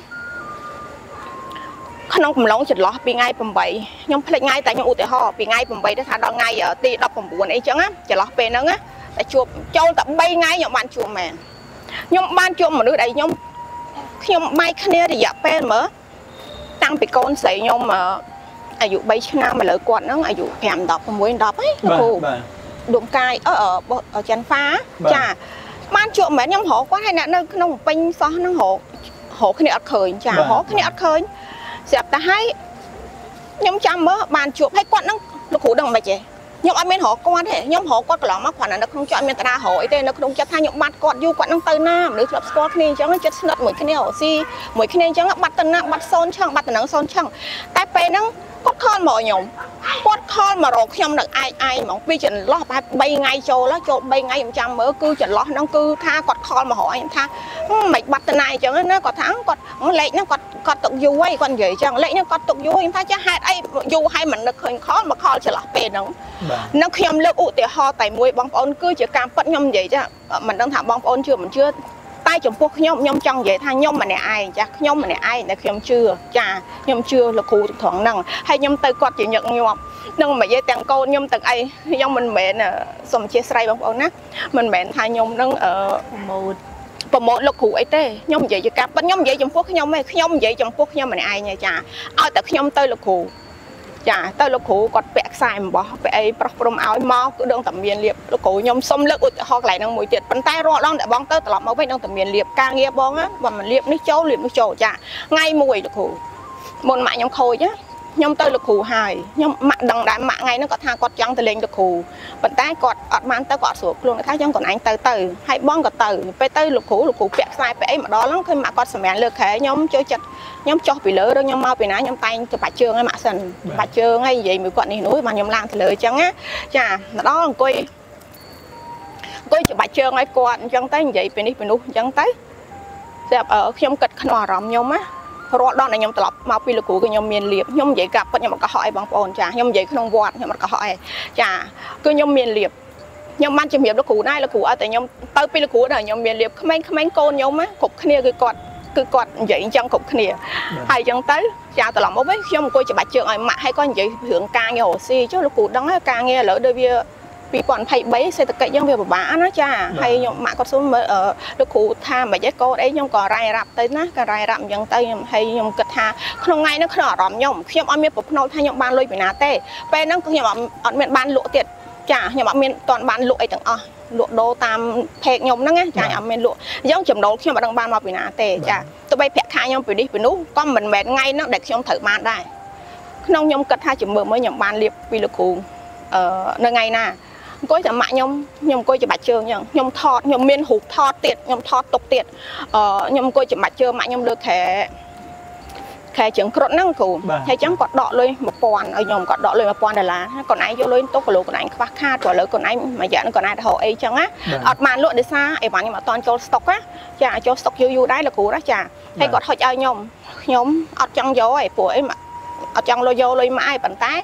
ក្នុងកំឡុងចន្លោះពីថ្ងៃ8ខ្ញុំភ្លេចថ្ងៃតែខ្ញុំឧទាហរណ៍ពីថ្ងៃ8ទៅថាដល់ថ្ងៃទីដប់៩អីចឹងណាចន្លោះពេលហ្នឹងណាតែជួបចូលតែ3ថ្ងៃខ្ញុំបានជួបមែនខ្ញុំបានជួបមនុស្សដែលខ្ញុំខ្ញុំបែកគ្នារយៈពេលមើលតាំងពីកូនស្រីខ្ញុំអាយុ3ឆ្នាំឥឡូវគាត់ហ្នឹងអាយុ5 10 6 10ហីលោកគ្រូដួងកាយអឺចាន់ហ្វាចាបានជួបមែនខ្ញុំរកគាត់ហើយអ្នកនៅក្នុងពេញសោះហ្នឹងរករកគ្នាអត់ឃើញចារកគ្នាអត់ឃើញស្រាប់តែហើយខ្ញុំចាំមើលបានជួបហើយគាត់ហ្នឹងលោកគ្រូដឹងមិនទេខ្ញុំអត់មានរកគាត់ទេខ្ញុំរកគាត់កន្លងមកគ្រាន់តែនៅក្នុងចិត្តមានតារារកអីទេនៅក្នុងចិត្តថាខ្ញុំបាត់គាត់យូរគាត់នឹងទៅណាមនុស្សធ្លាប់ស្គាល់គ្នាអញ្ចឹងចិត្តស្និទ្ធមួយគ្នារកស៊ីមួយគ្នាអញ្ចឹងបាត់ទៅណាបាត់សូនឆឹងបាត់ទៅនឹងសូនឆឹងតែពេលហ្នឹងគាត់ខលមកខ្ញុំគាត់ខលមករកខ្ញុំនៅឯកឯងហ្មងពីចន្លោះបែប3ថ្ងៃចូលចូល3ថ្ងៃខ្ញុំចាំមើលគឺចន្លោះហ្នឹងគឺថាគាត់ខលមករកខ្ញុំថាមិនបាត់ទៅណាអញ្ចឹងណាគាត់ថាគាត់លេខហ្នឹងគាត់គាត់ទុកយូរហើយគាត់និយាយអញ្ចឹងលេខហ្នឹងគាត់ទុកយូរខ្ញុំថាចាហេតុអីយូរហើយមិននឹកឃើញខលមកខលចន្លោះពេលហ្នឹងនឹងខ្ញុំលើកឧទាហរណ៍តែមួយបងប្អូនគឺជាការប៉ັດខ្ញុំនិយាយចាមិនដឹងថាបងប្អូនជឿមិនជឿតែចំពោះខ្ញុំខ្ញុំចង់និយាយថាខ្ញុំម្នាក់ឯងចាខ្ញុំម្នាក់ឯងដែលខ្ញុំជឿចាខ្ញុំជឿលោកគ្រូត្រង់ហ្នឹងហើយខ្ញុំទៅគាត់ជាញឹកញាប់នឹងមិននិយាយទាំងកូនខ្ញុំទាំងអីខ្ញុំមិនមែនសូមអធិស្ឋានបងប្អូនណាមិនមែនថាខ្ញុំនឹងប្រម៉ូទប្រម៉ូទលោកគ្រូអីទេខ្ញុំនិយាយជាការប៉ັດខ្ញុំនិយាយចំពោះខ្ញុំឯងខ្ញុំនិយាយចំពោះខ្ញុំម្នាក់ឯងចាឲ្យតែខ្ញុំទៅលោកគ្រូចាទៅលោកគ្រូគាត់ពាក់ខ្សែអំបោះពាក់អីប្រោះព្រំឲ្យមកគឺដឹងតែមានលៀបលោកគ្រូខ្ញុំសុំលើកឧទាហរណ៍កន្លែងហ្នឹងមួយទៀតប៉ុន្តែរាល់ដងដែលបងទៅត្រឡប់មកវិញដឹងតែមានលៀបការងារបងណាបើមិនលៀបនេះចូលលៀបនេះចូលចាថ្ងៃមួយលោកគ្រូមុនម៉ាក់ខ្ញុំខូចណាខ្ញុំទៅលោកគ្រូហើយខ្ញុំម៉ាក់ដឹងដែរម៉ាក់ថ្ងៃហ្នឹងគាត់ថាគាត់ចង់ទៅលេងលោកគ្រូប៉ុន្តែគាត់អត់បានទៅគាត់ស្រួលខ្លួនថាចឹងខ្លួនឯងទៅទៅហើយបងក៏ទៅពេលទៅលោកគ្រូលោកគ្រូពាក់ខ្សែពាក់អីម្ដងហ្នឹងឃើញម៉ាក់គាត់សម្រាប់លើខែខ្ញុំចូលចិត្តខ្ញុំចុះពីលើឬខ្ញុំមកពីណាខ្ញុំតែងទៅបាច់ជើងឲ្យម៉ាក់សិនបាច់ជើងហើយនិយាយមួយគាត់នេះនោះបានខ្ញុំឡើងទៅលើអញ្ចឹងណាចាម្ដងអង្គុយអង្គុយច្បាច់ជើងឲ្យគាត់អញ្ចឹងទៅនិយាយពីនេះពីនោះអញ្ចឹងទៅស្រាប់ខ្ញុំគិតក្នុងអារម្មណ៍ខ្ញុំណារាល់ដងដែលខ្ញុំត្រឡប់មកពីលោកគ្រូគឺខ្ញុំមានលៀបខ្ញុំនិយាយកាប់គាត់ខ្ញុំអត់កុហកអីបងប្អូនចាខ្ញុំនិយាយក្នុងវត្តខ្ញុំអត់កុហកអីចាគឺខ្ញុំមានលៀបខ្ញុំបានជំរាបលោកគ្រូដែរលោកគ្រូឲ្យតែខ្ញុំទៅពីលោកគ្រូដែរខ្ញុំមានលៀបក្មេងៗកូនខ្ញុំណាគ្រប់គ្នាគឺគាត់គឺគាត់និយាយអញ្ចឹងគ្រប់គ្នាហើយអញ្ចឹងទៅចាត្រឡប់មកវិញខ្ញុំអង្គុយច្បាច់ជើងឲ្យម៉ាក់ហើយក៏និយាយរឿងការងាររកស៊ីចុះលោកគ្រូដឹងហើយការងារឥឡូវដូចវាពីរពាន់ยี่สิบสามសេដ្ឋកិច្ចយើងវាពិបាកណាចាហើយខ្ញុំម៉ាក់គាត់សុំមើលលោកគ្រូថាមិនអីកូនអីខ្ញុំក៏រ៉ាយរ៉ាប់ទៅណាក៏រ៉ាយរ៉ាប់អញ្ចឹងទៅខ្ញុំហើយខ្ញុំគិតថាក្នុងថ្ងៃហ្នឹងក្នុងអារម្មណ៍ខ្ញុំខ្ញុំអត់មានប្រផ្នូលថាខ្ញុំបានលុយពីណាទេពេលហ្នឹងខ្ញុំអត់មានបានលក់ទៀតចាខ្ញុំអត់មានតន់បានលក់អីទាំងអស់លក់ដូរតាមเพจខ្ញុំហ្នឹងចាអត់មានលក់អញ្ចឹងចំណូលខ្ញុំអត់ដឹងបានមកពីណាទេចាទោះបីប្រាក់ខែខ្ញុំពីនេះពីនោះក៏មិនមែនថ្ងៃហ្នឹងដែលខ្ញុំត្រូវបានដែរក្នុងខ្ញុំគិតថាជំរឿមើលខ្ញុំបានលៀបពីលោកគ្រូអឺនៅថ្ងៃណាអង្គុយតែម៉ាក់ខ្ញុំខ្ញុំអង្គុយច្បាច់ជើងអញ្ចឹងខ្ញុំថតខ្ញុំមានរូបថតទៀតខ្ញុំថតទុកទៀតអឺខ្ញុំអង្គុយច្បាច់ជើងម៉ាក់ខ្ញុំលើខែខែជើងគ្រុតហ្នឹងគ្រូហើយអញ្ចឹងគាត់ដកលុយmộtពាន់ឲ្យខ្ញុំគាត់ដកលុយmộtពាន់ដុល្លារគាត់ឯងយកលុយទុកគីឡូគាត់ឯងខ្វះខាតគាត់លើគាត់ឯងមួយរយៈហ្នឹងគាត់ឯងទៅរកអីអញ្ចឹងណាអត់បានលក់ដោយសារអីវ៉ាន់ខ្ញុំអត់តន់ចូលស្តុកណាចាចូលស្តុកយូរយូរដែរលោកគ្រូណាចាហើយគាត់ហុចឲ្យខ្ញុំខ្ញុំអត់ចង់យកឯព្រោះអីអត់ចង់លុយយកលុយម៉ាក់ឯប៉ុន្តែ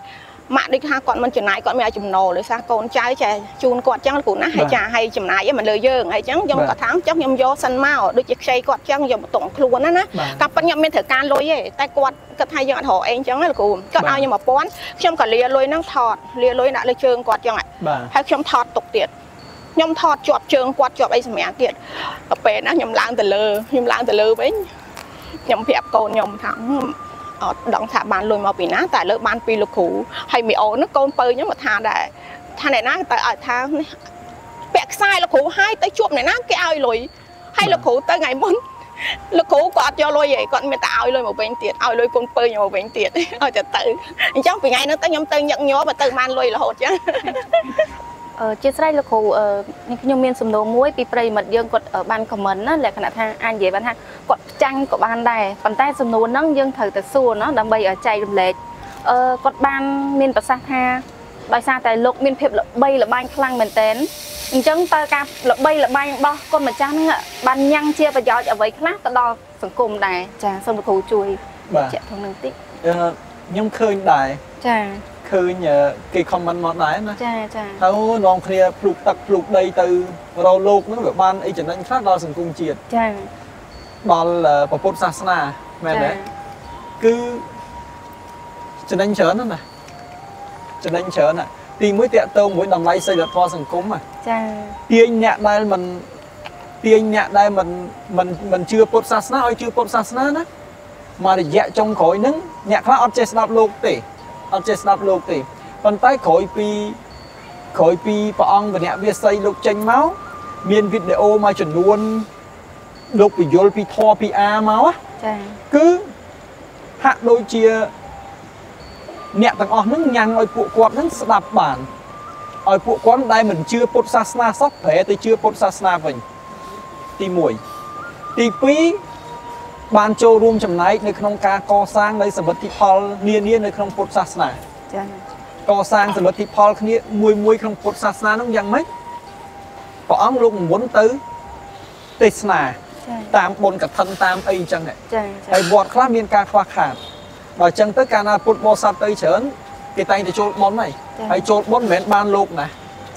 mạng đi ha còn mình chừng này còn mẹ chùm nổ để xa con trai trẻ chun quạt trắng của nó hay trà hay chùm này mình lời dơ hay trắng trong cả tháng chắc nhom vô sân mao đôi chiếc xe quạt trắng dùng tổng luôn á ná cặp bắt nhom bên thử can lôi vậy tay quạt cặp hai dân họ anh trắng là cụ cặp ao nhưng mà bón trong cả lia lôi năng thọt lia lôi đã lôi trường quạt trắng này hay trong thọt tục tiệt nhom thọt chọt trường quạt chọt ấy mẹ tiệt ở bên á nhom lang từ lơ nhom lang từ lơ với nhom phẹp con nhom thắng đóng thả bàn lùi màu bị ná tại lớp ban pi lục khủ hay mì ổ nó con pơi nhưng mà thà để thà này ná tại ở thà bẹt sai lục khủ hai tới chuột này ná cái ao lùi hay lục khủ tới ngày muốn lục khủ quạt cho lùi vậy còn người ta ao lùi một bên tiệt ao lùi con pơi nhiều một bên tiệt ở chợ tự chắc vì ngày nó tới nhom tới nhận nhớ và từ man lùi là hột chứ chia sẻ là khổ nhưng miền sầm nổ muối bị prey mật dương quật ở ban comment á là khả năng anh về ban ha quật trăng của ban đây bàn tay sầm nổ nắng dương thời từ xưa nó đâm bay ở chạy đầm lệ quật ban miền bờ sa ha bài sa tại lục miền phep là bay là ban khăng mình tên chân ta cam là bay là bay bao con mà trăng nữa ban nhăng chia và gió ở với khác ta đo phần cùng này trà xong được khổ chui chạy thằng nương tích nhưng khơi đại trà คือเนี่ยกี่คอมมันหมดไหนนะใช่ใช่เขาลองเคลียร์ปลูกตักปลูกใดtừเราโลกนั้นแบบบ้านไอ้จันทร์คลาดเราสังคมจีดใช่บอลประพุทธศาสนาแม่เนี่ยคือจันทร์เฉินนั่นน่ะจันทร์เฉินน่ะตีมวยเตะโตมวยดำไรใส่ละพอสังคมอ่ะใช่เตียงเนี่ยได้มันเตียงเนี่ยได้มันมันมันเชื่อพุทธศาสนาไอ้เชื่อพุทธศาสนานะมาแยกจงข่อยนึงเนี่ยคลาดออเจสดับโลกตีเอาเจสนับโลกตีปันใต้ขอยปีขอยปีปะองแบบเนี้ยเวียใส่ลูกเจงเมาส์มีนวิดีโอมาจนวนลูกปีโยลปีทอปีอาเมาส์อ่ะคือหักโดยเชียเนี่ยต่างออกนึงยังไอ้พวกกวาดนั้นสลับบานไอ้พวกกวาดได้เหมือนเชื่อพุทธศาสนาซักแผลแต่เชื่อพุทธศาสนาเป็นตีมวยตีปีบานโจรวมจำนายในขนมกาก่อสร้างในสมบัติพอลเนียนเนียนในขนมพุทธศาสนาก่อสร้างสมบัติพอลนี้มวยมวยขนมพุทธศาสนาต้องยังไหมพออ้องลงม้วนตื้อติสนาตามบนกับทันตามไอ้จังเนี่ยไอ้บอดคลาเมียนกาคลาขาดโดยจังตื้อการพุทธบริษัทไอ้เฉินcái tay thì trộn bón này hay trộn bón mến ban lục này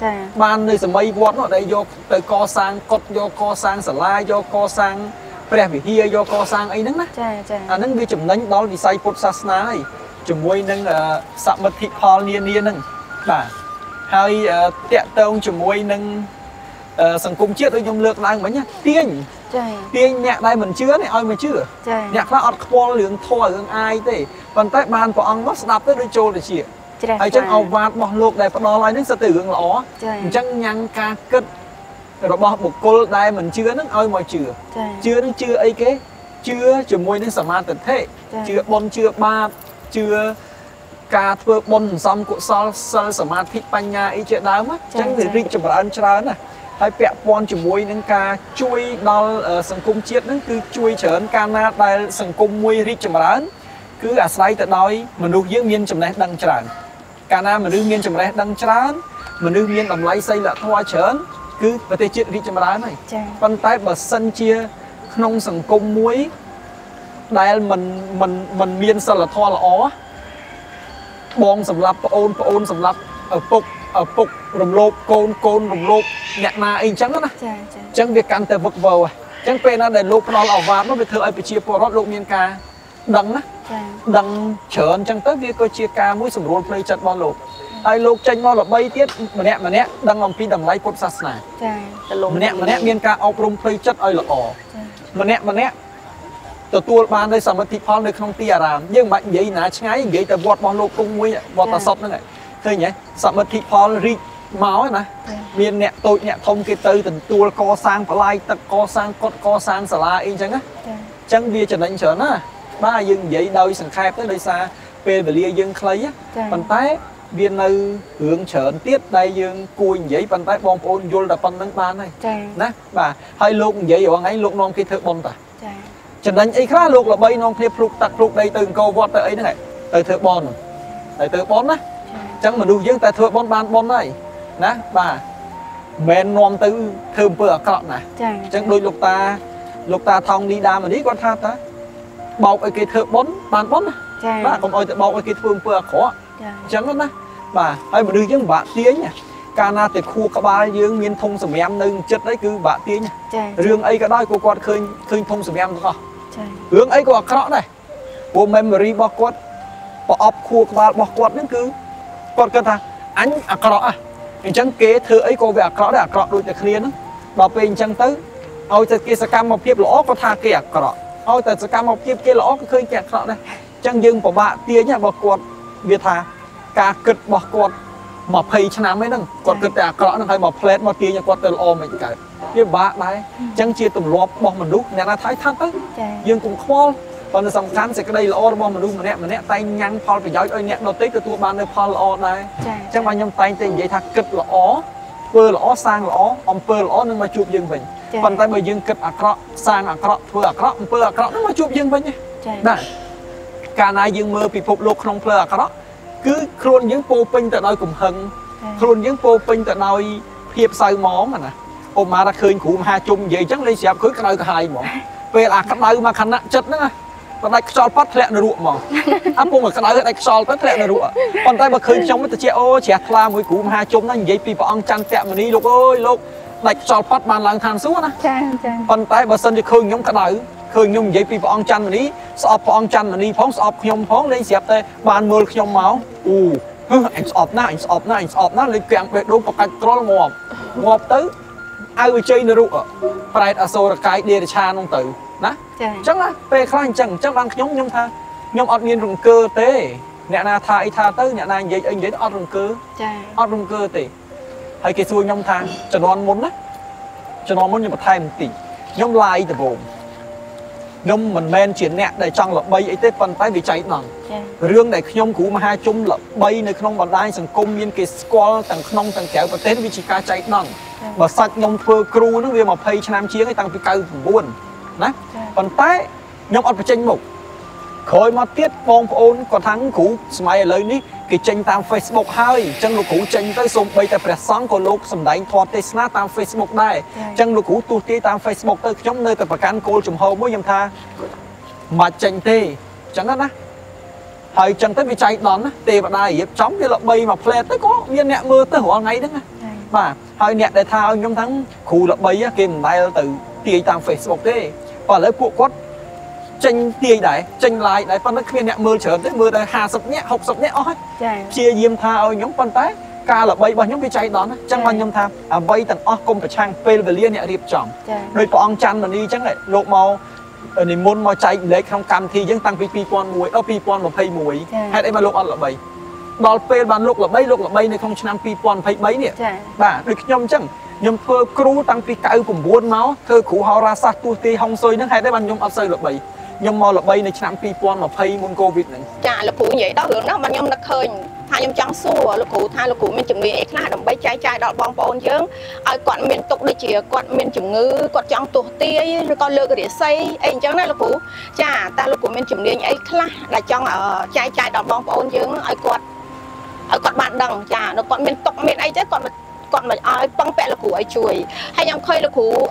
banในสมัยบอดเนาะได้ยกtớiก่อสร้างกดยกก่อสร้างสลายยกก่อสร้างแปรวิธีโยกอสร้างไอ้นั่นนะอันนั้นวิจุ่มนั้นดอลวิสัยพุทธศาสนาจุ่มวยนั่งสัมมติพอลเนียนเนียนนั่งบ่าให้เตะเตงจุ่มวยนั่งสังคมเชื่อโดยยมเลือกนางเหมือนเนี่ยเตี้ยงเตี้ยงเนี่ยได้เหมือนเชื่อเนี่ยเอาเหมือนเชื่อเนี่ยพระอัดควอลเหลืองทอเหลืองไอเต้ปันใต้บานปองมัสดับได้โดยโจเลยเชี่ยไอ้จังเอาวาดบอกโลกได้ปนอลอยนั่งสตือเหลืองหล่อจังยังกาเกิดเราบอกบุคคลได้เหมือนเชื่อนั่งเอาหมดเชื่อเชื่อนั่งเชื่อไอ้เก๋เชื่อจุ่มมวยนั่งสมาติเทเชื่อบนเชื่อบาเชื่อกาเพื่อบนซ้ำกุศลสมาธิปัญญาไอ้เจ้าดาวมั้งจังถือริจุ่มอันชราน่ะให้เปียปอนจุ่มมวยนั่งกาช่วยดอลสังคมเชียนั่นคือช่วยเฉินการนาได้สังคมมวยริจุ่มอันคืออาศัยแต่ดอยมนุษย์ยืมเงินจุ่มแรงดังชราการนามนุษย์เงินจุ่มแรงดังชรามนุษย์เงินลำไรใส่ละทว่าเฉินคือประเทศจีนริจมาร้ายไหมปันใต้บัดสันเชียขนมสังคมมวยได้มันมันมันเมียนสลัดทอละอ๋อบองสำหรับปะโอนปะโอนสำหรับปุกปุกรวมโลกโกนโกนรวมโลกเนี่ยนาเองจังนะจังเวียกันแต่บักเบาจังเป็นอะไรโลกนอนเอาวาดมันไปเธอไอไปเชียร์ปอรอดโลกเมียนกาดังนะดังเฉินจังเต้เวียก็เชียร์กามวยสำรวจเพลย์จัดบอลโลกไอ้โลกจังมอละใบเตี้ยมันเนี้ยมันเนี้ยดังลำพีดังไรพุทธศาสนามันเนี้ยมันเนี้ยมีการเอาปรุงเพลย์จัดไอ้ละอ๋อมันเนี้ยมันเนี้ยตัวตัวบานในสมติพอในขนมตีอารามยังแบบยี่หนาใช่ไงยี่แต่บอดบอลโลกกุ้งมวยบอดตาซอบนั่นแหละเคยไงสมติพอรีเมาส์นะมีเนี้ยตัวเนี้ยทงกีเตอร์ถึงตัวกอสร้างปลายตะกอสร้างกดกอสร้างสลาเองจังนะจังเบียจะนั่งเฉินนะบ้ายังยี่โดยสังขารtới đây xa về về liaยังใครáปันใต้เบียนในเหืองเฉินtiết đây dương cùi vậy bàn tay bom ôn vô là phần nâng ban này nè bà hai lúc vậy rồi ngay lúc non kia thợ bom ta cho nên ấy khá lúc là bay non kia phục tạt phục đây từng câu vót tới ấy này tới thợ bom tới thợ bom á chẳng mà đủ dương tại thợ bom ban bom này nè bà men non từ thơm bữa cọt này chẳng đôi lục ta lục ta thong đi đa mà đi con tha ta bọc cái thợ bom ban bom bà còn ơi bọc cái phương bữa khó chẳng đó bà hay mà đưa những bạn tiếng nha ca na từ khu các ba dương miền thông sầm em nâng chất đấy cứ bạn tiếng nha riêng ấy cái đó cô quạt khơi khơi thông sầm em không hướng ấy có rõ này bộ memory bao quát bỏ ấp khu các ba bỏ quát nó cứ quát cơ ta anh à rõ à chẳng kế thưa ấy cô về rõ đã rõ đôi từ kia nó bảo bên chẳng tới ôi từ kia sẽ cam một kiếp lỗ có tha kia rõ ôi từ sẽ cam một kiếp kia lỗ có khơi kẹt rõ đây chẳng dừng của bạn tiếng nha bỏ quát việt thà cả cực bỏ quát mà pay cho nám mấy nâng quạt cực đã rõ nó hay mà plate mà tiếng nha quạt từ ôm mình cả cái bạn đấy chẳng chia tụm lọp bỏ mình đúc nè là thái thắt tới dừng cùng khoa còn sòng khán sẽ cái đây là ô bom mà đúc mà nè mà nè tay nhăn phao phải giỏi ơi nè nó tích từ tua ban nơi phao là ô đây chẳng mà nhom tay tên vậy thắt cực là ó phơ là ó sang là ó ông phơ là ó nên mà chụp dừng mình còn tay mà dừng cực à rõ sang à rõ phơ à rõ phơ à rõ nó mà chụp dừng mình nhé đây cả này dừng mơ bị phục lục không phơ à rõ cứ khuôn những po pin tại nơi cùng hận khuôn những po pin tại nơi hiệp say món mà nè ôm mà đã khơi cụ hai chung vậy chắc lấy xẹp khơi cái nơi hai món về là cái nơi mà khăn nặng chất nữa còn đây sol bắt lẹ nó ruộng mà áp mà cái nơi đây sol bắt lẹ nó ruộng còn tay mà khơi trong cái chị ô trẻ la mũi cụ hai chung nó vậy bị bọn chăn tẹm mà đi lúc ơi lúc đây sol bắt bàn làng than xuống nè còn tay mà sân thì khơi nhóm cái nơi khơi nhung vậy bị bọn chăn mà đi sọp bọn chăn mà đi phóng sọp nhung phóng lấy xẹp tay bàn mưa nhung máu u anh sọp na anh sọp na anh sọp na lấy kẹng về đốt một cái trôi ngọt ngọt tới ai ở chơi nó ruộng phải ở sâu là cái đê cha nông tử nè chắc là về khai chẳng chắc đang nhóm nhóm tha nhóm ọt nhiên rừng cơ tế nè na tha ai tha tới nè na vậy anh vậy ọt rừng cơ ọt rừng cơ tỷ hay cái xuôi nhóm tha cho nó muốn đấy cho nó muốn như một thay một tỷ nhóm lai từ vùng nhóm mình men chuyển nè để trong là bay ấy tết phần tay bị cháy nòng riêng để nhóm cũ mà hai chung là bay nơi không còn đai sừng cung nhiên cái squall tầng không tầng kéo và tết vì chỉ ca cháy nòng mà sạch nhóm phơ crew nó về mà pay cho nam chiến cái tăng bị cao buồn nè còn tay nhóm ọt phải tranh mục khởi mà tiết bong ôn còn thắng cũ smile lời ní cái tranh tam Facebook hơi chân lục cũ tranh tới sông bây giờ phải sáng của lục sầm đánh thoát tê snap tam Facebook đây chân lục cũ tu tê tam Facebook tới giống nơi tập can cô chùm hậu mỗi dâm tha mà tranh tê chẳng hết á hơi chân tới bị cháy đón tê vào đây dẹp chóng cái lọ bay mà play tới có viên nhẹ mưa tới horngày đó mà hơi nhẹ để thao nhóm thắng khu lọ bay á kìm đây từ tê tam Facebook tê và lấy cuộc quất tranh tia đấy tranh lại đấy con nó khuyên nhẹ mưa trở tới mưa đây hà sập nhẹ học sập nhẹ ôi chia diêm tha ơi nhóm con té ca là bay bao nhóm cái cháy đó chẳng bao nhóm tham à bay tận o công phải trang pê về liên nhẹ điệp trọng đôi con chăn mà đi chẳng lại lột màu ở niềm môn màu cháy lấy không cầm thì vẫn tăng pi pi con muối ở pi con mà pay muối hay đây mà lột ăn là bay đòn pê bàn lột là bay lột là bay này không chăn pi con pay bấy nè bà được nhóm chẳng nhóm phơ crew tăng pi cao cùng buôn máu thơ cụ họ ra sát tu ti hong xôi nó hay đấy bàn nhóm ấp xây là bay nhưng mà là bay này chạm pi pon mà pay môn covid này chả là cụ vậy đó hưởng đó mà nhom đã khơi hai nhom trắng xua là cụ thay là cụ mình chuẩn bị ấy là đồng bay trái trái đó bong bóng chứ ai còn miền tục đây chỉ còn miền chủng ngữ còn trắng tổ tia rồi còn lơ cái để xây ấy chẳng này là cụ chả ta là cụ miền chủng địa ấy là là trong ở trái trái đó bong bóng chứ ai còn ai còn bạn đằng chả nó còn miền tục miền ấy chứ còn còn mà ai băng vẽ là cụ ấy chuối hay nhom khơi là cụ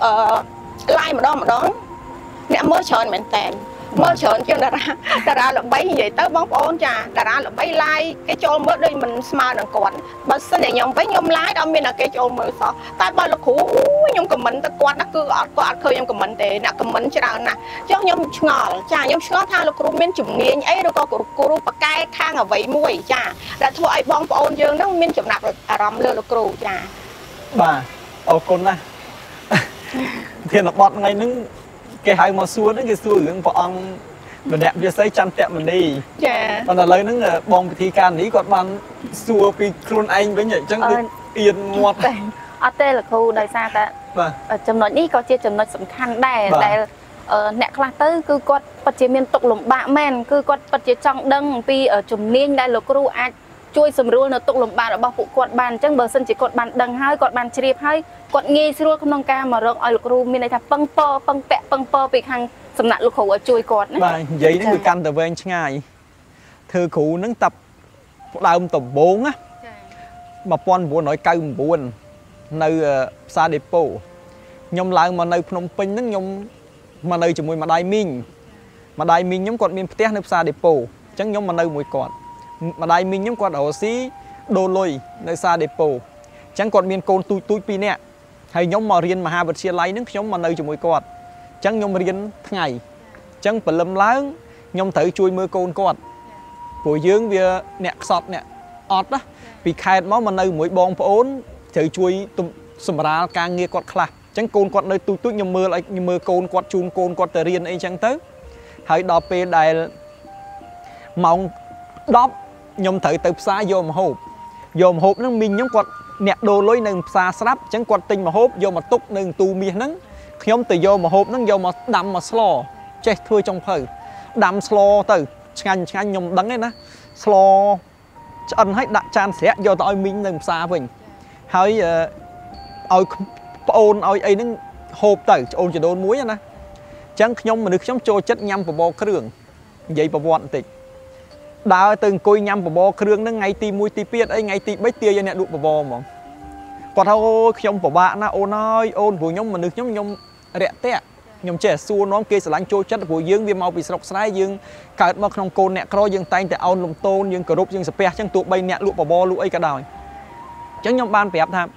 lai mà đó mà đó nè mới chọn mình tèm mới chọn cho đà ra đà ra là bay như vậy tới bóng ôn trà đà ra là bay lai cái chỗ mới đây mình smart đằng còn bớt xin để nhom với nhom lái đâu mình là cái chỗ mới sao tại bao là cũ nhom cầm mình ta quan nó cứ ọt ọt khơi nhom cầm mình để nè cầm mình cho nào nè cho nhom ngỏ trà nhom ngỏ tha là cũ mình chủng nghiêng ấy đâu có cũ cũ bạc cay khang ở vậy muối trà đã thôi ai bóng ôn dương đó mình chủng nạp là rầm lơ là cũ trà bà ô con nè thiên là bọt ngày nứng cái hai màu xua nó cái xua hướng của ông mình đẹp như xây chăn tẹm mình đi còn là lấy nó là bong thì can ní còn bằng xua vì khuôn anh với nhảy chẳng được yên ngọt ở đây là khu đời xa ta chấm nói ní có chia chấm nói sủng khăn đè đè nẹt khla tới cứ quật bật chế miền tục lồng bạ men cứ quật bật chế trong đằng pi ở chùm niên đây là kêu ai chui sầm ruộng nó tục lồng bạ ở bao phụ quật bàn chẳng bờ sân chỉ quật bàn đằng hai quật bàn chìa hai quật nghe xưa không nông ca mà rộng ở lục ru miền này thà băng po băng pẹ băng po bị hàng sầm nặng lục khẩu ở chui quật đấy. Và vậy nó người căn từ bên ngay thư cụ nâng tập đào tầm bốn á mà pon buồn nói câu buồn nơi xa đẹp po nhom lại mà nơi Phnom Penh nó nhom mà nơi chỉ mùi mà đai minh mà đai minh nhóm còn miền tây nơi xa đẹp po chẳng nhóm mà nơi mùi quật mà đây mình nhóm quạt ở xí đô lôi nơi xa depot chẳng còn miền côn tui tui pi nè hay nhóm mà riêng mà hai vật chia lấy nước nhóm mà nơi cho mỗi quạt chẳng nhóm riêng ngày chẳng phải lâm láng nhóm thử chui mưa côn quạt buổi dương về nè sọt nè ọt đó vì khai máu mà nơi mỗi bong ốn thử chui tụm sầm ra càng nghe quạt khla chẳng côn quạt nơi tui tui nhóm mưa lại nhóm mưa côn quạt chun côn quạt tờ riêng ấy chẳng tới hãy đọc về đài mong đọc nhóm thử từ xa vô mà hộp vô mà hộp nó mình nhóm quạt nẹt đồ lối nâng xa sáp chẳng quạt tinh mà hộp vô mà túc nâng tu miên nâng nhóm từ vô mà hộp nâng vô mà đâm mà slo chết thưa trong phở đâm slo từ ngành ngành nhóm đắng ấy ná slo ăn hết đặt chan sẽ vô tao mình nâng xa mình hãy ôi ôn ôi ấy nâng hộp từ ôn cho đôn muối nè chẳng nhóm mà được nhóm cho chất nhâm và bò đường vậy bà bọn tịch đã từng coi nhâm và bò đường nó ngay ti mũi ti piết ấy ngay ti bách tia cho nè đụng bà bò mà còn thôi nhóm của bạn na ôn ơi ôn của nhóm mà được nhóm nhóm rẻ tẹt nhóm trẻ xua nó kia sẽ lánh cho chất của dương viêm mau bị sọc sái dương cả mà không côn nè coi dương tay tại ôn lồng tôn dương cờ rục dương spe chẳng tụ bay nè lụa bà bò lụa ấy cả đời chẳng nhóm ban phép tham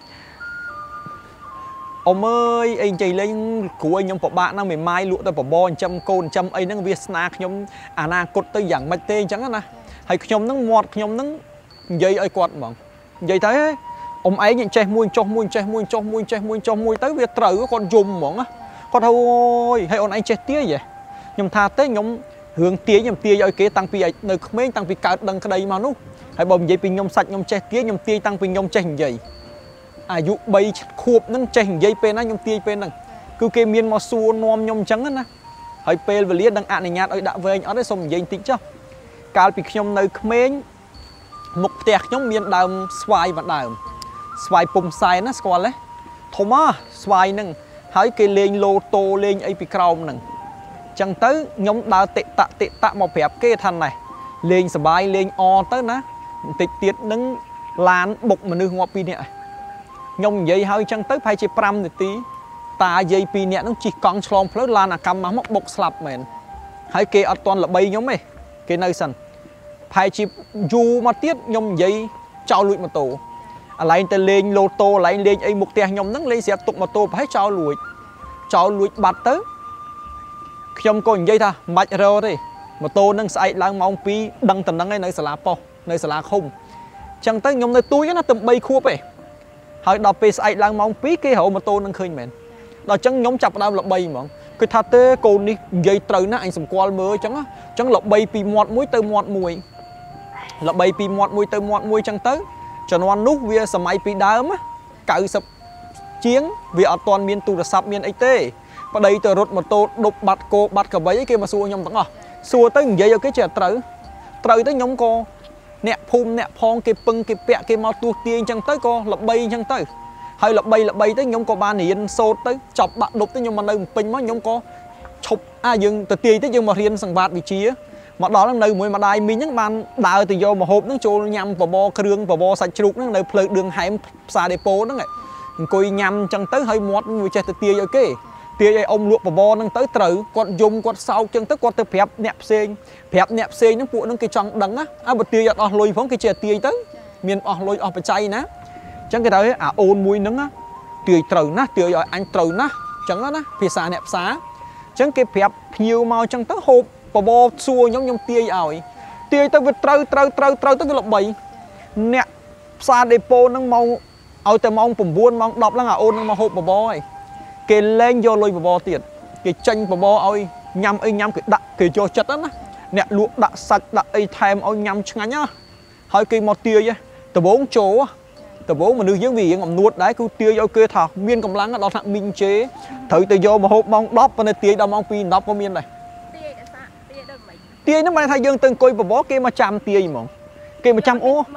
ông ơi anh chạy lên của anh nhóm của bạn đang mày mai lụa tới bò trăm côn trăm ấy nó viết snack nhóm à na cột tới dạng mạch tê chẳng á hay nhóm nó ngọt nhóm nó dây ấy quạt bằng dây thấy ông ấy nhận che muôn cho muôn che muôn cho muôn che muôn cho muôn tới việc trời con dùng mỏng á con thôi hay ông anh che tía vậy nhóm tha tới nhóm hướng tía nhóm tía rồi kế tăng pi nơi mấy tăng pi cao đằng cái đây mà nút hay bầm dây pin nhóm sạch nhóm che tía nhóm tía tăng pi nhóm che hình dây à dụ bay khuộp nó che hình dây pe nó nhóm tía pe nằng cứ kê miên mà xua nom nhóm trắng á na hay pe về liệt đang ăn này nhạt ở đã về anh ở đây xong dây tính chứ cao pi nhóm nơi mấy một tẹt nhóm miên đầm xoay và đầm xoay pum sai nó squat đấy thôm á xoay nâng hãy kê lên lô tô lên ấy bị cầu nâng chẳng tới nhóm đào tệ tạ tệ tạ một phép kê thằng này lên sờ bài lên o tới ná tịch tiết nâng lán bục mà nương ngọt pi nè nhóm vậy hơi chẳng tới phải chỉ pram thì tí ta dây pi nè nó chỉ còn slom phớt lan à cầm mà móc bục slap mền hãy kê ở toàn là bay nhóm ấy kê nơi sân phải chỉ du mà tiết nhóm vậy trao lụi mà tổ lại tên lên lô tô lại lên ấy một tiền nhóm nắng lên xe tục mà tô phải trao lụi trao lụi bạt tới nhóm còn vậy ta mạch rồi đi mà tô nâng sai lang mong pi đăng tần đăng ấy nơi sả po nơi sả không chẳng tới nhóm nơi túi nó tầm bay khuya vậy hỏi đọc về sai lang mong pi cái hậu mà tô nâng khơi mền đó chẳng nhóm chập đau là bay mà cái thà tê cô đi dây trời nó anh sầm qua mưa chẳng á chẳng lộc bay pi mọt muối tơ mọt mùi là bay pi mọt muối tơ mọt muối chẳng tới cho nó nút về sầm ai pi đám á cạo sập chiến vì ở toàn miền tu là sập miền ấy tê và đây từ rốt một tô đục bạt cô bạt cả bấy kia mà xua nhom tặng à xua tới vậy ở cái trẻ trời trời tới nhóm co nẹt phum nẹt phong cái pưng cái pẹ cái mau tuột tiền chẳng tới co lập bay chẳng tới hay lập bay lập bay tới nhóm co ba niên sốt tới chọc bạn đục tới nhưng mà nơi pin mới nhóm co chụp à dừng từ tiền tới nhưng mà riêng sằng bạt vị trí mà đó là nơi mới mà đài mình những bạn đào từ vô mà hộp nó trôi nhầm vào bo kêu vào bo sạch chuột nó nơi phơi đường hải xa depot đó này coi nhầm chẳng tới hơi mót người trẻ từ tia rồi cái tia ông luộc vào bo nó tới từ con dùng con sau chân tới con từ phép nẹp xên phép nẹp xên nó phụ nó cái tròn đắng á à bật tia ở lôi phóng cái trẻ tia tới miền ở lôi ở phải chay ná chẳng cái đấy à ôn mùi nắng á tia từ ná tia rồi anh từ ná chẳng đó ná phía xa nẹp xá chẳng cái phép nhiều màu chẳng tới hộp bà bò xua nhóm nhóm tia ỏi tia tới vượt trâu trâu trâu trâu tới cái lọc bầy nè xa depot nó mong ỏi tới mong bùm buôn mong đọc là ôn nó mong hộp bà bò ấy kê lên vô lôi bà bò tiền kê chanh bà bò ỏi nhằm ấy nhằm cái đặt kê cho chất đó nè luộc đặt sạch đặt ấy thèm ỏi nhằm chẳng nhá hỏi kê một tia chứ từ bốn chỗ từ bốn mà nữ dưỡng vì ngầm nuốt đấy cứ tia vô kê thảo miên cầm lắng đó thằng minh chế thử từ vô mà hộp mong đắp và này tia đâu mong pin đắp có miên này tia nó mà thay dương từng coi bà bó kia mà chạm tia gì mỏng kia mà chạm ô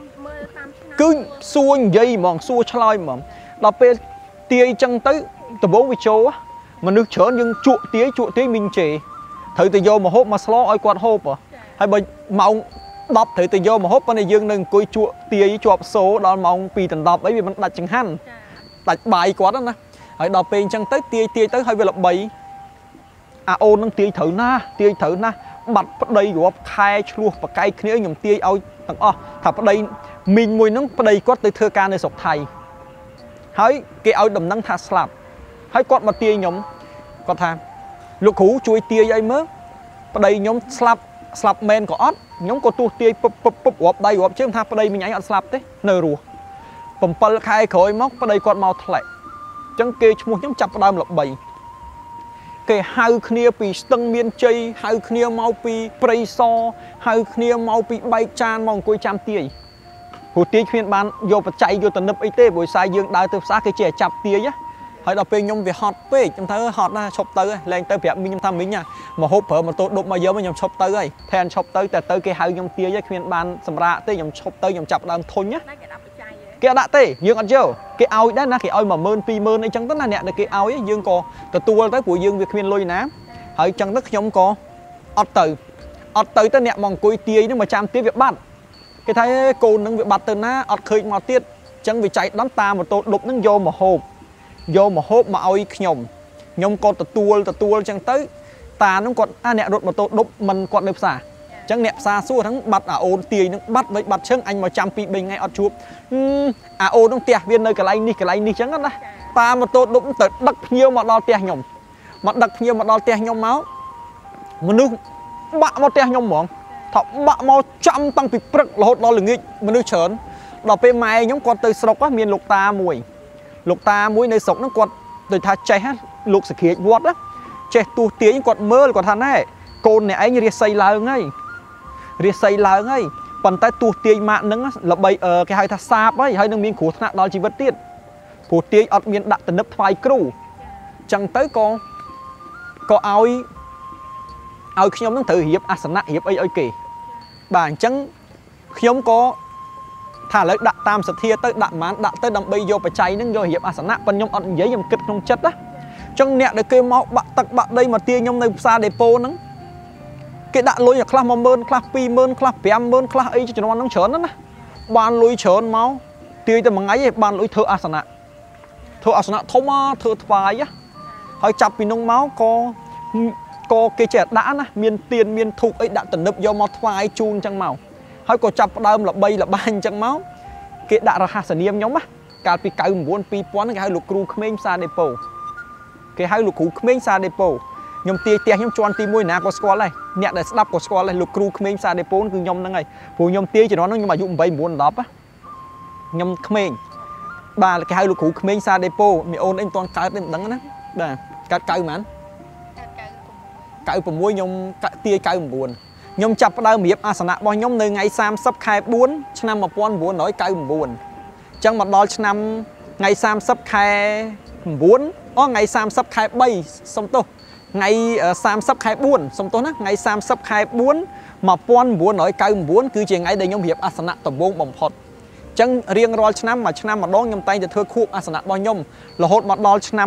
cứ xua dây mỏng xua chloi mỏng đọc về tia chân tới từ bố với châu á mà nước chở nhưng chuột tia chuột tia minh chế thử từ vô mà hốt mà slo oi quạt hộp à hay bởi mong đọc thử từ vô mà hốt bên này dương đừng coi chuột tia với chuột số đó mong pi tần đọc ấy vìมันđặt chẳng hẳn đặt bài quá đó nè hãy đọc về chân tới tia tia tới hơi về lập bầy à ôn nó tia thử na tia thử na បាត់ប្តីរាប់ខែឆ្លោះបកាយគ្នាខ្ញុំទាយឲ្យទាំងអស់ថាប្តីមីងមួយហ្នឹងប្តីគាត់ទៅធ្វើការនៅស្រុកថៃហើយគេឲ្យដំណឹងថាស្លាប់ហើយគាត់មកទាយខ្ញុំគាត់ថាលោកគ្រូជួយទាយឲ្យមើលប្តីខ្ញុំស្លាប់ស្លាប់មែនក៏អត់ខ្ញុំក៏ទោះទាយពឹបពឹបពឹបរាប់ដៃរាប់ជើងថាប្តីមីងឯងអត់ស្លាប់ទេនៅរស់7ខែក្រោយមកប្តីគាត់មកធ្លាក់អញ្ចឹងគេឈ្មោះខ្ញុំចាប់ផ្ដើមល្បីគេហៅគ្នាពីស្ទឹងមានជ័យហៅគ្នាមកពីព្រៃសហៅគ្នាមកពីបែកចានមកអង្គុយចាំទាយព្រោះទាយគ្មានបានយកបច្ច័យយកតនិបអីទេព្រោះសារយើងដើរទៅផ្សារគេចេះចាប់ទាយហើយដល់ពេលខ្ញុំវាហត់ពេកខ្ញុំថាហត់ណាឈប់ទៅលែងទៅប្រាប់មីងខ្ញុំថាមីងមកហូបប្រើម៉ូតូដប់មកយកខ្ញុំឈប់ទៅហើយថែនឈប់ទៅតែទៅគេហៅខ្ញុំទាយគ្មានបានសម្រាកទេខ្ញុំឈប់ទៅខ្ញុំចាប់ដើមធុញណាគេអត់ដាក់ទេយើងអត់យកគេឲ្យដែរណាគេឲ្យ10000 20000អីចឹងទៅណាអ្នកដែលគេឲ្យយើងក៏ទទួលទៅព្រោះយើងវាគ្មានលុយណាហើយចឹងទៅខ្ញុំក៏អត់ទៅអត់ទៅទៅអ្នកមកអង្គុយទាយនឹងមកចាំទាយវាបាត់គេថាកូននឹងវាបាត់ទៅណាអត់ឃើញមកទៀតចឹងវាចៃដន្យតាមម៉ូតូដប់នឹងយកមកហូបយកមកហូបមកឲ្យខ្ញុំខ្ញុំក៏ទទួលទទួលចឹងទៅតានឹងគាត់អាអ្នករត់ម៉ូតូដប់មិនគាត់នៅផ្សារចឹងអ្នកផ្សារសួរហ្នឹងបាត់អាអូនទាយនឹងបាត់ដូចបាត់ឈឹងអញមកចាំពីរបីថ្ងៃអត់ជួបអាអូននឹងផ្ទះវានៅកន្លែងនេះកន្លែងនេះចឹងណាតាម៉ូតូដប់ទៅដឹកភ្ញៀវមកដល់ផ្ទះខ្ញុំមកដឹកភ្ញៀវមកដល់ផ្ទះខ្ញុំមកមនុស្សបាក់មកផ្ទះខ្ញុំហ្មងថាបាក់មកចាំតាំងពីព្រឹករហូតដល់ល្ងាចមនុស្សច្រើនដល់ពេលម៉ែខ្ញុំគាត់ទៅស្រុកមានលោកតាមួយលោកតាមួយនៅស្រុកហ្នឹងគាត់ដូចថាចេះលោកសក្រាចវត្តចេះទូទាយគាត់មើលគាត់ថាណែកូនអ្នកឯងរាសីឡើងហើយរាសីឡើងហើយប៉ុន្តែទូទាយម៉ាក់ហ្នឹងល្បីគេហៅថាសាបហើយហើយនឹងមានគ្រោះថ្នាក់ដល់ជីវិតទៀតព្រោះទាយអត់មានដាក់ទំនឹបថ្វាយគ្រូអញ្ចឹងទៅក៏ក៏ឲ្យឲ្យខ្ញុំនឹងត្រូវរៀបអាសនៈរៀបអីឲ្យគេបាទអញ្ចឹងខ្ញុំក៏ថាឥឡូវដាក់តាមសទ្ធាទៅដាក់ម៉ានដាក់ទៅដើម្បីយកបច្ច័យនឹងយករៀបអាសនៈប៉ុន្តែខ្ញុំអត់និយាយខ្ញុំគិតក្នុងចិត្តណាអញ្ចឹងអ្នកដែលគេមកបាក់ទឹកបាក់ដីមកទាខ្ញុំនៅផ្សារដេប៉ូហ្នឹងគេដាក់លុយខ្លះ10000ខ្លះ20000ខ្លះ50000ខ្លះអីជំនាន់ហ្នឹងច្រើនណាស់ណាបានលុយច្រើនមកទាយតែមួយថ្ងៃឯងបានលុយធ្វើអាសនៈធ្វើអាសនៈធំមកធ្វើថ្វាយហើយចាប់ពីនោះមកក៏ក៏គេចេះដាក់ណាមានទៀនមានធូបអីដាក់ទំនឹបយកមកថ្វាយជូនអញ្ចឹងមកហើយក៏ចាប់ផ្ដើមល្បីល្បាញអញ្ចឹងមកគេដាក់រហស្សនាមខ្ញុំណាកាលពី99 2000គេហៅលោកគ្រូក្មេងផ្សារដេប៉ូគេហៅលោកគ្រូក្មេងផ្សារដេប៉ូខ្ញុំទាយផ្ទះខ្ញុំជាន់ទី1ណាក៏ស្គាល់ដែរអ្នកដែលស្ដាប់ក៏ស្គាល់ដែរលោកគ្រូក្មេងផ្សារដេប៉ូគឺខ្ញុំហ្នឹងហើយព្រោះខ្ញុំទាយជំនាន់ហ្នឹងខ្ញុំអាយុ8 9 10ខ្ញុំក្មេងបាទគេហៅលោកគ្រូក្មេងផ្សារដេប៉ូមីអូនអីមិនទាន់កើតទេមិនដឹងណាបាទកើត9ហ្មង96ខ្ញុំទាយ99ខ្ញុំចាប់ផ្ដើមរៀបអាសនៈរបស់ខ្ញុំនៅថ្ងៃ30ខែ4ឆ្នាំ1999អញ្ចឹងមកដល់ឆ្នាំថ្ងៃ30ខែ9អូថ្ងៃ30ខែ3សុំទោសថ្ងៃ30ខែ4សុំទោសណាថ្ងៃ30ខែ4 1999គឺជាថ្ងៃដែលខ្ញុំរៀបអាសនៈដំបូងបំផុតអញ្ចឹងរៀងរាល់ឆ្នាំមួយឆ្នាំម្ដងខ្ញុំតែងតែធ្វើខួបអាសនៈរបស់ខ្ញុំរហូតមកដល់ឆ្នាំ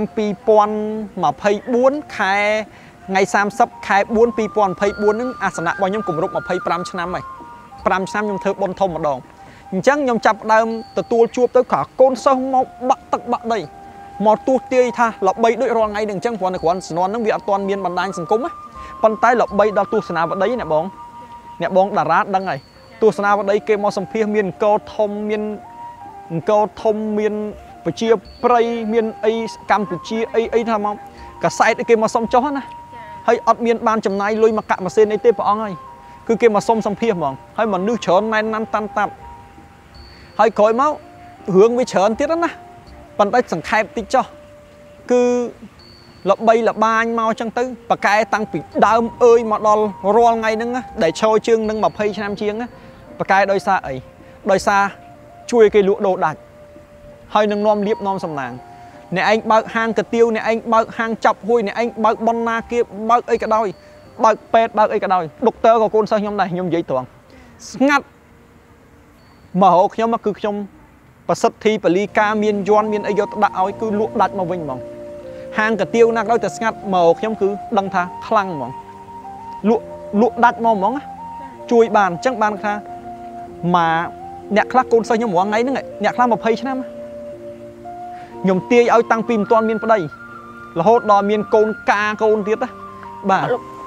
2024ខែថ្ងៃ30ខែ4 2024ហ្នឹងអាសនៈរបស់ខ្ញុំគម្រប់25ឆ្នាំហើយ5ឆ្នាំខ្ញុំធ្វើបុណ្យធំម្ដងអញ្ចឹងខ្ញុំចាប់ដើមទទួលជួបទៅក៏កូនសិស្សមកបាក់ទឹកបាក់ដីមកទូទាយថាល្បីដូចរាល់ថ្ងៃហ្នឹងអញ្ចឹងព្រោះនៅគ្រាន់សំណន់ហ្នឹងវាអត់ទាន់មានបណ្ដាញសង្គមណាប៉ុន្តែល្បីដល់ទស្សនាវដ្តីអ្នកបងអ្នកបងតារាដឹងហើយទស្សនាវដ្តីគេមកសម្ភាសមានអង្គរធំមានអង្គរធំមានប្រជាប្រិយមានអីកម្ពុជាអីអីថាមកកសែតគេមកសុំចុះណាហើយអត់មានបានចំណាយលុយមកកាក់ម៉ាស៊ីនអីទេព្រះអង្គហើយគឺគេមកសុំសម្ភាសហ្មងហើយមនុស្សច្រើនណែនណាន់តាន់តាប់ហើយក្រោយមករឿងវាច្រើនទៀតណាប៉ុន្តែសង្ខេបតិចចុះគឺល្បីល្បាញមកចឹងទៅប៉ាកែតាំងពីដើមអើយមកដល់រាល់ថ្ងៃហ្នឹងដែលឈរជើងនឹង20ឆ្នាំជាងប៉ាកែដោយសារអីដោយសារជួយគេលក់ដូរដាច់ហើយនឹងនាំលៀបនាំសំណាងអ្នកឯងបើកហាងកាទៀវអ្នកឯងបើកហាងចាប់ហួយអ្នកឯងបើកប៉ុនណាគៀបបើកអីក៏ដោយបើកពេទ្យបើកអីក៏ដោយដុកទ័រក៏កូនសិស្សខ្ញុំដែរខ្ញុំនិយាយត្រង់ស្ងាត់មករកខ្ញុំគឺខ្ញុំប្រសិទ្ធិបលីកាមានយន់មានអីយកទៅដាក់ឲ្យគឺលក់ដាច់មកវិញហ្មងហាងកាទៀវណាក៏ដោយតែស្ងាត់មករកខ្ញុំគឺដឹងថាខ្លាំងហ្មងលក់លក់ដាច់មកហ្មងជួយបានអញ្ចឹងបានថាមកអ្នកខ្លះកូនសិស្សខ្ញុំរងថ្ងៃហ្នឹងអ្នកខ្លះ20ឆ្នាំខ្ញុំទាយឲ្យតាំងពីមិនទាន់មានប្តីរហូតដល់មានកូនកាកូនទៀតណាបាទ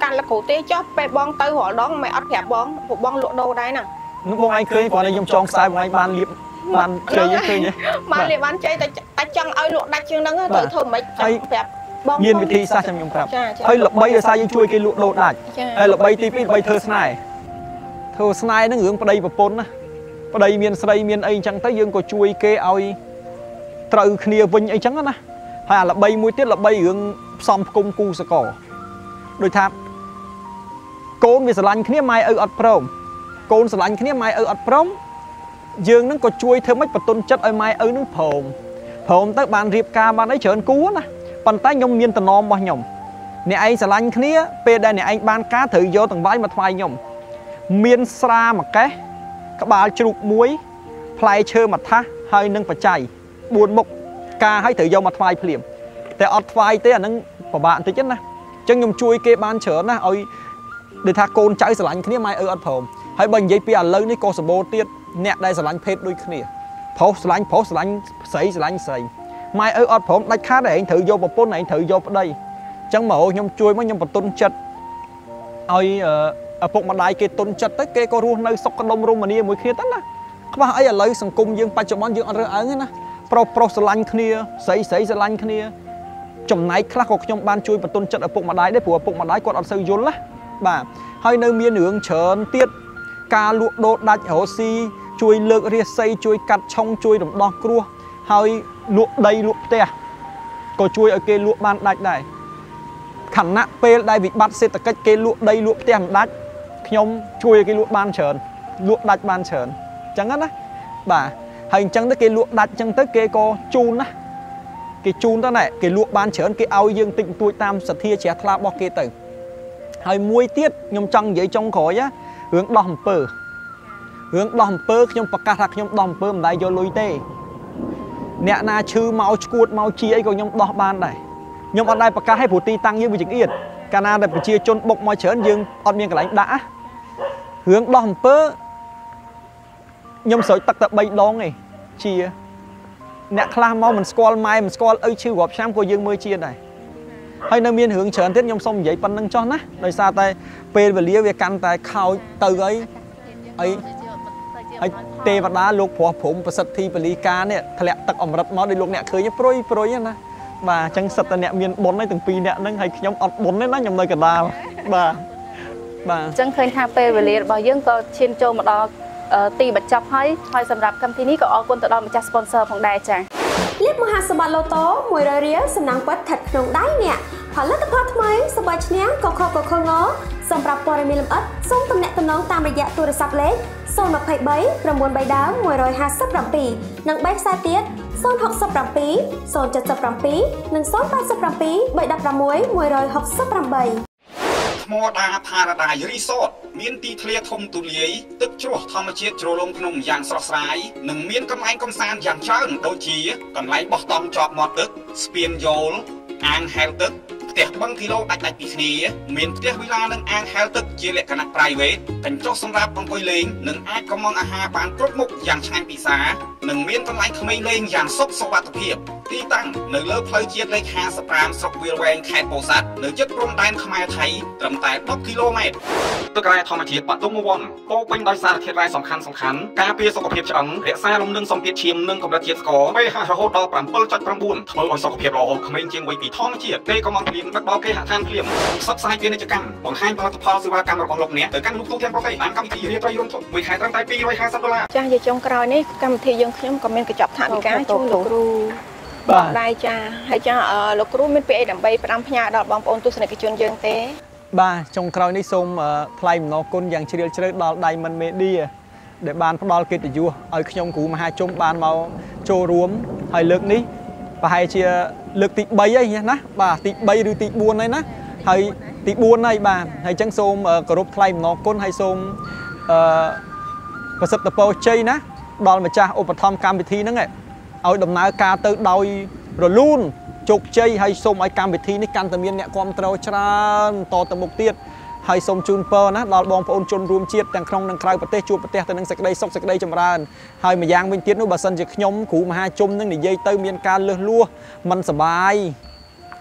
កាន់លគ្រូទេចុះពេលបងទៅរាល់ដងមិនអត់ប្រាប់បងពួកបងលក់ដូរដែរណានោះបងឯងឃើញគាត់ខ្ញុំចងខ្សែបងឯងបានលៀបបានជ័យឃើញបានលៀបបានជ័យតែតែចង់ឲ្យលក់ដាច់ជាងហ្នឹងទៅធ្វើមិនចាំប្រាប់បងមានវិធីសាស្ត្រខ្ញុំប្រាប់ហើយល្បីដោយសារយើងជួយគេលក់ដូរដាច់ហើយល្បីទីពីរល្បីធ្វើស្នេហ៍ធ្វើស្នេហ៍ហ្នឹងរឿងប្តីប្រពន្ធណាប្តីមានស្រីមានអីអញ្ចឹងទៅយើងក៏ជួយគេឲ្យត្រូវគ្នាវិញអីចឹងណាហើយអាល្បីមួយទៀតល្បីរឿងផ្សំផ្គុំគូសកលដូចថាកូនវាស្រឡាញ់គ្នាម៉ែឪអត់ព្រមកូនស្រឡាញ់គ្នាម៉ែឪអត់ព្រមយើងនឹងក៏ជួយធ្វើម៉េចបន្ទន់ចិត្តឲ្យម៉ែឪនឹងព្រមព្រមទៅបានរៀបការបានអីច្រើនគូណាប៉ុន្តែខ្ញុំមានតំណមរបស់ខ្ញុំអ្នកឯងស្រឡាញ់គ្នាពេលដែលអ្នកឯងបានការត្រូវយកទាំងវាយមកថ្វាយខ្ញុំមានស្រាមួយកេះក្បាលជ្រូកមួយផ្លែឈើមួយថាសហើយនឹងបច្ច័យបួនមុខការឲ្យត្រូវយកមកថ្វាយភ្លាមតែអត់ថ្វាយទេអានឹងពិបាកបន្តិចណាអញ្ចឹងខ្ញុំជួយគេបានច្រើនណាឲ្យដូចថាកូនចៅស្រឡាញ់គ្នាម៉ែឪអត់ព្រមហើយបើនិយាយពីឥឡូវនេះក៏សម្បូរទៀតអ្នកដែលស្រឡាញ់ភេទដូចគ្នាប្រុសស្រឡាញ់ប្រុសស្រឡាញ់ស្រីស្រឡាញ់ស្រីម៉ែឪអត់ព្រមដាច់ខាតឯងត្រូវយកប្រពន្ធឯងត្រូវយកប្តីអញ្ចឹងមកខ្ញុំជួយមកខ្ញុំបន្ទន់ចិត្តឲ្យឪពុកម្ដាយគេទុនចិត្តទៅគេក៏រស់នៅសុខដុមរមនាមួយគ្នាទៅណាខ្វះអីឥឡូវសង្គមយើងបច្ចុប្បន្នយើងអត់រើសអើងទេណាប្រុសប្រុសស្រឡាញ់គ្នាស្រីស្រីស្រឡាញ់គ្នាចំណែកខ្លះក៏ខ្ញុំបានជួយបន្ទន់ចិត្តឪពុកម្ដាយដែរព្រោះឪពុកម្ដាយគាត់អត់សូវយល់ណាបាទហើយនៅមានរឿងច្រើនទៀតការលក់ដូរដាច់រស់ស៊ីជួយលើករាសីជួយកាត់ឆុងជួយរំដោះគ្រោះហើយលក់ដីលក់ផ្ទះក៏ជួយឲ្យគេលក់បានដាច់ដែរខណៈពេលដែលវិបត្តិសេដ្ឋកិច្ចគេលក់ដីលក់ផ្ទះមិនដាច់ខ្ញុំជួយឲ្យគេលក់បានច្រើនលក់ដាច់បានច្រើនអញ្ចឹងណាបាទហើយអញ្ចឹងទៅគេលក់ដាច់អញ្ចឹងទៅគេក៏ជូនណាគេជូនទៅណែគេលក់បានច្រើនគេឲ្យយើងតិចតួចតាមសទ្ធាជ្រះថ្លារបស់គេទៅហើយមួយទៀតខ្ញុំចង់និយាយចុងក្រោយរឿងដោះអំពើរឿងដោះអំពើខ្ញុំប្រកាសថាខ្ញុំដោះអំពើមិនដែរយកលុយទេអ្នកណាឈឺមកឈួតមកជាអីក៏ខ្ញុំដោះបានដែរខ្ញុំអត់ដែរប្រកាសឲ្យព្រោះទីតាំងយើងវាចង្អៀតកាលណាដែលប្រជាជនបុកមកច្រើនយើងអត់មានកន្លែងដាក់រឿងដោះអំពើខ្ញុំស្រោចទឹកតែបីដងឯងជាអ្នកខ្លះមកមិនស្គាល់ម៉ែមិនស្គាល់ឪឈឺរាប់ឆ្នាំក៏យើងមើលជាដែរហើយនៅមានរឿងច្រើនទៀតខ្ញុំសូមនិយាយប៉ុណ្្នឹងចុះណាដោយសារតែពេលវេលាវាកាន់តែខោចទៅអីអីហើយទេវតាលោកព្រោះព្រំប្រសិទ្ធិពលីកានេះធ្លាក់ទឹកអមរិតមកដោយលោកអ្នកឃើញព្រុយព្រុយណាបាទអញ្ចឹងសិតតែអ្នកមានបុណ្យហើយទាំងពីរអ្នកហ្នឹងហើយខ្ញុំអត់បុណ្យទេណាខ្ញុំនៅកណ្ដាលបាទបាទអញ្ចឹងឃើញថាពេលវេលារបស់យើងក៏ឈានចូលមកដល់ទីបញ្ចប់ហើយហើយសម្រាប់កម្មវិធីនេះក៏អរគុណទៅដល់ម្ចាស់ sponsor ផងដែរចា៎លាបមហាសម្បត្តិឡូតូមួយរយរៀលសំណាងពិតស្ថិតក្នុងដៃអ្នកផលិតផលថ្មីសម្បត្តិឈ្នះកខកខងសម្រាប់ព័ត៌មានលម្អិតសូមទំនាក់ទំនងតាមរយៈទូរស័ព្ទលេខศูนย์ ยี่สิบสาม เก้า ใบดาว หนึ่งร้อยห้าสิบเจ็ด និងបែបខ្សែទៀតศูนย์ หก เจ็ด ศูนย์ เจ็ด เจ็ด និងศูนย์ แปด เจ็ด ใบสิบหก หนึ่งร้อยหกสิบแปดថ្មដាផារ៉ាដាយរីសតមានទីធ្លាធំទូលាយទឹកជ្រោះធម្មជាតិជ្រលងភ្នំយ៉ាងស្រស់ស្រាយនិងមានកន្លែងកំសាន្តយ៉ាងច្រើនដូចជាកន្លែងបោះតង់ជាប់មាត់ទឹកស្ពានយោលអាងហែលទឹកផ្ទះបឹងគីឡូដាច់ដាច់ពីគ្នាមានផ្ទះវិឡានិងអាងហែលទឹកជាលក្ខណៈ private កញ្ចុះសម្រាប់អង្គុយលេងនិងអាចកុម្ម៉ង់អាហារបានគ្រប់មុខយ៉ាងឆ្ងាញ់ពិសានិងមានកន្លែងក្មេងលេងយ៉ាងសុខសុវត្ថិភាពទីតាំងនៅលើផ្លូវជាតិលេខห้าสิบห้าស្រុកវាលវែងខេត្តពោធិ៍សាត់នៅជិតព្រំដែនខ្មែរថៃត្រឹមតែដប់គីឡូម៉ែត្រទឹករ៉ែធម្មជាតិបាត់ទុំវ័នពោពេញដោយសារធាតុរ៉ែសំខាន់សំខាន់ការពារសុខភាពឆ្អឹងរក្សាលំនឹងសម្ពាធឈាមនិងកម្រិតជាតិស្ករ pH រហូតដល់ bảy chấm chín ធ្វើឲ្យសុខភាពល្អក្មេងជាងវ័យពីធម្មជាតិពេលក៏មកព្រៀងដឹកដល់គេហដ្ឋានព្រៀងផ្សព្វផ្សាយពាណិជ្ជកម្មបង្ហាញផលិតផលសេវាកម្មរបស់លោកអ្នកទៅកាន់លោកទូទាំងប្រទេសតាមកម្មវិធីរៀបរយរួមមួយខែត្រឹមតែពីររយห้าสิบដុល្លារចាស់ជាចុងក្រោយនេះកម្មវិធីយើងខ្ញុំក៏មានកញ្ចប់ថវិកាជូនលោកគ្រូបាទដែរចាហើយចាលោកគ្រូមានពាក្យអីដើម្បីផ្ដាំផ្ញើដល់បងប្អូនទស្សនិកជនយើងទេបាទចុងក្រោយនេះសូមថ្លែងអំណរគុណយ៉ាងជ្រាលជ្រៅដល់ Diamond Media ដែលបានផ្ដល់កិត្តិយសឲ្យខ្ញុំគ្រូមហាជុំបានមកចូលរួមហើយលើកនេះប្រហែលជាលើកទីបីហើយណាបាទទីបីឬទីបួនហើយណាហើយទីបួនហើយបាទហើយអញ្ចឹងសូមគោរពថ្លែងអំណរគុណហើយសូមអឺប្រសិទ្ធពរជ័យណាដល់ម្ចាស់ឧបត្ថម្ភកម្មវិធីហ្នឹងឲ្យដំណើរការទៅដោយរលូនជោគជ័យហើយសូមឲ្យកម្មវិធីនេះកាន់តែមានអ្នកគាំទ្រច្រើនតទៅមុខទៀតហើយសូមជូនពរណាដល់បងប្អូនជនរួមជាតិទាំងក្នុងនិងក្រៅប្រទេសជួបប្រទេសទៅនឹងសេចក្តីសុខសេចក្តីចម្រើនហើយម្យ៉ាងវិញទៀតនោះបើសិនជាខ្ញុំគ្រូមហាជុំនឹងនិយាយទៅមានការលឺលួសមិនសប្បាយ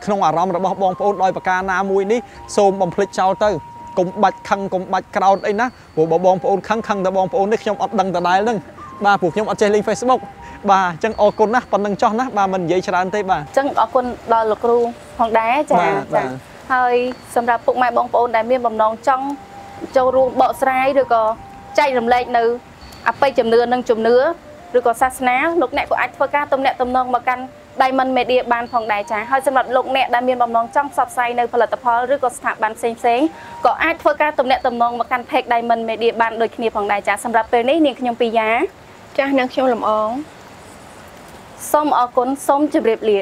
ក្នុងអារម្មណ៍របស់បងប្អូនដោយប្រការណាមួយនេះសូមបំភ្លេចចោលទៅកុំបាច់ខឹងកុំបាច់ក្រោធអីណាព្រោះបងប្អូនខឹងខឹងតែបងប្អូននេះខ្ញុំអត់ដឹងដដែលហ្នឹងបាទពួកខ្ញុំអត់ចេះលេង Facebook បាទអញ្ចឹងអរគុណណាស់ប៉ុណ្្នឹងចោះណាបាទមិននិយាយច្រើនទេបាទអញ្ចឹងអរគុណដល់លោកគ្រូផងដែរចាចាហើយសម្រាប់ពុកម៉ែបងប្អូនដែលមានបំណងចង់ចូលរួមបកស្រាយឬក៏ចែករំលែកនៅអបិយជំនឿនិងជំនឿឬក៏សាសនាលោកអ្នកក៏អាចធ្វើការទំនាក់ទំនងមកកាន់ Diamond Media បានផងដែរចាហើយសម្រាប់លោកអ្នកដែលមានបំណងចង់ផ្សព្វផ្សាយនៅផលិតផលឬក៏ស្ថាប័នផ្សេងផ្សេងក៏អាចធ្វើការទំនាក់ទំនងមកកាន់ Page Diamond Media បានដូចគ្នាផងដែរចាសម្រាប់ពេលនេះនាងខ្ញុំពីយ៉ាចាស់នាងខ្ញុំលំអងសូមអរគុណសូមជម្រាបលា